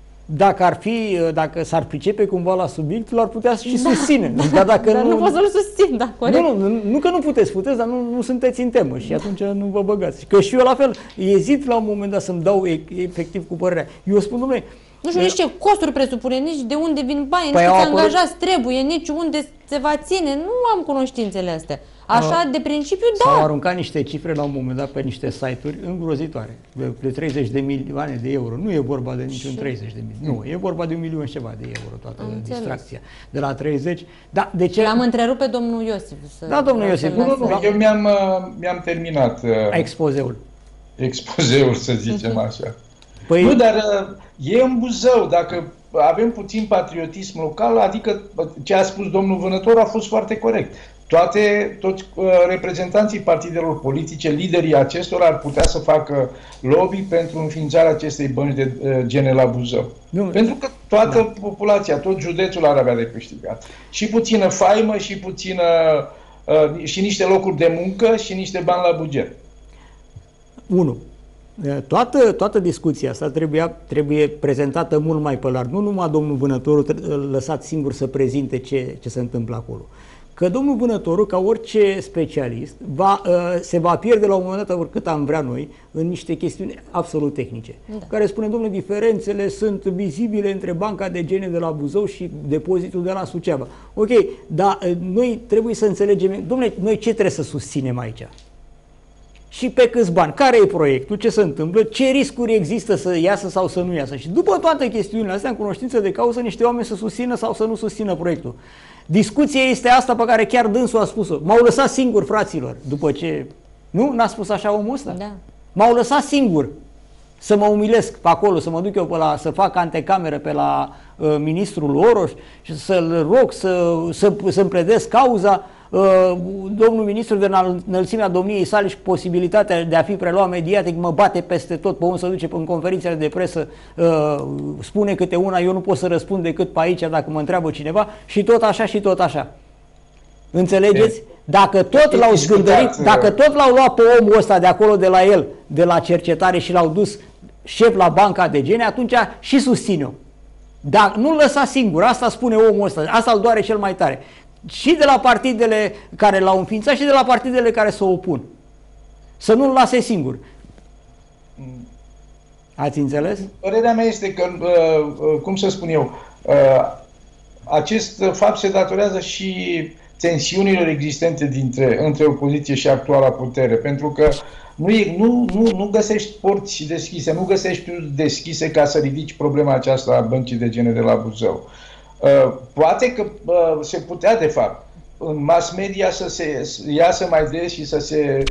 S1: dacă s-ar pricepe cumva la subiect, l-ar putea și susține.
S5: Dar dacă nu pot să-l susțin, da, corect.
S1: Nu că nu puteți, dar nu sunteți în temă și atunci nu vă băgați. Că și eu la fel ezit la un moment dat să-mi dau efectiv cu părerea. Eu spun, dom'le,
S5: nu știu nici ce costuri presupune, nici de unde vin banii, nici câți angajați trebuie, nici unde se va ține. Nu am cunoștințele astea. Așa, de principiu, da.
S1: S-au aruncat niște cifre la un moment dat pe niște site-uri îngrozitoare, de 30 de milioane de euro. Nu e vorba de niciun 30 de milioane. Nu, e vorba de 1 milion și ceva de euro toată distracția. De la 30. Da, de ce?
S5: L-am întrerupt pe domnul Iosif.
S1: Da, domnul Iosif.
S3: Eu mi-am terminat expozeul, să zicem așa. Păi... Nu, dar e în Buzău, dacă avem puțin patriotism local, adică ce a spus domnul vânător a fost foarte corect. Toți reprezentanții partidelor politice, liderii acestora ar putea să facă lobby pentru înființarea acestei bănci de gene la Buzău. Pentru că toată populația, tot județul ar avea de câștigat. Și puțină faimă, și niște locuri de muncă și niște bani la buget.
S1: 1. Toată discuția asta trebuie prezentată mult mai pe larg. Nu numai domnul vânătorul lăsat singur să prezinte ce se întâmplă acolo. Că domnul vânătorul, ca orice specialist, se va pierde la un moment dat, oricât am vrea noi, în niște chestiuni absolut tehnice. Da. Care spune, domnule, diferențele sunt vizibile între banca de gene de la Buzău și depozitul de la Suceava. Ok, dar noi trebuie să înțelegem, domnule, noi ce trebuie să susținem aici? Și pe câți bani, care e proiectul, ce se întâmplă, ce riscuri există să iasă sau să nu iasă. Și după toate chestiunile astea, în cunoștință de cauză, niște oameni să susțină sau să nu susțină proiectul. Discuția este asta pe care chiar dânsul a spus-o. M-au lăsat singur, fraților, după ce... Nu? N-a spus așa omul ăsta? Da. M-au lăsat singur să mă umilesc pe acolo, să mă duc eu să fac antecameră pe la ministrul Oroș și să-l rog să-mi pledez cauza. Domnul ministru de înălțimea domniei sale și posibilitatea de a fi preluat mediatic mă bate peste tot, pe unde se duce în conferințele de presă, spune câte una, eu nu pot să răspund decât pe aici dacă mă întreabă cineva și tot așa și tot așa. Înțelegeți? Dacă tot l-au zgândărit, dacă tot l-au luat pe omul ăsta de acolo de la el, de la cercetare și l-au dus șef la banca de gene, atunci și susțin eu. Dar nu-l lăsa singur, asta spune omul ăsta, asta îl doare cel mai tare. Și de la partidele care l-au înființat și de la partidele care se opun. Să nu-l lase singur. Ați înțeles?
S3: Părerea mea este că, cum să spun eu, acest fapt se datorează și tensiunilor existente între opoziție și actuala putere. Pentru că nu găsești porți deschise, nu găsești deschise ca să ridici problema aceasta a băncii de gene de la Buzău. Poate că se putea, de fapt, în mass media să se iasă mai des și să se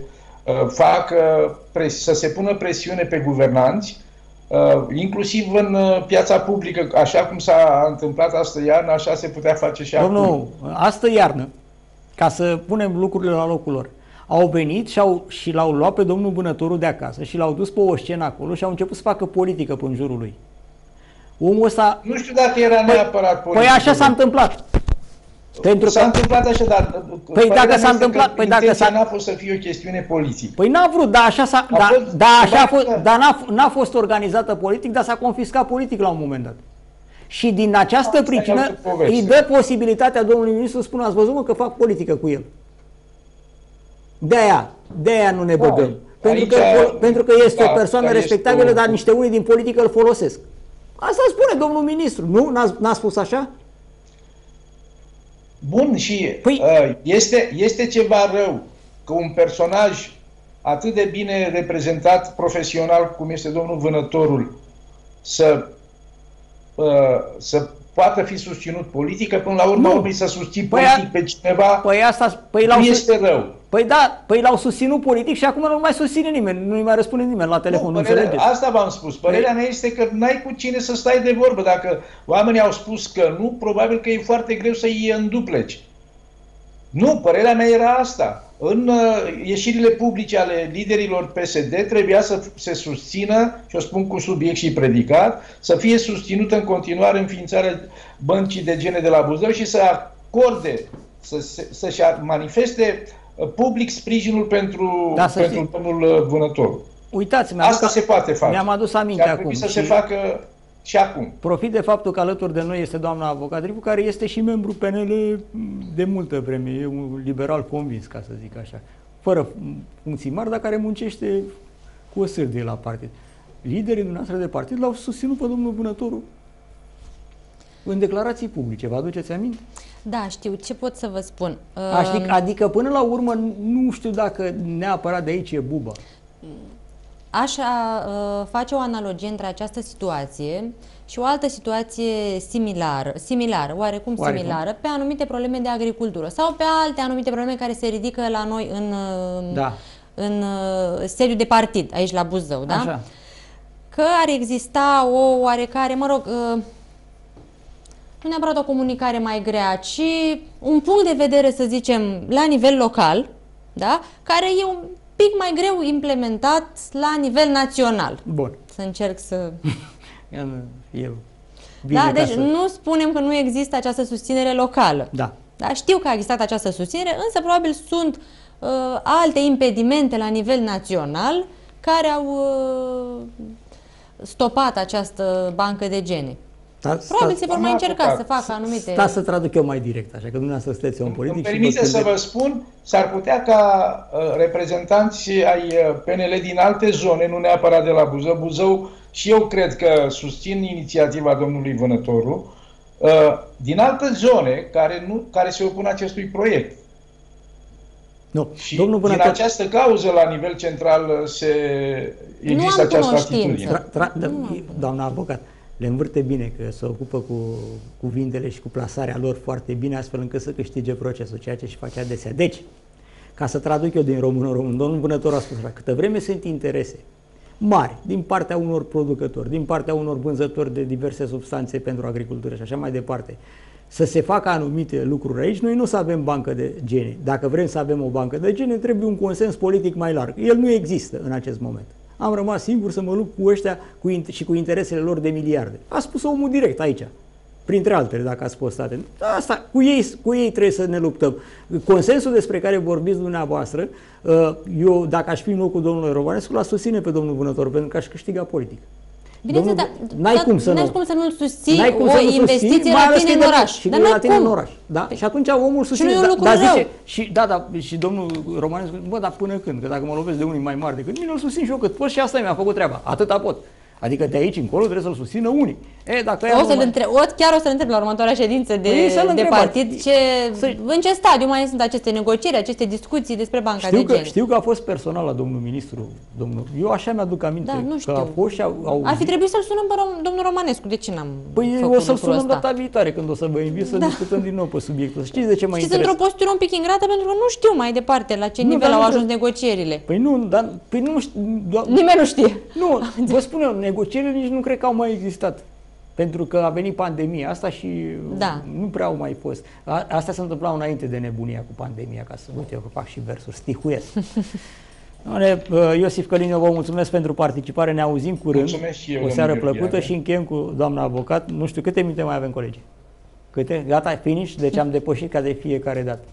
S3: să se pună presiune pe guvernanți, inclusiv în piața publică, așa cum s-a întâmplat astă iarnă, așa se putea face și acum.
S1: Nu, astă iarnă, ca să punem lucrurile la locul lor, au venit și l-au luat pe domnul vânătorul de acasă și l-au dus pe o scenă acolo și au început să facă politică pe în jurul lui. Omul ăsta...
S3: Nu știu dacă era neapărat politic.
S1: Păi așa s-a întâmplat. Pentru
S3: s-a întâmplat așa, dar
S1: păi dacă s-a întâmplat, păi dacă
S3: n-a fost să fie o chestiune politică.
S1: Păi n-a vrut, dar așa s-a n-a fost organizată politic, dar s-a confiscat politic la un moment dat. Și din această pricină îi dă posibilitatea domnului ministru să spună, ați văzut mă că fac politică cu el. De-aia nu ne băgăm. Pentru că este o persoană respectabilă, dar niște unii din politică îl folosesc. Asta spune domnul ministru, nu? N-a spus așa?
S3: Bun, și este ceva rău că un personaj atât de bine reprezentat profesional cum este domnul Vânătorul să poată fi susținut politic, că până la urmă să susții politic pe cineva, nu este rău.
S1: Păi da, l-au susținut politic și acum nu mai susține nimeni, nu-i mai răspunde nimeni la telefon, nu înțelegeți?
S3: Asta v-am spus. Părerea mea este că n-ai cu cine să stai de vorbă. Dacă oamenii au spus că nu, probabil că e foarte greu să-i îndupleci. Nu, părerea mea era asta. În ieșirile publice ale liderilor PSD trebuia să se susțină, și o spun cu subiect și predicat, să fie susținută în continuare înființarea băncii de gene de la Buzău și să acorde, să-și manifeste public sprijinul pentru domnul Vânătorul.
S1: Uitați-mă,
S3: asta se poate face.
S1: Mi-am adus aminte acum.
S3: Trebuie să se facă și acum.
S1: Profit de faptul că alături de noi este doamna avocat Rivu, care este și membru PNL de multă vreme, e un liberal convins, ca să zic așa, fără funcții mari, dar care muncește cu o sârdie la partid. Liderii dumneavoastră de partid l-au susținut pe domnul Vânătorul în declarații publice, vă aduceți aminte?
S5: Da, știu. Ce pot să vă spun?
S1: Adică până la urmă nu știu dacă neapărat de aici e buba.
S5: Aș face o analogie între această situație și o altă situație similară, oarecum similară, pe anumite probleme de agricultură sau pe alte anumite probleme care se ridică la noi în sediu de partid, aici la Buzău, da?
S1: Așa.
S5: Că ar exista o oarecare, mă rog, nu neapărat o comunicare mai grea, ci un punct de vedere, să zicem, la nivel local, da? Care e un pic mai greu implementat la nivel național.
S1: Bun.
S5: Să încerc să... Deci nu spunem că nu există această susținere locală.
S1: Da.
S5: Da? Știu că a existat această susținere, însă probabil sunt alte impedimente la nivel național care au stopat această bancă de gene. Probabil se vor mai încerca să facă anumite...
S1: Să traduc eu mai direct, așa că dumneavoastră sunteți un politic.
S3: Îmi permite să vă spun, s-ar putea ca reprezentanți ai PNL din alte zone, nu neapărat de la Buzău, și eu cred că susțin inițiativa domnului Vânătoru, din alte zone care se opun acestui proiect.
S1: Nu.
S3: Și din această cauză, la nivel central, există această atitudine.
S1: Doamna avocat, le învârte bine, că se ocupă cu cuvintele și cu plasarea lor foarte bine, astfel încât să câștige procesul, ceea ce și face adesea. Deci, ca să traduc eu din român în român, domnul Vânător a spus așa, câtă vreme sunt interese mari din partea unor producători, din partea unor vânzători de diverse substanțe pentru agricultură și așa mai departe, să se facă anumite lucruri aici, noi nu o să avem bancă de gene. Dacă vrem să avem o bancă de gene, trebuie un consens politic mai larg. El nu există în acest moment. Am rămas singur să mă lupt cu ăștia și cu interesele lor de miliarde. A spus omul direct aici, printre altele, dacă ați fost atent. Asta, cu ei trebuie să ne luptăm. Consensul despre care vorbiți dumneavoastră, eu, dacă aș fi în locul domnului Romanescu, l-aș susține pe domnul Vânător, pentru că aș câștiga politic.
S5: Bineînțeles, dar
S1: n-ai cum să
S5: nu-l susții o investiție la tine în oraș.
S1: Și la tine în oraș. Da? Și atunci omul susține.
S5: Și nu e un lucru rău.
S1: Și domnul Romanescu, bă, dar până când? Că dacă mă lovesc de unii mai mari decât mine, îl susțin și eu cât pot și asta mi-a făcut treaba. Atâta pot. Adică de aici încolo trebuie să-l susțină unii.
S5: Chiar o să-l întreb la următoarea ședință de partid în ce stadiu mai sunt aceste negocieri, aceste discuții despre banca de gen.
S1: Știu că a fost personal la domnul ministru. Eu așa mi-aduc aminte.
S5: Da, nu știu.
S1: Că a fost și
S5: ar fi trebuit să-l sunăm pe domnul Romanescu. De ce n-am
S1: făcut o să-l sunăm data viitoare, când o să vă invit să discutăm din nou pe subiectul. Știți de ce mă interesează?
S5: Într-o postură un pic ingrată, pentru că nu știu mai departe la ce nivel au ajuns negocierile. Nimeni nu știe.
S1: Nu, vă spun eu, negocierile nici nu cred că au mai existat. Pentru că a venit pandemia asta și nu prea au mai fost. Astea se întâmplau înainte de nebunia cu pandemia, ca să uite, eu fac și versuri, stihuiesc. Iosif Călin, eu vă mulțumesc pentru participare, ne auzim curând.
S3: Mulțumesc și eu,
S1: o seară
S3: domnule
S1: plăcută
S3: Viane.
S1: și încheiem cu doamna avocat. Nu știu câte minute mai avem, colegi? Câte? Gata, finish? Deci am depășit ca de fiecare dată.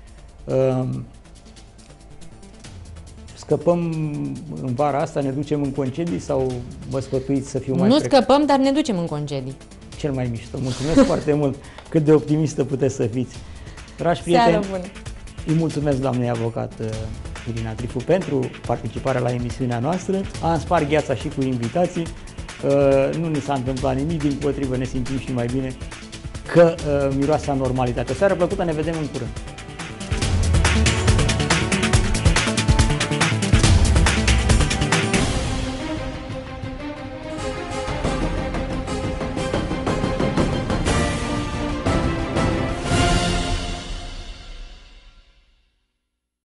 S1: Scăpăm în vara asta, ne ducem în concedii sau vă sfătuiți să fiu mai
S5: Nu scăpăm, dar ne ducem în concedii.
S1: Cel mai mișto. Mulțumesc foarte mult. Cât de optimistă puteți să fiți. Dragi prieteni, îi mulțumesc doamnei avocat Irina Trifu pentru participarea la emisiunea noastră. Am spart gheața și cu invitații. Nu ni s-a întâmplat nimic, dimpotrivă ne simțim și mai bine că miroase a normalitate. O seară plăcută, ne vedem în curând.